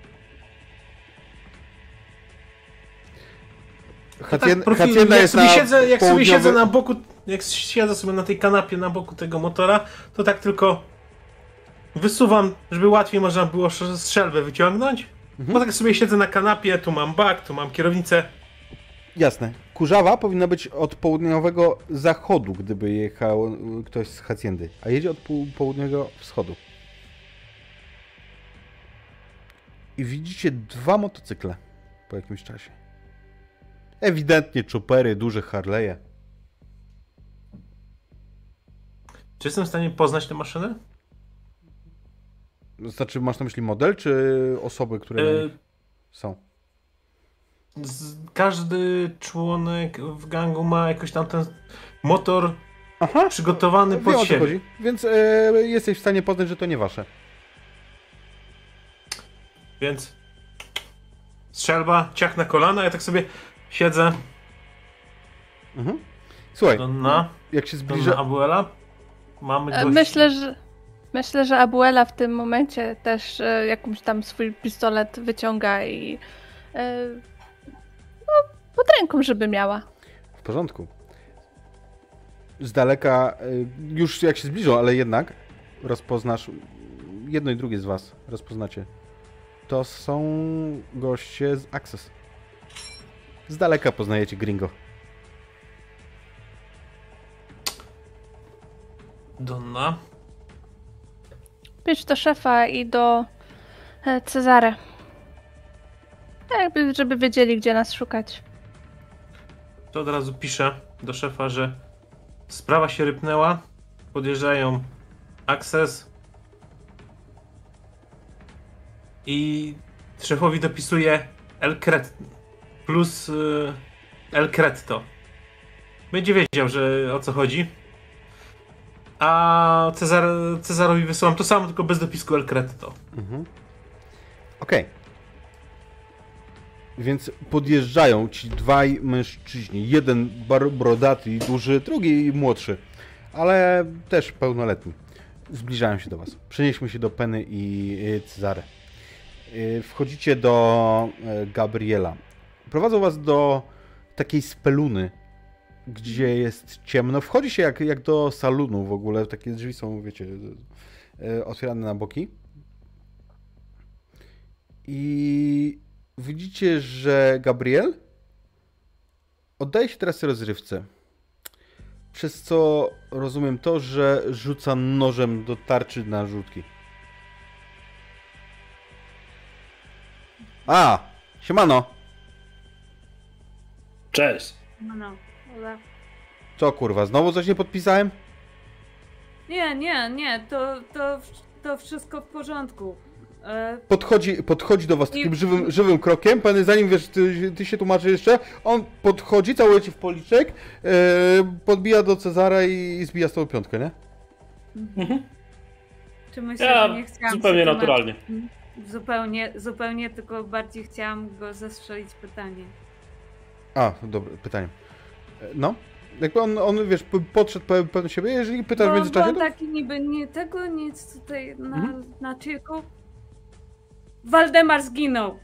Hacjen, Tak, profil, Hacienda jak jest sobie na siedzę, jak sobie południowy... siedzę na boku, jak siedzę sobie na tej kanapie na boku tego motora, to tak tylko wysuwam, żeby łatwiej można było sz- strzelbę wyciągnąć. Mhm. Bo tak sobie siedzę na kanapie, tu mam bak, tu mam kierownicę. Jasne. Kurzawa powinna być od południowego zachodu, gdyby jechał ktoś z Haciendy, a jedzie od pół- południowego wschodu. I widzicie dwa motocykle po jakimś czasie. Ewidentnie chopery, duże Harley'e. Czy jestem w stanie poznać tę maszynę? Znaczy, masz na myśli model, czy osoby, które E, są? z, każdy członek w gangu ma jakoś tam ten motor Aha, przygotowany wiem, pod o co siebie. chodzi. Więc e, jesteś w stanie poznać, że to nie wasze. Więc strzelba, ciach na kolana, ja tak sobie siedzę. Mhm. Słuchaj, Donna, jak się Donna zbliża... Abuela. Mamy E, gości. Myślę, że myślę, że Abuela w tym momencie też e, jakąś tam swój pistolet wyciąga i e, no, pod ręką, żeby miała. W porządku. Z daleka, y, już jak się zbliżą, ale jednak rozpoznasz, jedno i drugie z was rozpoznacie. To są goście z Access. Z daleka poznajecie Gringo. Donna. Pisz do szefa i do e, Cezary. Jakby, żeby wiedzieli, gdzie nas szukać. To od razu piszę do szefa, że sprawa się rypnęła. Podjeżdżają Access. I szefowi dopisuje El Cret plus y, El Cretto. Będzie wiedział, że o co chodzi. A Cezar, Cezarowi wysyłam to samo, tylko bez dopisku El Cretto. Mhm. Okej. Więc podjeżdżają ci dwaj mężczyźni. Jeden bar- brodaty i duży, drugi młodszy, ale też pełnoletni. Zbliżają się do was. Przenieśmy się do Penny i Cezary. Wchodzicie do Gabriela. Prowadzą was do takiej speluny, gdzie jest ciemno. Wchodzi się jak, jak do salonu w ogóle. Takie drzwi są, wiecie, otwierane na boki. I widzicie, że Gabriel oddaje się teraz rozrywce. Przez co rozumiem to, że rzuca nożem do tarczy na rzutki. A! Siemano! Cześć. No, no. Ula. Co kurwa, znowu coś nie podpisałem? Nie, nie, nie, to, to, to wszystko w porządku. E, Podchodzi, podchodzi do was I- takim żywym, żywym krokiem, Penny, zanim wiesz, ty, ty się tłumaczy jeszcze, on podchodzi, całuje ci w policzek, e, podbija do Cezara i, i zbija z tą piątkę, nie? Mhm. czy myślę, Ja że nie chciałam zupełnie się tłumaczyć? naturalnie. Zupełnie, zupełnie, tylko bardziej chciałam go zastrzelić pytanie. A, dobra, pytanie. E, No? Jakby on, on wiesz, p- podszedł pe- pewno siebie, jeżeli pytasz w Bo, bo międzyczasie, on to... taki niby nie tego, nic tutaj na, Mhm. na chillku. Waldemar zginął!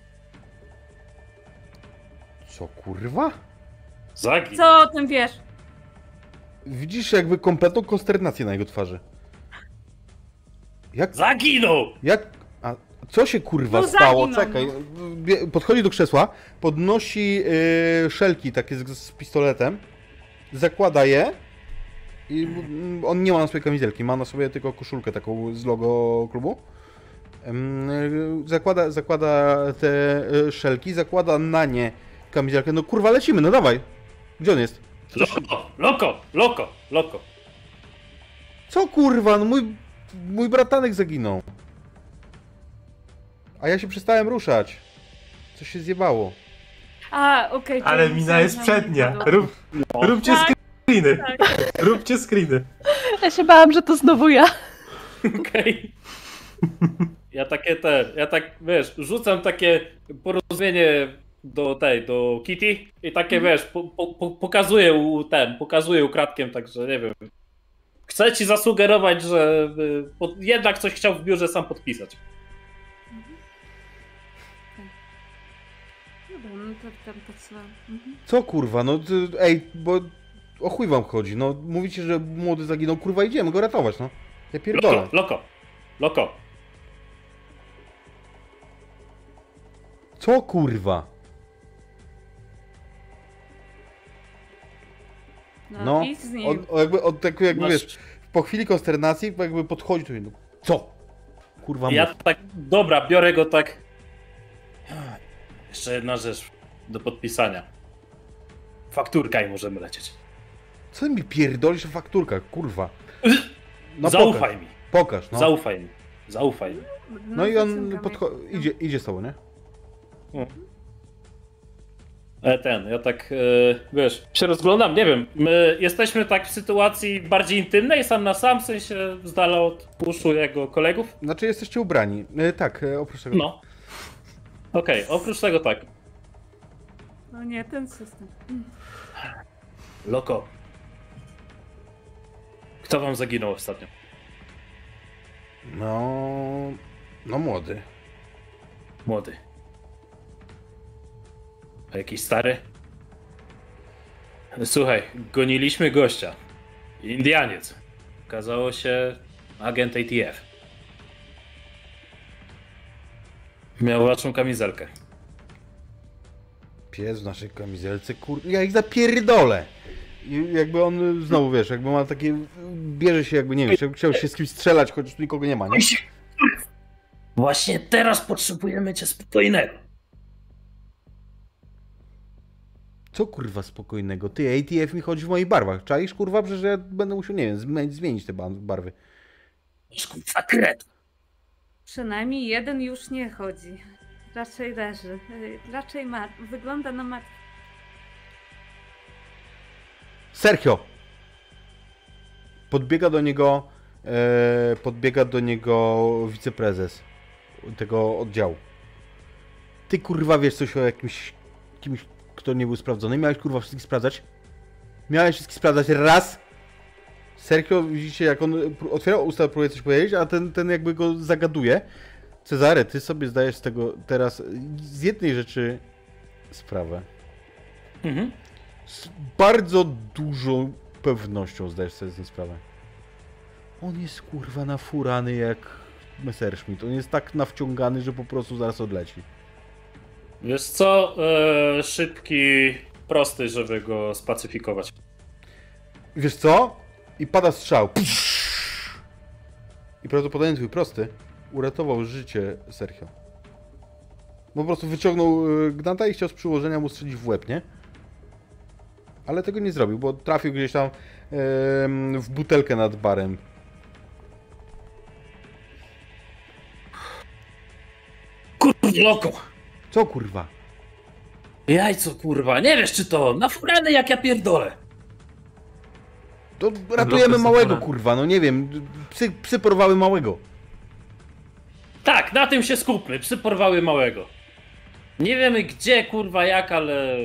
Co kurwa? Zagi. Co o tym wiesz? Widzisz jakby kompletną konsternację na jego twarzy. Jak... Zaginął! Jak... A co się kurwa No stało? zaginął, Czekaj. Bie- Podchodzi do krzesła, podnosi yy, szelki takie z, z pistoletem, zakłada je i mm, on nie ma na sobie kamizelki, ma na sobie tylko koszulkę taką z logo klubu. Ym, yy, zakłada, zakłada te yy, szelki, zakłada na nie kamizelkę. No kurwa lecimy, no dawaj. Gdzie on jest? Loko, loko, loko, loko. Co kurwa, no mój, mój bratanek zaginął. A ja się przestałem ruszać. Coś się zjebało. A, okej. to Ale myślałam, mina jest że przednia. nie było. Rób, róbcie Tak, screeny. tak. Róbcie screeny. Ja się bałam, że to znowu ja. Okej. Ja takie te, ja tak, wiesz, rzucam takie porozumienie do tej, do Kitty i takie, wiesz, po, po, po, pokazuję u ten, pokazuję ukradkiem, także nie wiem. Chcę ci zasugerować, że y, pod, jednak coś chciał w biurze sam podpisać. Dobra, no to tam podsyłam. Mhm. Co kurwa, no ty, ej, bo o chuj wam chodzi, no mówicie, że młody zaginął, kurwa idziemy go ratować, no. Ja pierdolę. Loko, loko, loko. Co kurwa? No, No, idź z nim. on, o, jakby, on, tak jakby Masz- wiesz, po chwili konsternacji jakby podchodzi tu i no, co? Kurwa Ja mów. tak, dobra, biorę go tak. Jeszcze jedna rzecz do podpisania. Fakturka i możemy lecieć. Co mi pierdolisz o fakturkach, kurwa? No Zaufaj pokaż, mi, pokaż, no. zaufaj mi, zaufaj mi. No i on wyciągam podcho- jak- idzie, idzie z tobą, nie? E, Ten, ja tak, e, wiesz, się rozglądam, nie wiem, my jesteśmy tak w sytuacji bardziej intymnej, sam na sam, w sensie z dala od uszu jego kolegów. Znaczy jesteście ubrani. E, tak, e, oprócz tego. No. Okej, oprócz tego tak. No nie, ten system. Loko. Kto wam zaginął ostatnio? No... No młody. Młody. A jakiś stary? Słuchaj, goniliśmy gościa. Indianiec. Okazało się agent A T F. Miał waszą kamizelkę. Pies w naszej kamizelce, kur... Ja ich zapierdolę! I jakby on znowu, wiesz, jakby ma takie... Bierze się jakby, nie wiem, chciał, chciał się z kimś strzelać, chociaż tu nikogo nie ma, nie? Właśnie teraz potrzebujemy cię spokojnego. Co kurwa spokojnego? Ty, A T F mi chodzi w moich barwach. Czaisz kurwa, przecież ja będę musiał, nie wiem, zmienić, zmienić te ba- barwy. Zakret. Przynajmniej jeden już nie chodzi. Raczej leży. Y, Raczej ma. Wygląda na martwy. Sergio! Podbiega do niego... E, podbiega do niego wiceprezes tego oddziału. Ty kurwa wiesz coś o jakimś kimś, kto nie był sprawdzony. Miałeś kurwa wszystkich sprawdzać. Miałeś wszystkich sprawdzać raz. Sergio, widzicie, jak on otwiera usta, próbuje coś powiedzieć, a ten, ten jakby go zagaduje. Cezary, ty sobie zdajesz z tego teraz z jednej rzeczy sprawę. Mhm. Z bardzo dużą pewnością zdajesz sobie z niej sprawę. On jest kurwa nafurany jak Messerschmitt. On jest tak nawciągany, że po prostu zaraz odleci. Wiesz co? E, szybki, prosty, żeby go spacyfikować. Wiesz co? I pada strzał. I prawdopodobnie twój prosty uratował życie Sergio. Po prostu wyciągnął gnata i chciał z przyłożenia mu strzelić w łeb, nie? Ale tego nie zrobił, bo trafił gdzieś tam yy, w butelkę nad barem. Kurwa, loko! Co kurwa? Jajco, kurwa, nie wiesz czy to nafurany jak ja pierdolę. To ratujemy Blok małego jest kurwa, no nie wiem. Psy, psy porwały małego. Tak, na tym się skupmy, psy porwały małego. Nie wiemy gdzie, kurwa, jak, ale...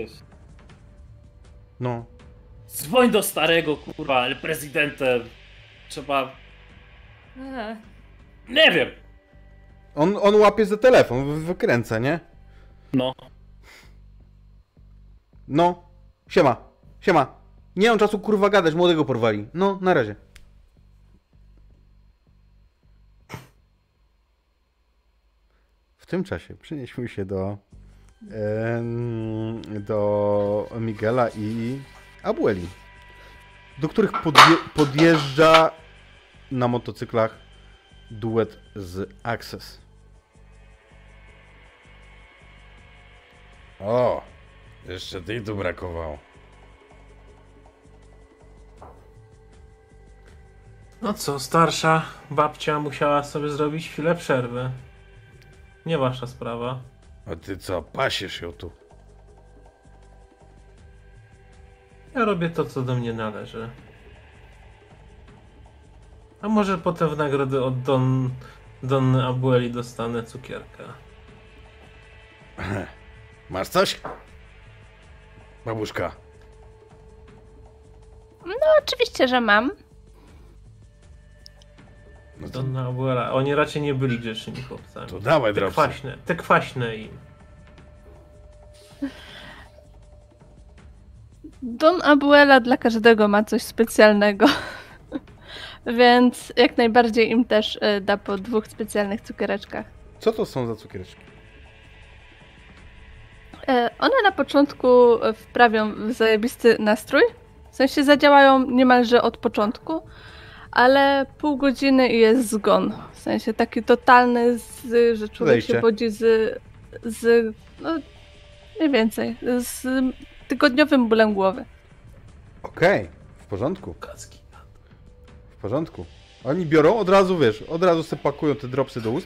No. Dzwoń do starego, kurwa, ale prezydentem trzeba... E, Nie wiem. On, on łapie za telefon, wy- wykręca, nie? No. No. Siema. Siema. Nie mam czasu kurwa gadać, młodego porwali. No, na razie. W tym czasie przenieśmy się do em, do Miguela i Abueli, do których podje podjeżdża na motocyklach duet z Access. O, jeszcze tej tu brakowało. No co, starsza babcia musiała sobie zrobić chwilę przerwy. Nie wasza sprawa. A ty co, pasiesz ją tu? Ja robię to, co do mnie należy. A może potem w nagrodę od Don, Don Abueli dostanę cukierka. Masz coś? Babuszka. No oczywiście, że mam. No to, Donna Abuela. Oni raczej nie byli grzecznymi chłopcami. to dawaj, Te dropsy. kwaśne, te kwaśne im. Don Abuela dla każdego ma coś specjalnego. Więc jak najbardziej im też y, da po dwóch specjalnych cukiereczkach. Co to są za cukiereczki? E, One na początku wprawią w zajebisty nastrój. W sensie zadziałają niemalże od początku, ale pół godziny i jest zgon. W sensie taki totalny, z, że człowiek Zejście. się budzi z, z, no mniej więcej, z tygodniowym bólem głowy. Okej, w porządku, Kacki. w porządku. Oni biorą od razu, wiesz, od razu sobie pakują te dropsy do ust.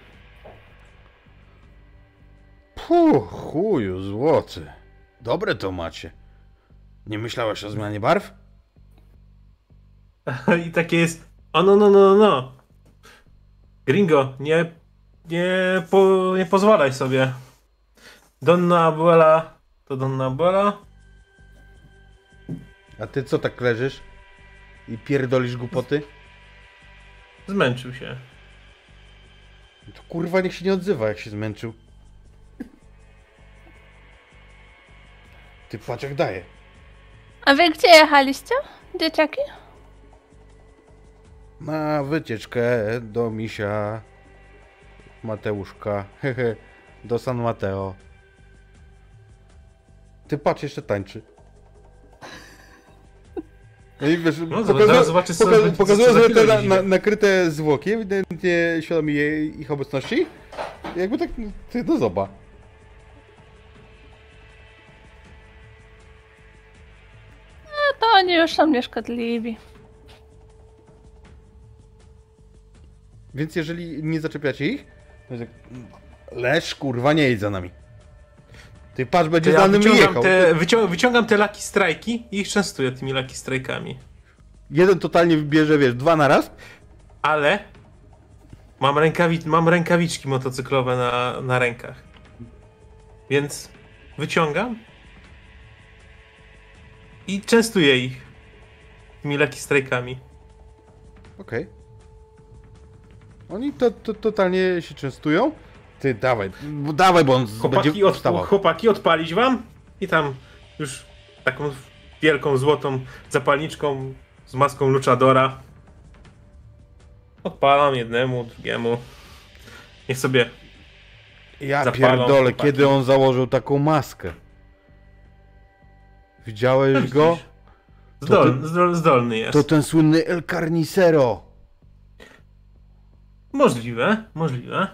Puh, chuju złoty. Dobre to macie. Nie myślałeś o zmianie barw? I takie jest. O no no no no. Gringo, nie. Nie, po, nie pozwalaj sobie. Donna Abuela to Donna Abuela. A ty co tak leżysz? I pierdolisz głupoty? Zmęczył się. To kurwa niech się nie odzywa, jak się zmęczył. Ty patrz jak daje. A wy gdzie jechaliście, dzieciaki? Na wycieczkę do misia Mateuszka, hehe, do San Mateo. Ty patrz, jeszcze tańczy. No i wiesz, No, pokazuje, zaraz zobaczysz, co poka będzie- pokazuje co za sobie te chwilę na, będzie. na, nakryte zwłoki, ewidentnie świadomi jej, ich obecności. Jakby tak, ty no zoba. No to oni już są nieszkodliwi. Więc jeżeli nie zaczepiacie ich, to jest tak, leż kurwa nie jedź za nami. Ty patrz, To będzie ja za nami wyciągam jechał. te, wycią wyciągam te lucky strike'i i ich częstuję tymi lucky strike'ami. Jeden totalnie wybierze, wiesz, dwa na raz. Ale mam, rękawi mam rękawiczki motocyklowe na, na rękach. Więc wyciągam i częstuję ich tymi Lucky Strike'ami. Okej. Okay. Oni to, to totalnie się częstują. Ty, dawaj, bo dawaj, bo on Chłopaki, będzie od, wstawał. chłopaki, odpalić wam? I tam już taką wielką, złotą zapalniczką z maską luchadora. Odpalam jednemu, drugiemu. Niech sobie Ja zapalą, pierdolę, chłopaki. kiedy on założył taką maskę. Widziałeś go? Zdol, ten- zdol, zdolny jest. To ten słynny El Carnicero. Możliwe, możliwe.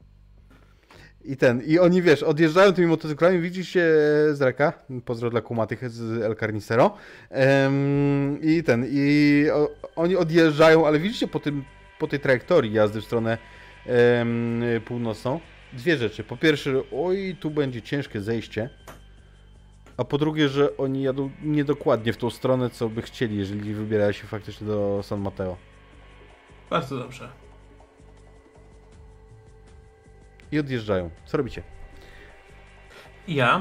I ten, i oni, wiesz, odjeżdżają tymi motocyklami, widzicie z reka, pozdro dla kumatych z El Carnicero, um, i ten, i o, oni odjeżdżają, ale widzicie po tym, po tej trajektorii jazdy w stronę um, północną, dwie rzeczy. Po pierwsze, oj, tu będzie ciężkie zejście, a po drugie, że oni jadą niedokładnie w tą stronę, co by chcieli, jeżeli wybierają się faktycznie do San Mateo. Bardzo dobrze. I odjeżdżają. Co robicie? Ja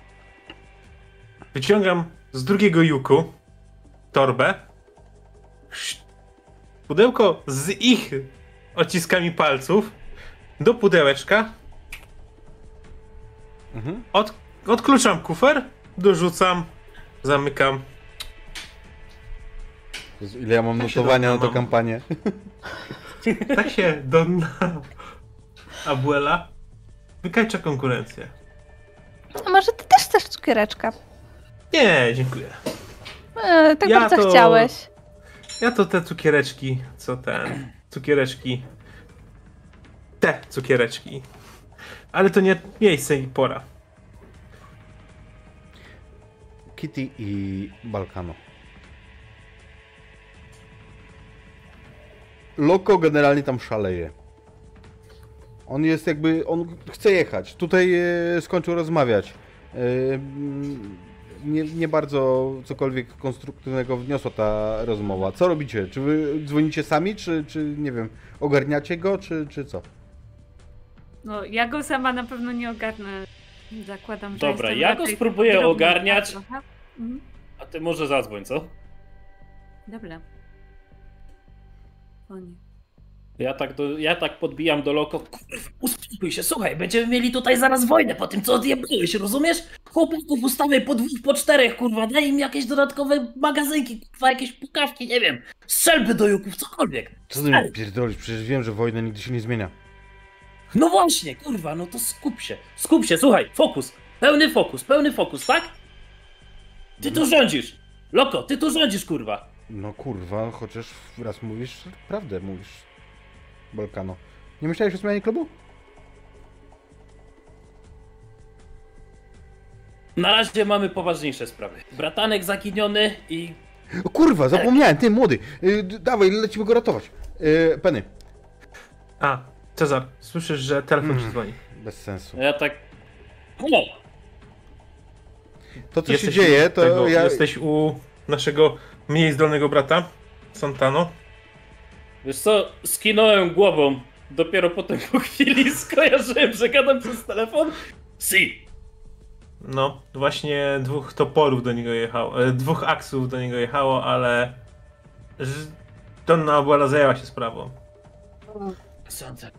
wyciągam z drugiego juku torbę, pudełko z ich odciskami palców do pudełeczka, Mhm. od, odkluczam kufer, dorzucam, zamykam. Jezu, ile ja mam Tak się notowania na dobrze tę mam. kampanię. Tak się do Abuela wykańcza konkurencję. A może ty też chcesz cukiereczka? Nie, dziękuję. E, tak Ja bardzo to- chciałeś. Ja to te cukiereczki, co ten, cukiereczki, te cukiereczki, ale to nie miejsce i pora. Kitty i Balkano. Loko generalnie tam szaleje. On jest jakby, on chce jechać. Tutaj e, skończył rozmawiać. E, mm, nie, nie bardzo cokolwiek konstruktywnego wniosła ta rozmowa. Co robicie? Czy wy dzwonicie sami, czy, czy nie wiem, ogarniacie go, czy, czy co? No, ja go sama na pewno nie ogarnę. Zakładam, że Dobra, jestem ja go raczej spróbuję drobna ogarniać. trochę. Mhm. A ty może zadzwoń, co? Dobra. O nie. Ja tak, do, ja tak podbijam do loko. Kurwa, uspokój się, słuchaj, będziemy mieli tutaj zaraz wojnę po tym, co odjebałeś, rozumiesz? Chłopaków ustawiaj po dwóch, po czterech, kurwa, daj im jakieś dodatkowe magazynki, kurwa, jakieś pukawki, nie wiem, strzelby do juków, cokolwiek. Co ty mi pierdolisz? Przecież wiem, że wojna nigdy się nie zmienia. No właśnie, kurwa, no to skup się, skup się, słuchaj, fokus, pełny fokus, pełny fokus, tak? Ty tu rządzisz, loko, ty tu rządzisz, kurwa. No kurwa, chociaż raz mówisz prawdę, mówisz. Balkano. Nie myślałeś o zmianie klubu? Na razie mamy poważniejsze sprawy. Bratanek zaginiony i... O kurwa, zapomniałem, ty młody. Yy, d- dawaj, lecimy go ratować. Yy, Penny. A, Cezar, słyszysz, że telefon Mm. ci dzwoni. Bez sensu. Ja tak... Halo! To co Jesteś się dzieje, u to tego, ja... Jesteś u naszego mniej zdolnego brata, Santano. Wiesz co, skinąłem głową. Dopiero potem po chwili skojarzyłem, że gadam przez telefon. Si! No, właśnie dwóch toporów do niego jechało, e, dwóch aksów do niego jechało, ale Ż- Donna Abuela zajęła się sprawą. Sądzę.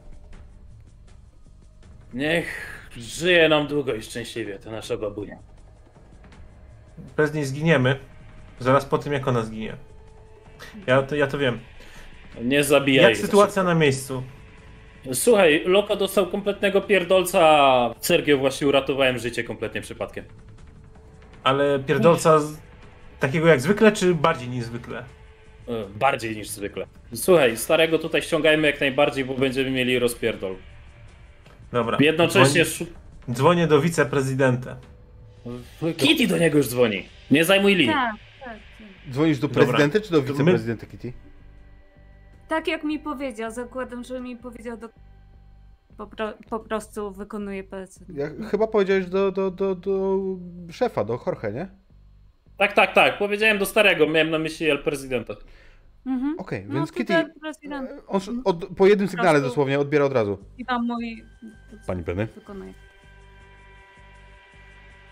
Niech żyje nam długo i szczęśliwie, to nasza babunia. Bez niej zginiemy, zaraz po tym jak ona zginie. Ja to, ja to wiem. Nie zabijaj Jak jej za sytuacja na miejscu? szybko. Słuchaj, Loko dostał kompletnego pierdolca, a Sergio właśnie uratowałem życie kompletnie przypadkiem. Ale pierdolca z... takiego jak zwykle, czy bardziej niż zwykle? E, Bardziej niż zwykle. Słuchaj, starego tutaj ściągajmy jak najbardziej, bo będziemy mieli rozpierdol. Dobra. Jednocześnie... Dzwonię, dzwonię do wiceprezydenta. Szu... Kitty do niego już dzwoni. Nie zajmuj linii. Tak, tak, tak. Dzwonisz do Dobra. prezydenta czy do To my- wiceprezydenta, Kitty? Tak jak mi powiedział, zakładam, że mi powiedział do... Po, pro... po prostu wykonuje polecenie. Ja chyba powiedziałeś do, do, do, do szefa, do Jorge, nie? Tak, tak, tak. Powiedziałem do starego, miałem na myśli El Prezydenta. Mhm. Okej, No, więc to Kitty... ten prezydent On sz- od, po jednym sygnale prostu- dosłownie odbiera od razu. i mam mój... Pani Penny? Wykonuje.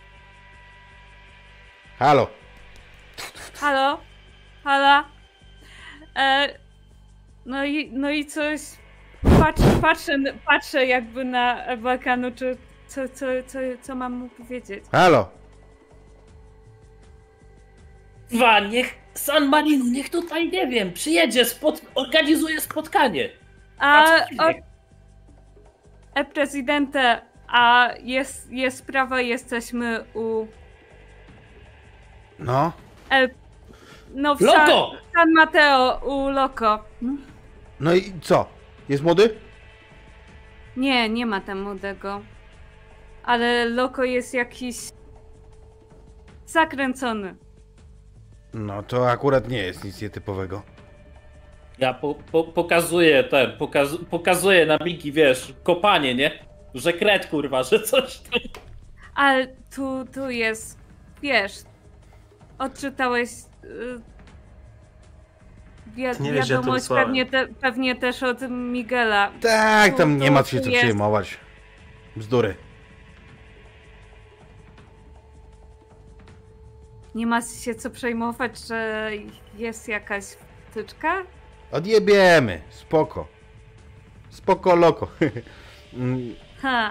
Halo. Halo? Halo? E, no, i, no i coś... Patrz, patrzę, patrzę jakby na Balkanu, czy co, co, co, co mam mu powiedzieć. Halo. Dwa, niech San Marino, niech tutaj, nie wiem, przyjedzie, spot... organizuje spotkanie. A, o, e, prezydente, a jest, jest sprawa, jesteśmy u... No. El, no w Loco! San, San Mateo, u Loco. No i co? Jest młody? Nie, nie ma tam młodego. Ale Loco jest jakiś... zakręcony. No to akurat nie jest nic nietypowego. Ja po, po, pokazuję ten, pokaz, pokazuję na Miki, wiesz, kopanie, nie? Że kret, kurwa, że coś tam. Ale tu, tu jest... wiesz... Odczytałeś... Yy, wi- Nie wiesz, że ja to wiadomość wysłałem. pewnie, te, pewnie też od Miguela. Tak, tam Tu- nie tu- ma się tu co jest. przejmować. Bzdury. Nie ma się co przejmować, że jest jakaś wtyczka? Odjebiemy. Spoko. Spoko loko. Mm, Ha.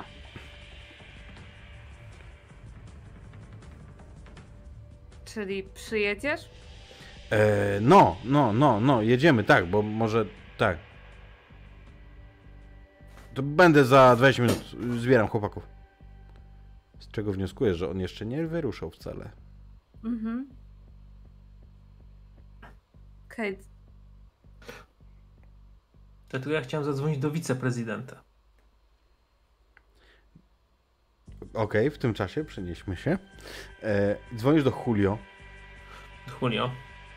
Czyli przyjedziesz? e, no, no, no, no, jedziemy, tak, bo może tak. To będę za dwadzieścia minut. Zbieram chłopaków. Z czego wnioskuję, że on jeszcze nie wyruszał wcale. Mhm. Okej. Okay. Dlatego ja chciałem zadzwonić do wiceprezydenta. Okej, w tym czasie przenieśmy się. E, dzwonisz do Julio. Julio.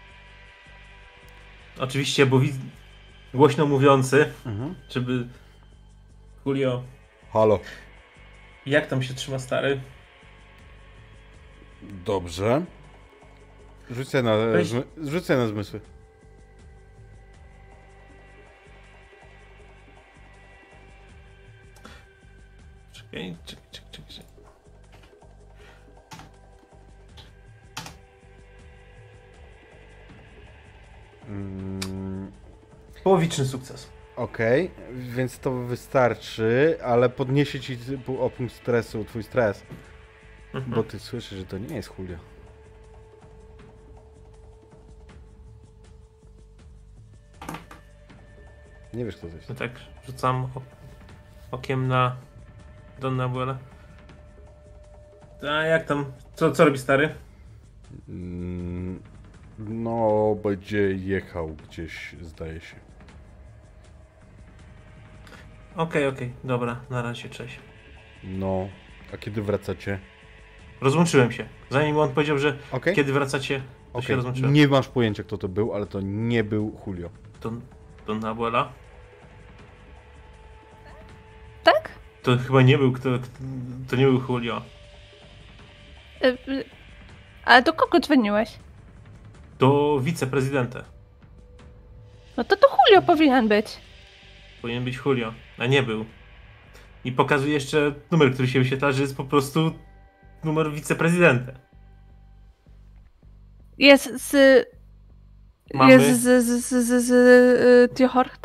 Oczywiście, bo widz... głośno mówiący, Mhm. żeby... Julio, Halo. jak tam się trzyma stary? Dobrze. Rzucę na, Weź- zmy, rzucę na zmysły. Czekaj, czekaj, czekaj, czekaj. Mm, Połowiczny sukces. Okej, więc to wystarczy, ale podniesie ci typu o punkt stresu, twój stres. Mhm. Bo ty słyszysz, że to nie jest Julio. Nie wiesz, kto to jest. No tak, rzucam ok- okiem na Donna Abuela. A jak tam? Co, co robi stary? Mm, no, będzie jechał gdzieś, zdaje się. Okej, okej, dobra, na razie, cześć. No, a kiedy wracacie? Rozłączyłem się. Zanim on powiedział, że Okej? kiedy wracacie, to się Okej. rozłączyłem. Nie masz pojęcia, kto to był, ale to nie był Julio. Don, Donna Abuela? Tak? To chyba nie był, kto, kto, to nie był Julio. Y, y, Ale do kogo dzwoniłeś? Do wiceprezydenta. No to to Julio powinien być. Powinien być Julio, a nie był. I pokazuje jeszcze numer, który się wyświetla, że jest po prostu numer wiceprezydenta. Jest z... Mamy... Jest z, z, z, z, z y, Tio Jorge?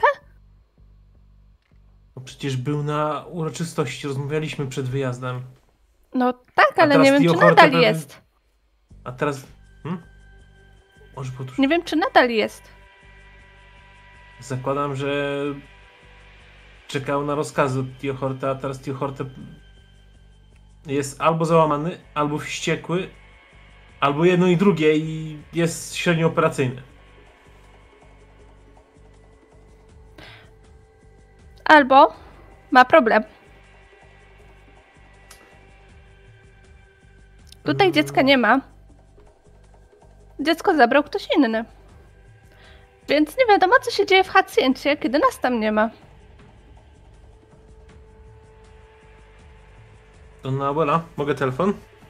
No przecież był na uroczystości, rozmawialiśmy przed wyjazdem. No tak, A ale teraz nie wiem, Tio czy Jorge nadal pewnie- jest. A teraz... Hmm? Może podróż... Nie wiem, czy nadal jest. Zakładam, że czekał na rozkazy od Tio Horta, a teraz Tio Horte jest albo załamany, albo wściekły, albo jedno i drugie i jest średnio operacyjny. Albo ma problem. Tutaj dziecka nie ma. Dziecko zabrał ktoś inny. Więc nie wiadomo, co się dzieje w Hacjencie, kiedy nas tam nie ma. Donna Abuela, mogę telefon?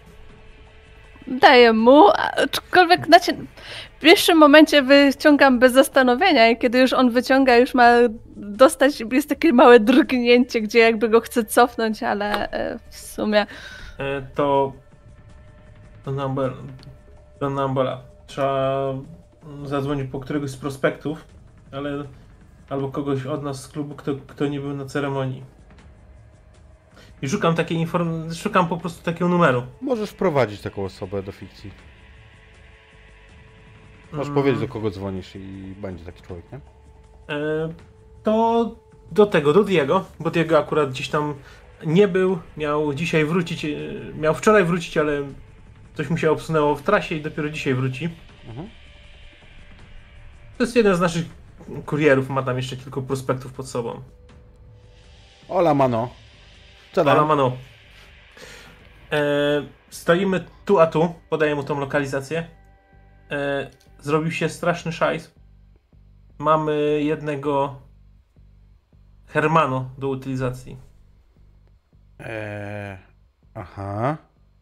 Daję mu, aczkolwiek znaczy, w pierwszym momencie wyciągam bez zastanowienia i kiedy już on wyciąga, już ma dostać, jest takie małe drgnięcie, gdzie jakby go chce cofnąć, ale e, w sumie... E, to... Donna Abuela... Donna Ambola. Trzeba zadzwonić po któregoś z prospektów, ale albo kogoś od nas z klubu, kto, kto nie był na ceremonii. I szukam takiej informacji, szukam po prostu takiego numeru. Możesz wprowadzić taką osobę do fikcji. Możesz Mm. powiedzieć, do kogo dzwonisz i będzie taki człowiek, nie? E, to do tego, do Diego, bo Diego akurat gdzieś tam nie był, miał dzisiaj wrócić, e, miał wczoraj wrócić, ale coś mu się obsunęło w trasie i dopiero dzisiaj wróci. Mhm. To jest jeden z naszych kurierów, ma tam jeszcze kilku prospektów pod sobą. Ola mano. Co tam? Ale mano. E, stoimy tu a tu, podaję mu tą lokalizację. E, zrobił się straszny szajs. Mamy jednego Hermano do utylizacji. Eee, aha.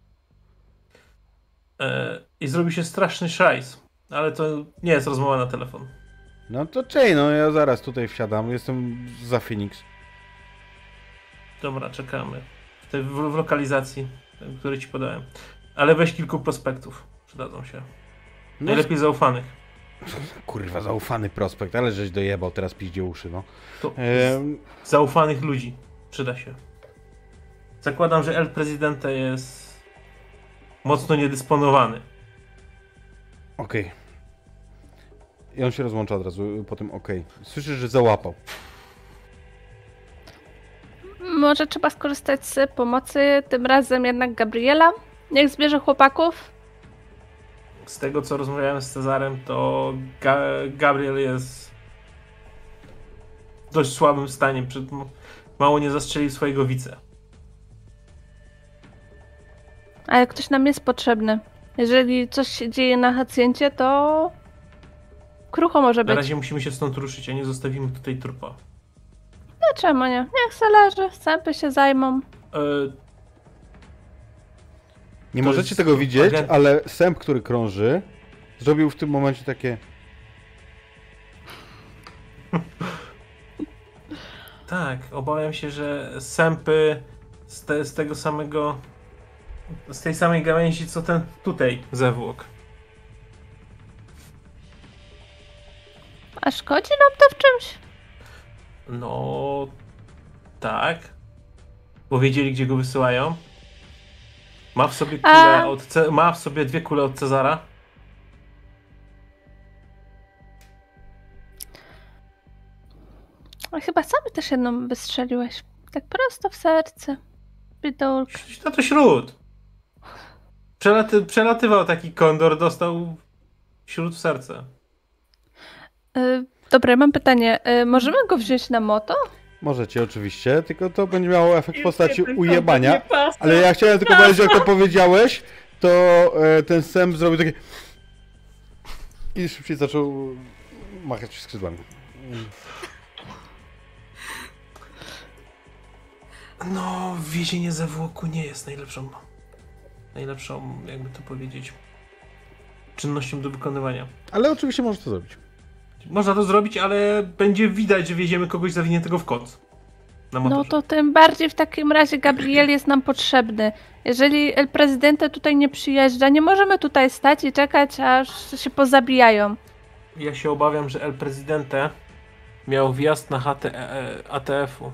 E, I zrobił się straszny szajs. Ale to nie jest rozmowa na telefon. No to czej, no ja zaraz tutaj wsiadam. Jestem za Phoenix. Dobra, czekamy. W, tej, w, w lokalizacji, której ci podałem. Ale weź kilku prospektów. Przydadzą się. No, Najlepiej zaufanych. kurwa, zaufany prospekt, ale żeś dojebał, teraz piździe uszy, no. To Ehm, zaufanych ludzi. Przyda się. Zakładam, że El Presidente jest mocno niedysponowany. okej. I on się rozłącza od razu po tym okej. Słyszysz, że załapał. Może trzeba skorzystać z pomocy, tym razem jednak Gabriela. Niech zbierze chłopaków. Z tego, co rozmawiałem z Cezarem, to Ga- Gabriel jest w dość słabym stanie. Przed, mało nie zastrzelił swojego wice. Ale ktoś nam jest potrzebny. Jeżeli coś się dzieje na hacjencie, to krucho może Na być. razie musimy się stąd ruszyć, a nie zostawimy tutaj trupa. No czemu nie? Niech se leży, sępy się zajmą. E, Nie To możecie jest tego widzieć, agent- ale sęp, który krąży, zrobił w tym momencie takie... tak, obawiam się, że sępy z, te, z tego samego, z tej samej gałęzi, co ten tutaj zewłok. A szkodzi nam to w czymś? No, tak. Bo wiedzieli, gdzie go wysyłają. Ma w sobie kulę A. od Ce- ma w sobie dwie kule od Cezara. A chyba sam też jedną wystrzeliłeś. Tak prosto w serce. Bidulka. No to śród. Przelaty, przelatywał taki kondor, dostał śród w serce. Y, dobra, mam pytanie. Y, możemy go wziąć na moto? Możecie oczywiście, tylko to będzie miało efekt w postaci Jeden ujebania. kondor nie pasał. Ale ja chciałem tylko powiedzieć, jak to powiedziałeś, to e, ten sęp zrobił takie... I szybciej zaczął machać skrzydłami. No, wiezienie zewłoku nie jest najlepszą, najlepszą, jakby to powiedzieć, czynnością do wykonywania. Ale oczywiście możesz to zrobić. Można to zrobić, ale będzie widać, że wieziemy kogoś zawiniętego w kąt. Na motorze. No to tym bardziej w takim razie Gabriel jest nam potrzebny. Jeżeli El Presidente tutaj nie przyjeżdża, nie możemy tutaj stać i czekać, aż się pozabijają. Ja się obawiam, że El Presidente miał wjazd na chatę e, A T F-u.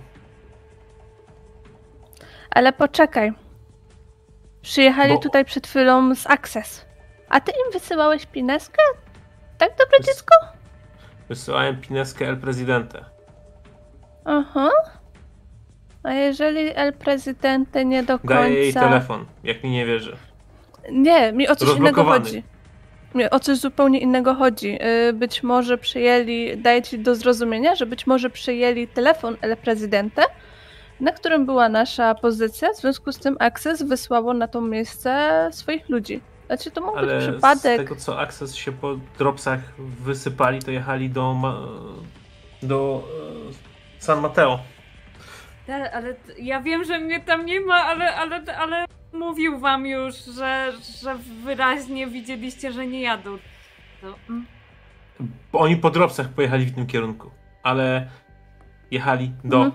Ale poczekaj. Przyjechali Bo- tutaj przed chwilą z Access. A ty im wysyłałeś pineskę? Tak, dobre Wys- dziecko? Wysyłałem pineskę El Presidente. Aha. A jeżeli El Presidente nie do końca... Daję jej telefon, jak mi nie wierzy. Nie, mi o coś innego Rozblokowany. chodzi. Mi o coś zupełnie innego chodzi. Yy, Być może przyjęli, daję ci do zrozumienia, że być może przyjęli telefon El Presidente, na którym była nasza pozycja, w związku z tym Access wysłało na to miejsce swoich ludzi. Znaczy to mógł być Ale z przypadek. tego, co Access się po dropsach wysypali, to jechali do, Ma- do e, San Mateo. Ale, ale t- ja wiem, że mnie tam nie ma, ale, ale, ale mówił wam już, że, że wyraźnie widzieliście, że nie jadą. To, mm. Bo oni po dropsach pojechali w tym kierunku, ale jechali do Mhm.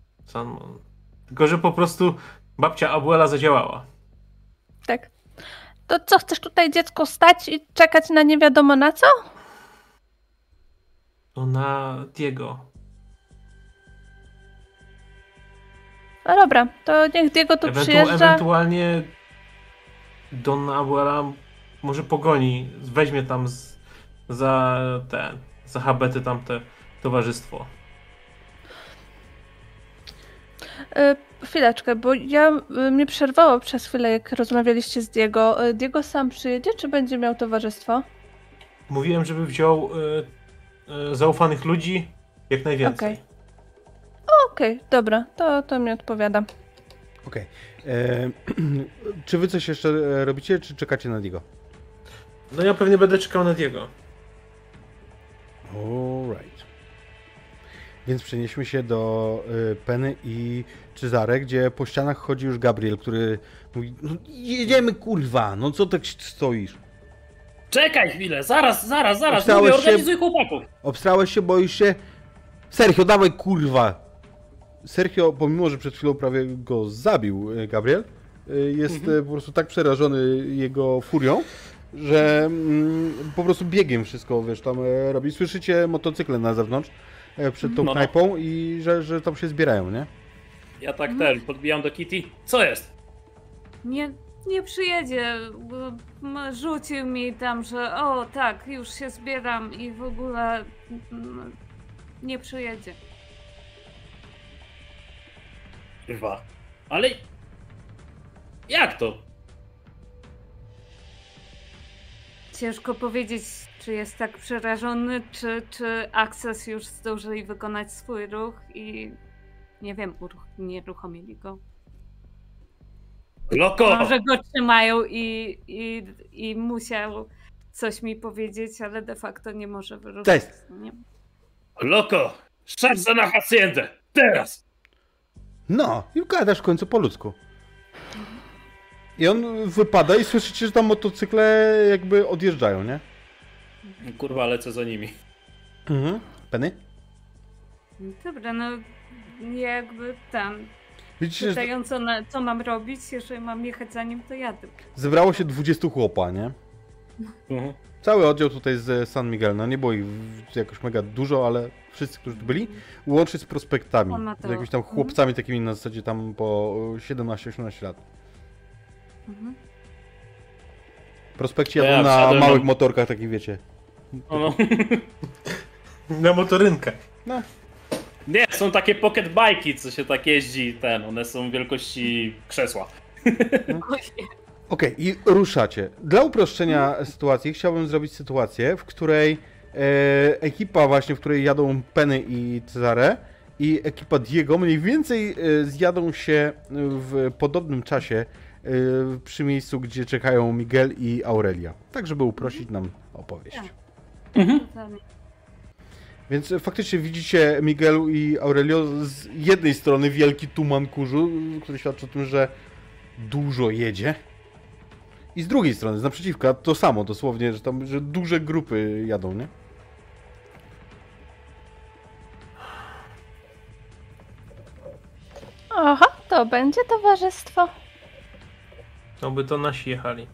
San... Tylko, że po prostu babcia Abuela zadziałała. Tak. to co, chcesz tutaj dziecko stać i czekać na nie wiadomo na co? To na Diego. No dobra, to niech Diego tu Ewentu- przyjeżdża. Ewentualnie Don Abuela może pogoni, weźmie tam z, za ten, za habety tamte towarzystwo. Y, chwileczkę, bo ja y, mnie przerwało przez chwilę, jak rozmawialiście z Diego. Y, Diego sam przyjedzie, czy będzie miał towarzystwo? Mówiłem, żeby wziął y, y, zaufanych ludzi jak najwięcej. Okej. Okej, okay, dobra, to, to mi odpowiada. Okej. Okay. Czy wy coś jeszcze robicie, czy czekacie na Diego? No ja pewnie będę czekał na Diego. Alright. Więc przenieśmy się do y, Penny i Cezare, gdzie po ścianach chodzi już Gabriel, który mówi, no jedziemy kurwa, no co tak stoisz? Czekaj chwilę, zaraz, zaraz, zaraz, Obstałeś mówię, się- organizuj chłopaków. Obstrałeś się, boisz się? Sergio, dawaj kurwa! Sergio, pomimo że przed chwilą prawie go zabił y, Gabriel, y, jest Mhm. y, po prostu tak przerażony jego furią, że mm, po prostu biegiem wszystko, wiesz, tam e, robi. Słyszycie motocykle na zewnątrz e, przed tą No, no. knajpą i że, że tam się zbierają, nie? Ja tak ten, podbijam do Kitty. Co jest? Nie, nie przyjedzie, bo m- rzucił mi tam, że o tak, już się zbieram i w ogóle mm, nie przyjedzie. Kurwa. Ale... Jak to? Ciężko powiedzieć, czy jest tak przerażony, czy, czy Access już zdążyli wykonać swój ruch i nie wiem, uruch- nie uruchomili go. Loko! Może go trzymają i, i, i musiał coś mi powiedzieć, ale de facto nie może wyruszyć. Cześć. Nie? Loko! Szansa na haciendę! Teraz! No, i gadasz w końcu po ludzku. I on wypada i słyszycie, że tam motocykle jakby odjeżdżają, nie? Kurwa, lecę za nimi. Mhm. Penny? Dobra, no jakby tam Widzicie, że pytając co, na, co mam robić, jeżeli mam jechać za nim, to jadę. zebrało się dwudziestu chłopa, nie? Mhm. Cały oddział tutaj z San Miguel, no nie było ich w- jakoś mega dużo, ale wszyscy, którzy tu byli, łącznie z prospektami, On ma to. z jakimiś tam chłopcami takimi na zasadzie tam po siedemnaście osiemnaście lat. Mhm. Prospekci To ja jadą na wsiadłem małych na- motorkach takich, wiecie. No, no. Na motorynkach. No, Nie, są takie pocket bajki, co się tak jeździ, ten, one są wielkości krzesła. okej, i ruszacie. Dla uproszczenia sytuacji chciałbym zrobić sytuację, w której e, ekipa właśnie, w której jadą Penny i Cezare i ekipa Diego mniej więcej e, zjadą się w podobnym czasie e, przy miejscu, gdzie czekają Miguel i Aurelia. Tak, żeby uprościć nam opowieść. Mhm. Totalnie. Więc faktycznie widzicie Miguelu i Aurelio z jednej strony wielki tuman kurzu, który świadczy o tym, że dużo jedzie. I z drugiej strony, z naprzeciwka, to samo dosłownie, że tam że duże grupy jadą, nie? Aha, to będzie towarzystwo. No by to nasi jechali.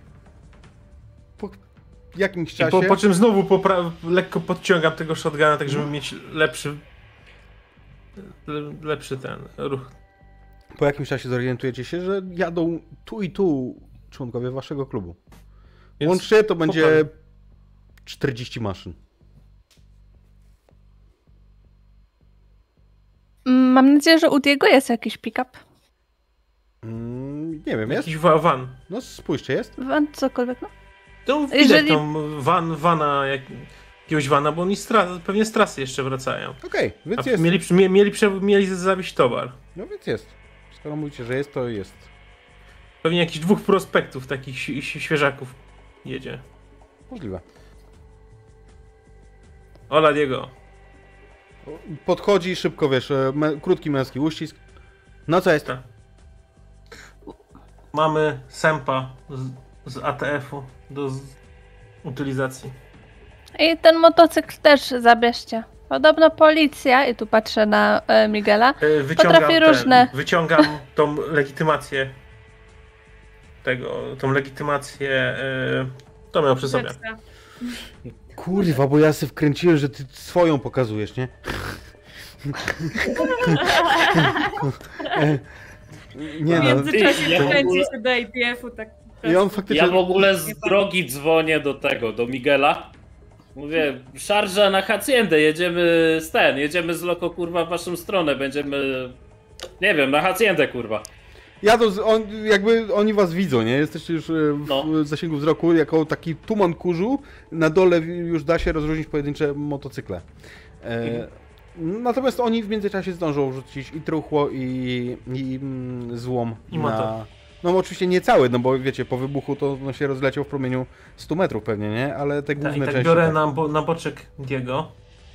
Po jakimś I czasie... po, po czym znowu popra- lekko podciągam tego shotguna, tak żeby mieć lepszy le- lepszy ten ruch. Po jakimś czasie zorientujecie się, że jadą tu i tu członkowie waszego klubu. Więc Łącznie to będzie poprawnie. czterdzieści maszyn. Mm, Mam nadzieję, że u Diego jest jakiś pick-up. Mm, nie wiem, jest? Jakiś wa- van. No spójrzcie, jest. Van, cokolwiek, no. To widać Jeżeli- tam van, vana, jak, jakiegoś vana, bo oni z tra- pewnie z trasy jeszcze wracają. Okej, więc A jest. mieli, mie- mieli, prze- mieli zawieźć towar. No więc jest. Skoro mówicie, że jest, to jest. Pewnie jakichś dwóch prospektów, takich ś- ś- świeżaków jedzie. Możliwe. Ola Diego. Podchodzi szybko, wiesz, e, mę- krótki męski uścisk. No co jest? Tak. Mamy Sempa z, z A T F-u do z utylizacji. I ten motocykl też zabierzcie. Podobno policja, i tu patrzę na e, Miguela, E, Wyciągam, potrafi ten, różne. wyciągam tą legitymację tego, tą legitymację yy, to miał przy sobie. Kurwa, bo ja sobie wkręciłem, że ty swoją pokazujesz, nie? Nie W no. międzyczasie ja w kręci ogóle- się do A T F-u, tak. I on faktycznie... Ja w ogóle z drogi dzwonię do tego, do Miguela. Mówię, szarża na Haciendę, jedziemy z ten, jedziemy z Loko, kurwa, w waszą stronę, będziemy, nie wiem, na Haciendę, kurwa. Ja to, on, jakby oni was widzą, nie? Jesteście już e, w No. zasięgu wzroku, jako taki tuman kurzu. Na dole już da się rozróżnić pojedyncze motocykle. E, natomiast oni w międzyczasie zdążą rzucić i truchło, i, i mm, złom I na... motor. No oczywiście nie cały, no bo wiecie, po wybuchu to no, się rozleciał w promieniu stu metrów pewnie, nie? Ale te Tak, główne i tak części... biorę tak. na, bo, na boczek Diego.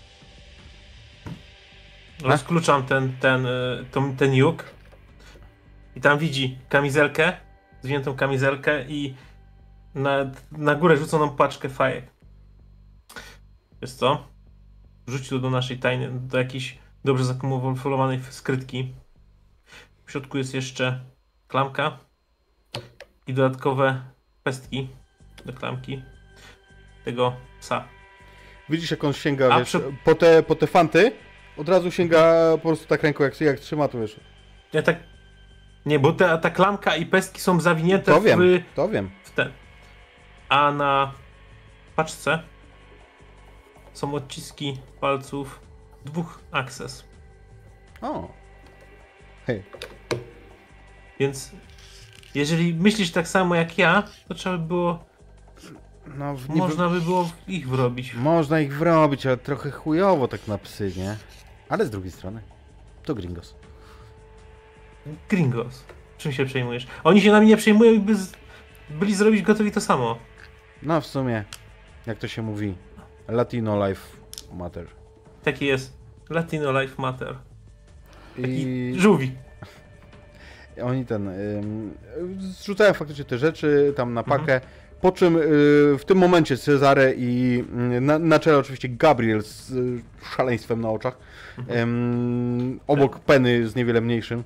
Rozkluczam ten, ten, y, tą, ten juk. I tam widzi kamizelkę, zwiniętą kamizelkę i na, na górę rzuconą paczkę fajek. Wiesz co? Wrzuć to do naszej tajnej, do jakiejś dobrze zakamuflowanej skrytki. W środku jest jeszcze klamka i dodatkowe pestki do klamki tego psa. Widzisz, jak on sięga, A wiesz, przy- po, te, po te fanty, od razu sięga po prostu tak ręką, jak, jak trzyma, to wiesz. Ja tak... Nie, bo ta, ta klamka i pestki są zawinięte To w, wiem, to wiem. w ten. A na paczce są odciski palców dwóch Access. O. Hej. Więc jeżeli myślisz tak samo jak ja, to trzeba by było, No, w- niby, można by było ich wrobić. Można ich wrobić, ale trochę chujowo tak na psy, nie? Ale z drugiej strony, to gringos. Gringos. Czym się przejmujesz? Oni się nami nie przejmują i by z... byli zrobić gotowi to samo. No w sumie, jak to się mówi, Latino Life Matter. Taki jest. Latino Life Matter. Taki I żółwi. oni ten, ym, zrzucają faktycznie te rzeczy tam na pakę, Mhm. po czym y, w tym momencie Cezare i y, na, na czele oczywiście Gabriel z y, szaleństwem na oczach, ym, obok Penny z niewiele mniejszym,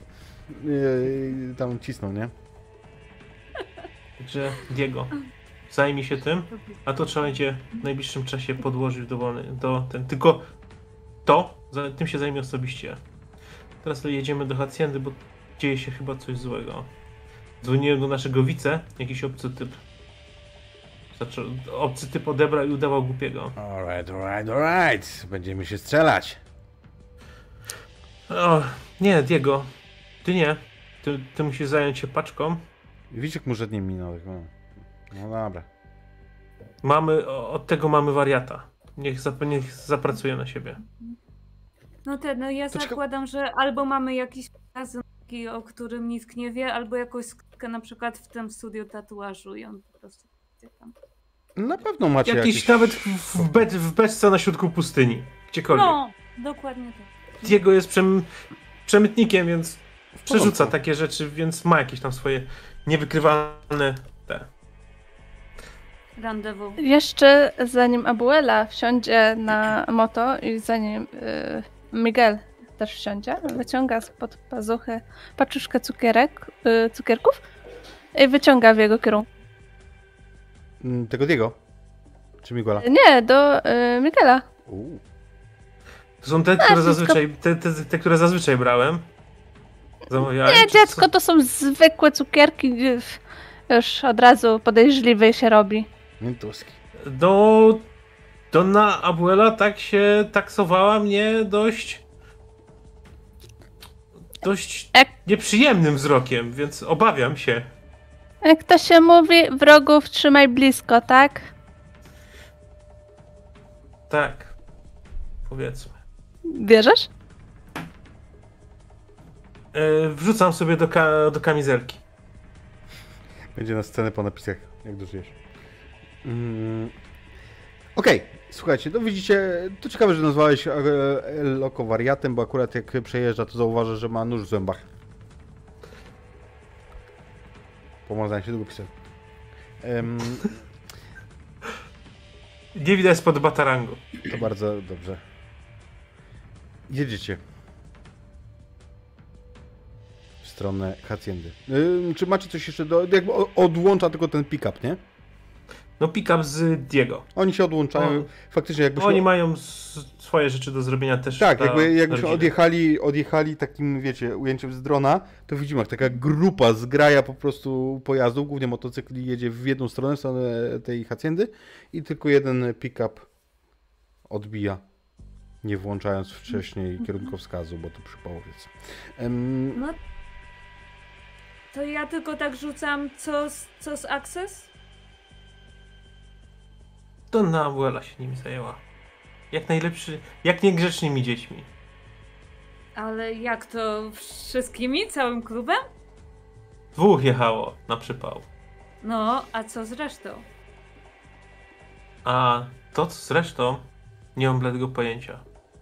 y, tam cisną, nie? Także Diego, zajmij się tym, a to trzeba będzie w najbliższym czasie podłożyć do, wolny, do ten. Tylko to, za- tym się zajmie osobiście. Teraz jedziemy do Haciendy, bo dzieje się chyba coś złego. Dzwoniłem do naszego wice, jakiś obcy typ. Zaczął, obcy typ odebrał i udawał głupiego. Alright, alright, alright. Będziemy się strzelać. O, nie, Diego, ty nie. Ty, ty musisz zająć się paczką. Widzisz, jak mu nie minął. tak, No, no dobra. Mamy, o- od tego mamy wariata. Niech, zap, niech zapracuje na siebie. No te, no ja To czeka- zakładam, że albo mamy jakiś magazyn, taki, o którym nikt nie wie, albo jakąś skrytkę na przykład w tym studiu tatuażu i on po prostu gdzie tam. Na pewno macie Jakiś jakieś... nawet w, w, be, w beczce na środku pustyni. Gdziekolwiek. No, dokładnie tak. Diego jest przem, przemytnikiem, więc przerzuca porządku. takie rzeczy, więc ma jakieś tam swoje niewykrywalne te. Rendezvous. Jeszcze zanim Abuela wsiądzie na moto i zanim y, Miguel też wsiądzie, wyciąga spod pazuchy paczuszkę cukierek, y, cukierków i wyciąga w jego kierunku. Mm, Tego Diego? Czy Miguela? Nie, do y, Miguela. Uuu. To są te, które wszystko- zazwyczaj, te, te, te, które zazwyczaj brałem. Zamawiałem. Nie, czy dziecko, co- to są zwykłe cukierki. y, Już od razu podejrzliwy się robi. Miętuski. Do, Donna Abuela tak się taksowała mnie dość dość Jak- nieprzyjemnym wzrokiem, więc obawiam się. Jak to się mówi, wrogów trzymaj blisko, tak? Tak, powiedzmy. Bierzesz? E, wrzucam sobie do, ka- do kamizelki. Będzie na scenę po napisach, jak dożyjesz. Mm. Okej, słuchajcie, no widzicie, to ciekawe, że nazwałeś e, e, Loko wariatem, bo akurat jak przejeżdża, to zauważy, że ma nóż w zębach. Pomazanie się długopisem. Um, Nie widać spod batarangu. to bardzo dobrze. Jedziecie. stronę Hacjendy. Yy, czy macie coś jeszcze do... Jakby odłącza tylko ten pick-up, nie? No pick-up z Diego. Oni się odłączają, O, faktycznie jakbyśmy... Oni mają s- swoje rzeczy do zrobienia też. Tak, dla jakby, jakbyśmy rodziny. odjechali, odjechali takim, wiecie, ujęciem z drona, to widzimy, jak taka grupa zgraja po prostu pojazdów, głównie motocykli jedzie w jedną stronę, w stronę tej Hacjendy i tylko jeden pick-up odbija, nie włączając wcześniej kierunkowskazu, bo to przypołowiec. Um, No to ja tylko tak rzucam, co z, co z Access? To na abuela się nimi zajęła. Jak najlepszy, jak niegrzecznymi dziećmi. Ale jak to wszystkimi, całym klubem? Dwóch jechało na przypał. No, a co z resztą? A to co z resztą, nie mam bladego pojęcia.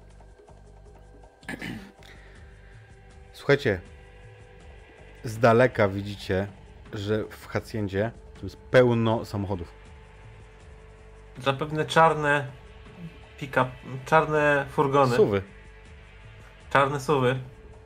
Słuchajcie, z daleka widzicie, że w Hacjendzie tu jest pełno samochodów. Zapewne czarne pick-up, czarne furgony. Suwy. Czarne suwy.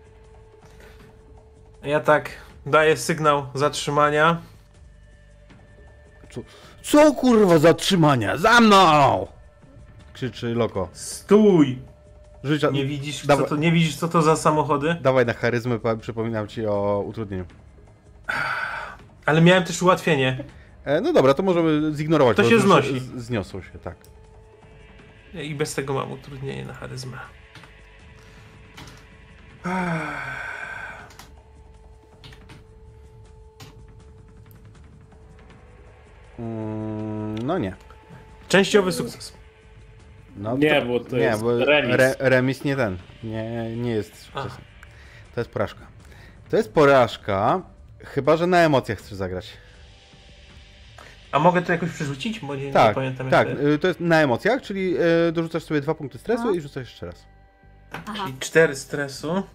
Ja tak daję sygnał zatrzymania. Co, co kurwa zatrzymania? Za mną! Krzyczy Loko. Stój! Rzuć, Nie widzisz, co dawaj, to, nie widzisz co to za samochody? dawaj na charyzmę, pa- przypominam ci o utrudnieniu. Ale miałem też ułatwienie. E, no dobra, to możemy zignorować. To bo się już znosi. z- Zniosło się, tak. I bez tego mam utrudnienie na charyzmę. Mm, no nie. Częściowy sukces. No, Nie, bo to jest remis. Re, remis nie ten. Nie, nie jest sukcesem. To jest porażka. To jest porażka, chyba że na emocjach chcesz zagrać. A mogę to jakoś przerzucić? Bo nie, Tak, nie pamiętam tak. jak y, To jest na emocjach, czyli y, dorzucasz sobie dwa punkty stresu Aha. i rzucasz jeszcze raz. to. Aha. Czyli cztery stresu.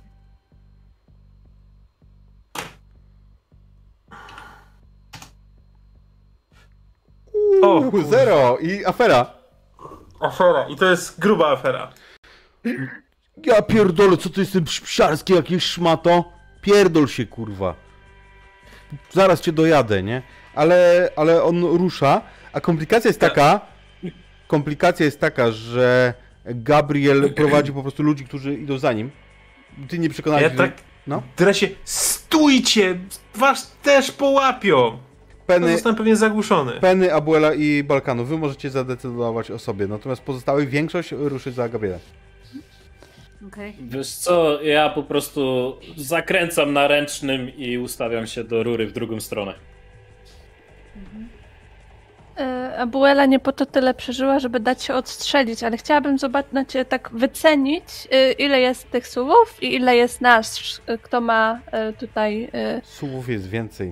O, Uuu, kurwa. zero i afera. Afera. I to jest gruba afera. Ja pierdolę, co to jest ten psiarski jakieś szmato? Pierdol się, kurwa. Zaraz cię dojadę, nie? Ale, ale on rusza, a komplikacja jest taka, komplikacja jest taka, że Gabriel prowadzi po prostu ludzi, którzy idą za nim. Ty nie przekonałeś Ja że- tak No. dresie, stójcie! Was też połapią! No, Penny, zostałem pewnie zagłuszony. Penny, Abuela i Balkanu. Wy możecie zadecydować o sobie, natomiast pozostałych większość ruszy za Gabriela. Okej. Wiesz co, ja po prostu zakręcam na ręcznym i ustawiam się do rury w drugą stronę. E, Abuela nie po to tyle przeżyła, żeby dać się odstrzelić, ale chciałabym zobaczyć, znaczy, tak wycenić, e, ile jest tych suwów i ile jest nas, e, kto ma e, tutaj... E, Suwów jest więcej.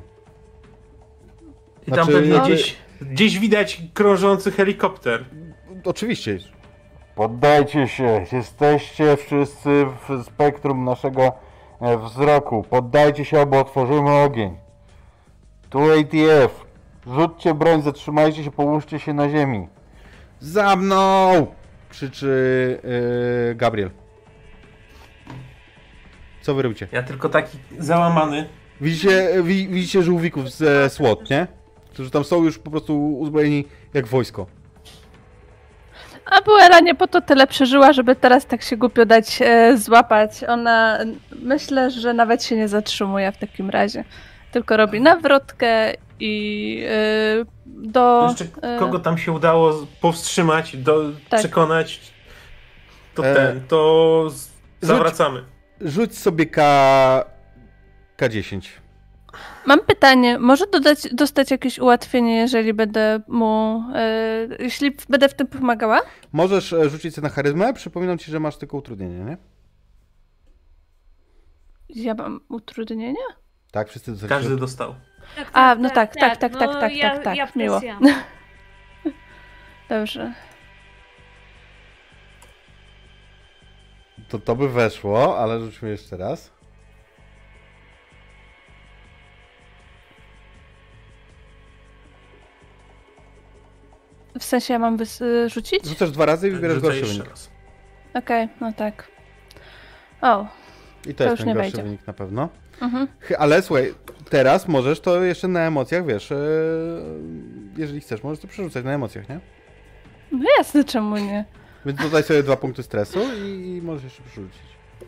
I tam Znaczy, pewnie no- gdzieś, gdzieś widać krążący helikopter. Oczywiście. Poddajcie się, jesteście wszyscy w spektrum naszego e, wzroku. Poddajcie się, albo otworzymy ogień. Tu A T F. Rzućcie broń, zatrzymajcie się, połóżcie się na ziemi. Za mną! Krzyczy yy, Gabriel. Co wy robicie? Ja tylko taki załamany. Widzicie, wi, widzicie żółwików ze SWAT, nie? Którzy tam są już po prostu uzbrojeni jak wojsko. Abuela nie po to tyle przeżyła, żeby teraz tak się głupio dać e, złapać. Ona, myślę, że nawet się nie zatrzymuje w takim razie. Tylko robi nawrotkę i e, do... Jeszcze e, kogo tam się udało powstrzymać, do, Tak. przekonać, to E, ten, to z- zawracamy. Rzuć sobie K... K dziesięć. Mam pytanie, może dodać, dostać jakieś ułatwienie, jeżeli będę mu, e, jeśli będę w tym pomagała? Możesz e, rzucić sobie na charyzmę. Przypominam ci, że masz tylko utrudnienie, nie? Ja mam utrudnienie? Tak, wszyscy dostali. Każdy dostał. Tak, A, no tak, tak, tak, tak, no tak, ja, tak, tak, ja miło. presjam. Dobrze. To to by weszło, ale rzućmy jeszcze raz. W sensie ja mam wys- rzucić? Rzucasz dwa razy i wybierasz Rzucaj gorszy jeszcze wynik. raz. Okej, no tak. O, I to, To jest już ten nie gorszy wejdzie. wynik na pewno. Mhm. Chy- Ale słuchaj, teraz możesz to jeszcze na emocjach, wiesz, e, jeżeli chcesz, możesz to przerzucać na emocjach, nie? No jasne, czemu nie? Więc dodaj sobie dwa punkty stresu i, i możesz jeszcze przerzucić.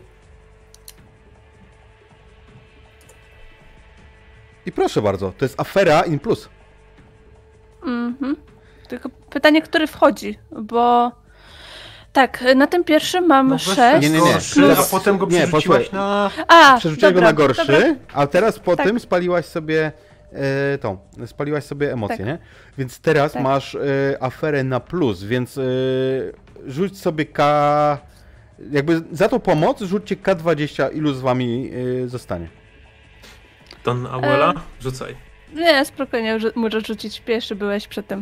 I proszę bardzo, to jest afera in plus. Mhm. Tylko pytanie, który wchodzi, bo tak, na tym pierwszym mam No weź sześć Nie, nie, nie. gorszy, Plus- a potem go nie, przerzuciłaś posłuchaj. na... A, Przerzuciłeś go dobra, na gorszy, dobra. a teraz po Tak. tym spaliłaś sobie e, tą, spaliłaś sobie emocje, Tak. nie? Więc teraz Tak. masz e, aferę na plus, więc e, rzuć sobie K... Jakby za tą pomoc rzućcie K dwadzieścia, ilu z wami e, zostanie. Don Abuela? E. Rzucaj. Nie, spokojnie, rzu- możesz rzucić pierwszy, byłeś przy tym.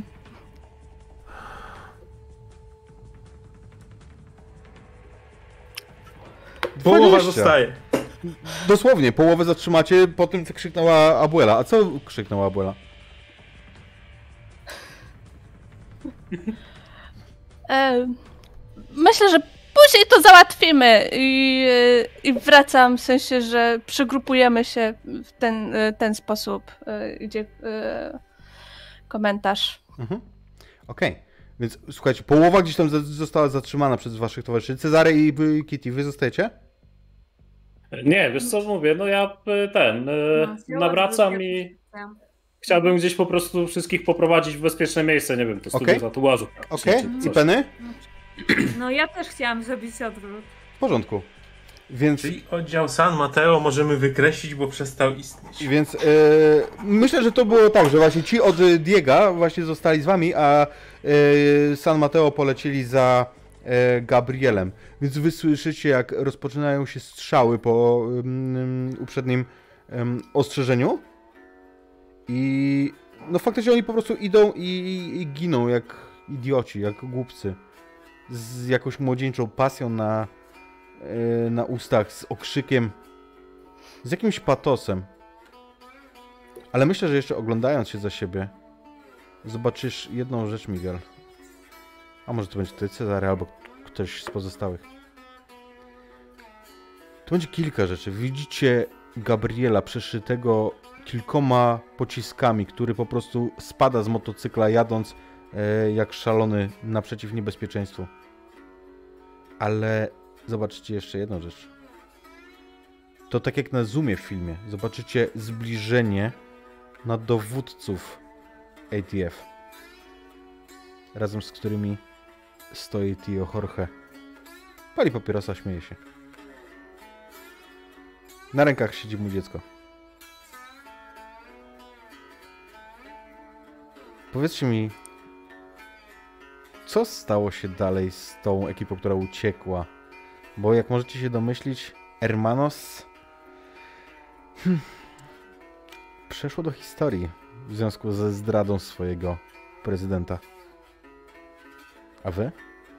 Połowa dwadzieścia. zostaje. Dosłownie, połowę zatrzymacie po tym, co krzyknęła Abuela. A co krzyknęła Abuela? E, myślę, że później to załatwimy i, i wracam, w sensie, że przygrupujemy się w ten, ten sposób. E, idzie e, komentarz. Mhm. Okej, więc słuchajcie, połowa gdzieś tam za- została zatrzymana przez waszych towarzyszy. Cezary i, i Kitty, wy zostajecie? Nie, wiesz co mówię, no ja y, ten, y, No, nawracam i chciałbym gdzieś po prostu wszystkich poprowadzić w bezpieczne miejsce, nie wiem, to studio Okej. tatuażu. Okej, czy i coś. Penny? No ja też chciałam zrobić odwrót. W porządku. Więc, Czyli oddział San Mateo możemy wykreślić, bo przestał istnieć. więc e, myślę, że to było tak, że właśnie ci od Diega właśnie zostali z wami, a e, San Mateo polecieli za e, Gabrielem. Więc wy słyszycie, jak rozpoczynają się strzały po um, uprzednim um, ostrzeżeniu. I no faktycznie oni po prostu idą i, i, i giną jak idioci, jak głupcy. Z jakąś młodzieńczą pasją na, e, na ustach, z okrzykiem, z jakimś patosem. Ale myślę, że jeszcze oglądając się za siebie, zobaczysz jedną rzecz, Miguel. A może to będzie ty, Cezary, albo ktoś z pozostałych. To będzie kilka rzeczy. Widzicie Gabriela przeszytego kilkoma pociskami, który po prostu spada z motocykla, jadąc e, jak szalony naprzeciw niebezpieczeństwu. Ale zobaczycie jeszcze jedną rzecz. To tak jak na zoomie w filmie. Zobaczycie zbliżenie na dowódców A T F. Razem z którymi stoi Tio Jorge. Pali papierosa, śmieje się. Na rękach siedzi mu dziecko. Powiedzcie mi, co stało się dalej z tą ekipą, która uciekła? Bo jak możecie się domyślić, Hermanos hmm, przeszło do historii w związku ze zdradą swojego prezydenta. A wy?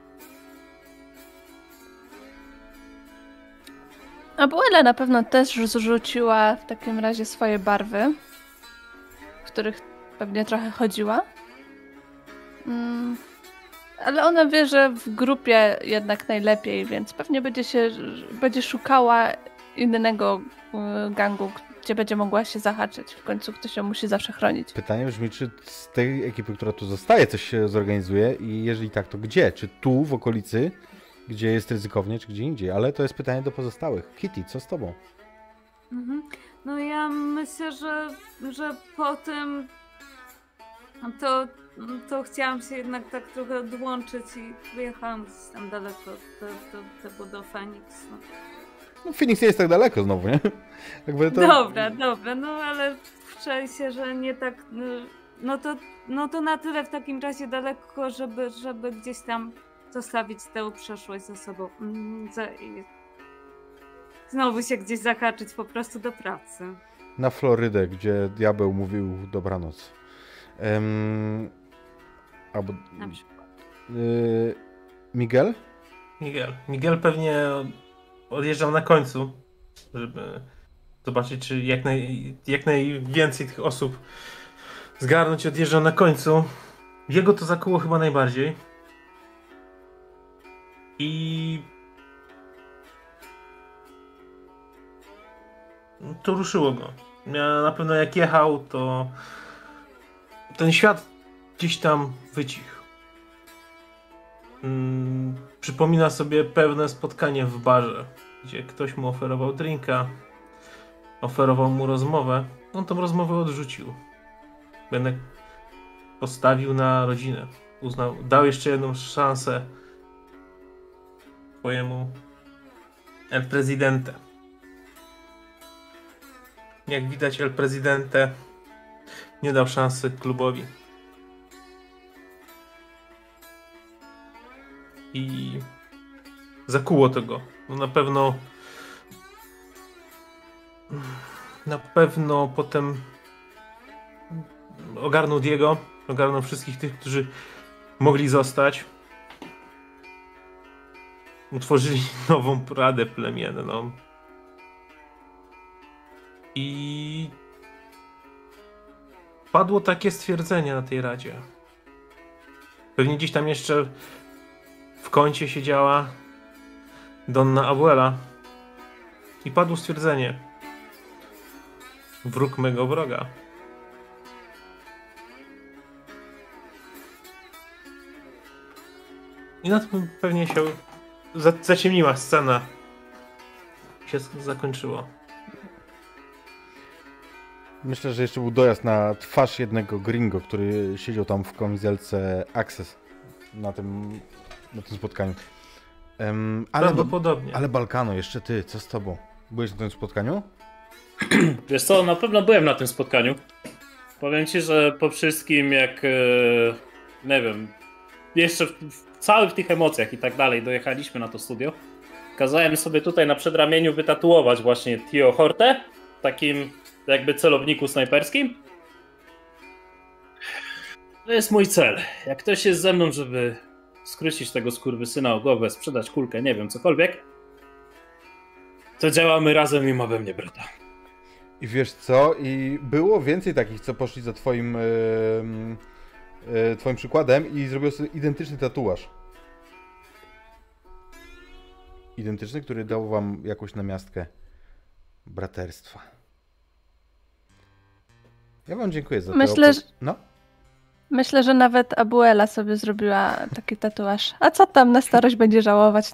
Abuela na pewno też zrzuciła w takim razie swoje barwy, w których pewnie trochę chodziła. Mm, ale ona wie, że w grupie jednak najlepiej, więc pewnie będzie się będzie szukała innego y, gangu, gdzie będzie mogła się zahaczyć. W końcu ktoś ją musi zawsze chronić. Pytanie brzmi, czy z tej ekipy, która tu zostaje, coś się zorganizuje i jeżeli tak, to gdzie? Czy tu, w okolicy, gdzie jest ryzykownie, czy gdzie indziej? Ale to jest pytanie do pozostałych. Kitty, co z tobą? Mhm. No ja myślę, że, że po tym no to, to chciałam się jednak tak trochę odłączyć i wyjechałam gdzieś tam daleko do, do, do, do, do Phoenix. No. No, Phoenix nie jest tak daleko znowu, nie? Jakby to... Dobra, dobra, no ale wczoraj się, że nie tak, no, no to, no to na tyle w takim razie daleko, żeby, żeby gdzieś tam zostawić tę przeszłość za sobą mm, za, i znowu się gdzieś zahaczyć po prostu do pracy. Na Florydę, gdzie diabeł mówił dobranoc. Um, albo... Na przykład. Y, Miguel? Miguel. Miguel pewnie odjeżdżał na końcu, żeby zobaczyć, czy jak, naj, jak najwięcej tych osób zgarnąć. Odjeżdżał na końcu. Jego to zakuło chyba najbardziej. I to ruszyło go. Ja na pewno jak jechał, to ten świat gdzieś tam wycichł. Hmm, przypomina sobie pewne spotkanie w barze, gdzie ktoś mu oferował drinka, oferował mu rozmowę. On tą rozmowę odrzucił. Będę postawił na rodzinę. Uznał, dał jeszcze jedną szansę swojemu El Presidente. Jak widać, El Presidente nie dał szansy klubowi. I zakuło tego. No na pewno na pewno potem ogarnął Diego, ogarnął wszystkich tych, którzy mogli zostać. Utworzyli nową radę plemienną. I padło takie stwierdzenie na tej radzie. Pewnie gdzieś tam jeszcze w kącie siedziała Donna Abuela. I padło stwierdzenie: wróg mego wroga. I na tym pewnie się zaciemniła scena. Się zakończyło. Myślę, że jeszcze był dojazd na twarz jednego gringo, który siedział tam w kamizelce Access na tym, na tym spotkaniu. Um, ale, Prawdopodobnie. Ale Balkano, jeszcze ty, co z tobą? Byłeś na tym spotkaniu? Wiesz co, na pewno byłem na tym spotkaniu. Powiem ci, że po wszystkim jak, nie wiem, jeszcze w, w, cały w tych emocjach i tak dalej dojechaliśmy na to studio, kazałem sobie tutaj na przedramieniu wytatuować właśnie Tio Horte, takim jakby celowniku snajperskim. To jest mój cel. Jak ktoś jest ze mną, żeby skrócić tego skurwysyna o głowę, sprzedać kulkę, nie wiem, cokolwiek, to działamy razem i ma we mnie brata. I wiesz co? I było więcej takich, co poszli za twoim yy, yy, twoim przykładem i zrobił sobie identyczny tatuaż. Identyczny, który dał wam jakąś namiastkę braterstwa. Ja wam dziękuję za to. Myślę, że... No? Myślę, że nawet Abuela sobie zrobiła taki tatuaż. A co tam, na starość będzie żałować?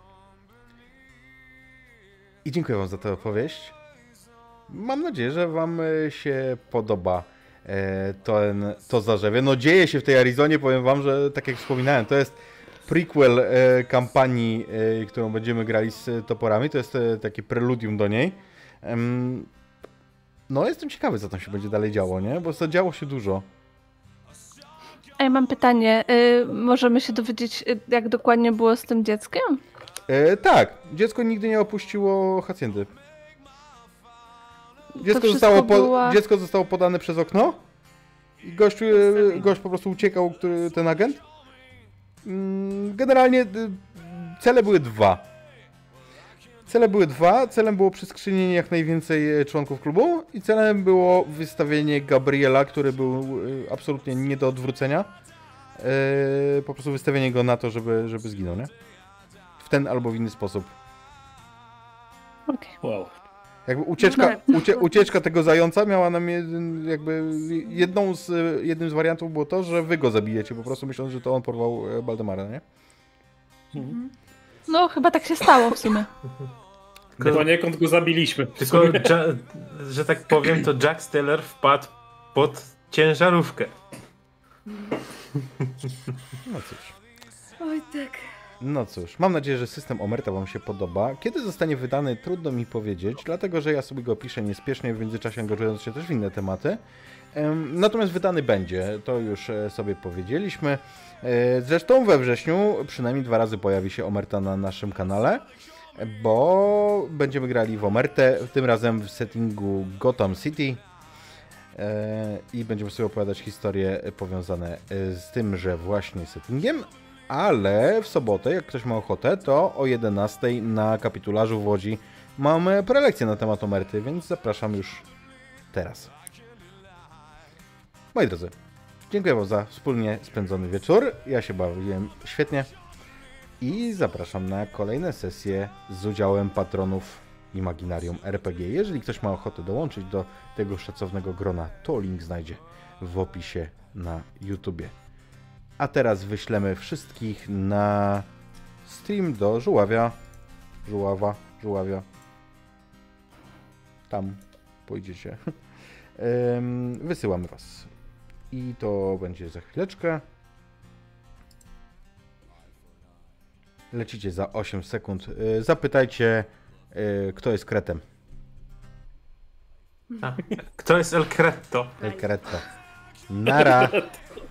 I dziękuję wam za tę opowieść. Mam nadzieję, że wam się podoba ten, to zarzewie. No dzieje się w tej Arizonie, powiem wam, że tak jak wspominałem, to jest prequel kampanii, którą będziemy grali z toporami. To jest takie preludium do niej. No jestem ciekawy, co tam się będzie dalej działo, nie? Bo to działo się dużo. A ja mam pytanie. Y, możemy się dowiedzieć, jak dokładnie było z tym dzieckiem? E, tak. Dziecko nigdy nie opuściło hacjendy. Dziecko zostało, po, była... dziecko zostało podane przez okno i gościu, gość po prostu uciekał, który, ten agent. Generalnie cele były dwa. Cele były dwa. Celem było przyskrzynienie jak najwięcej członków klubu i celem było wystawienie Gabriela, który był absolutnie nie do odwrócenia. Po prostu wystawienie go na to, żeby, żeby zginął, nie? W ten albo w inny sposób. Okay. Wow. Jakby ucieczka, ucie, ucieczka tego zająca miała nam jeden, jakby jedną z, jednym z wariantów było to, że wy go zabijecie, po prostu myśląc, że to on porwał Baldemara, nie? Mhm. No, chyba tak się stało w sumie. Tylko poniekąd go zabiliśmy. Tylko, że tak powiem, to Jack Steller wpadł pod ciężarówkę. No cóż. Oj tak. No cóż, mam nadzieję, że system Omerta wam się podoba. Kiedy zostanie wydany, trudno mi powiedzieć, dlatego że ja sobie go piszę niespiesznie, w międzyczasie angażując się też w inne tematy. Natomiast wydany będzie, to już sobie powiedzieliśmy. Zresztą we wrześniu przynajmniej dwa razy pojawi się Omerta na naszym kanale, bo będziemy grali w Omertę, tym razem w settingu Gotham City i będziemy sobie opowiadać historie powiązane z tymże właśnie settingiem. Ale w sobotę, jak ktoś ma ochotę, to o jedenastej na kapitularzu w Łodzi mamy prelekcję na temat Omerty, więc zapraszam już teraz. Moi drodzy, dziękuję wam za wspólnie spędzony wieczór. Ja się bawiłem świetnie i zapraszam na kolejne sesje z udziałem patronów Imaginarium R P G. Jeżeli ktoś ma ochotę dołączyć do tego szacownego grona, to link znajdzie w opisie na YouTubie. A teraz wyślemy wszystkich na stream do Żuławia. Żuława, Żuławia. Tam pójdziecie. Wysyłamy was. I to będzie za chwileczkę. Lecicie za osiem sekund. Zapytajcie, kto jest kretem. A, kto jest El Cretto? El Cretto. Nara.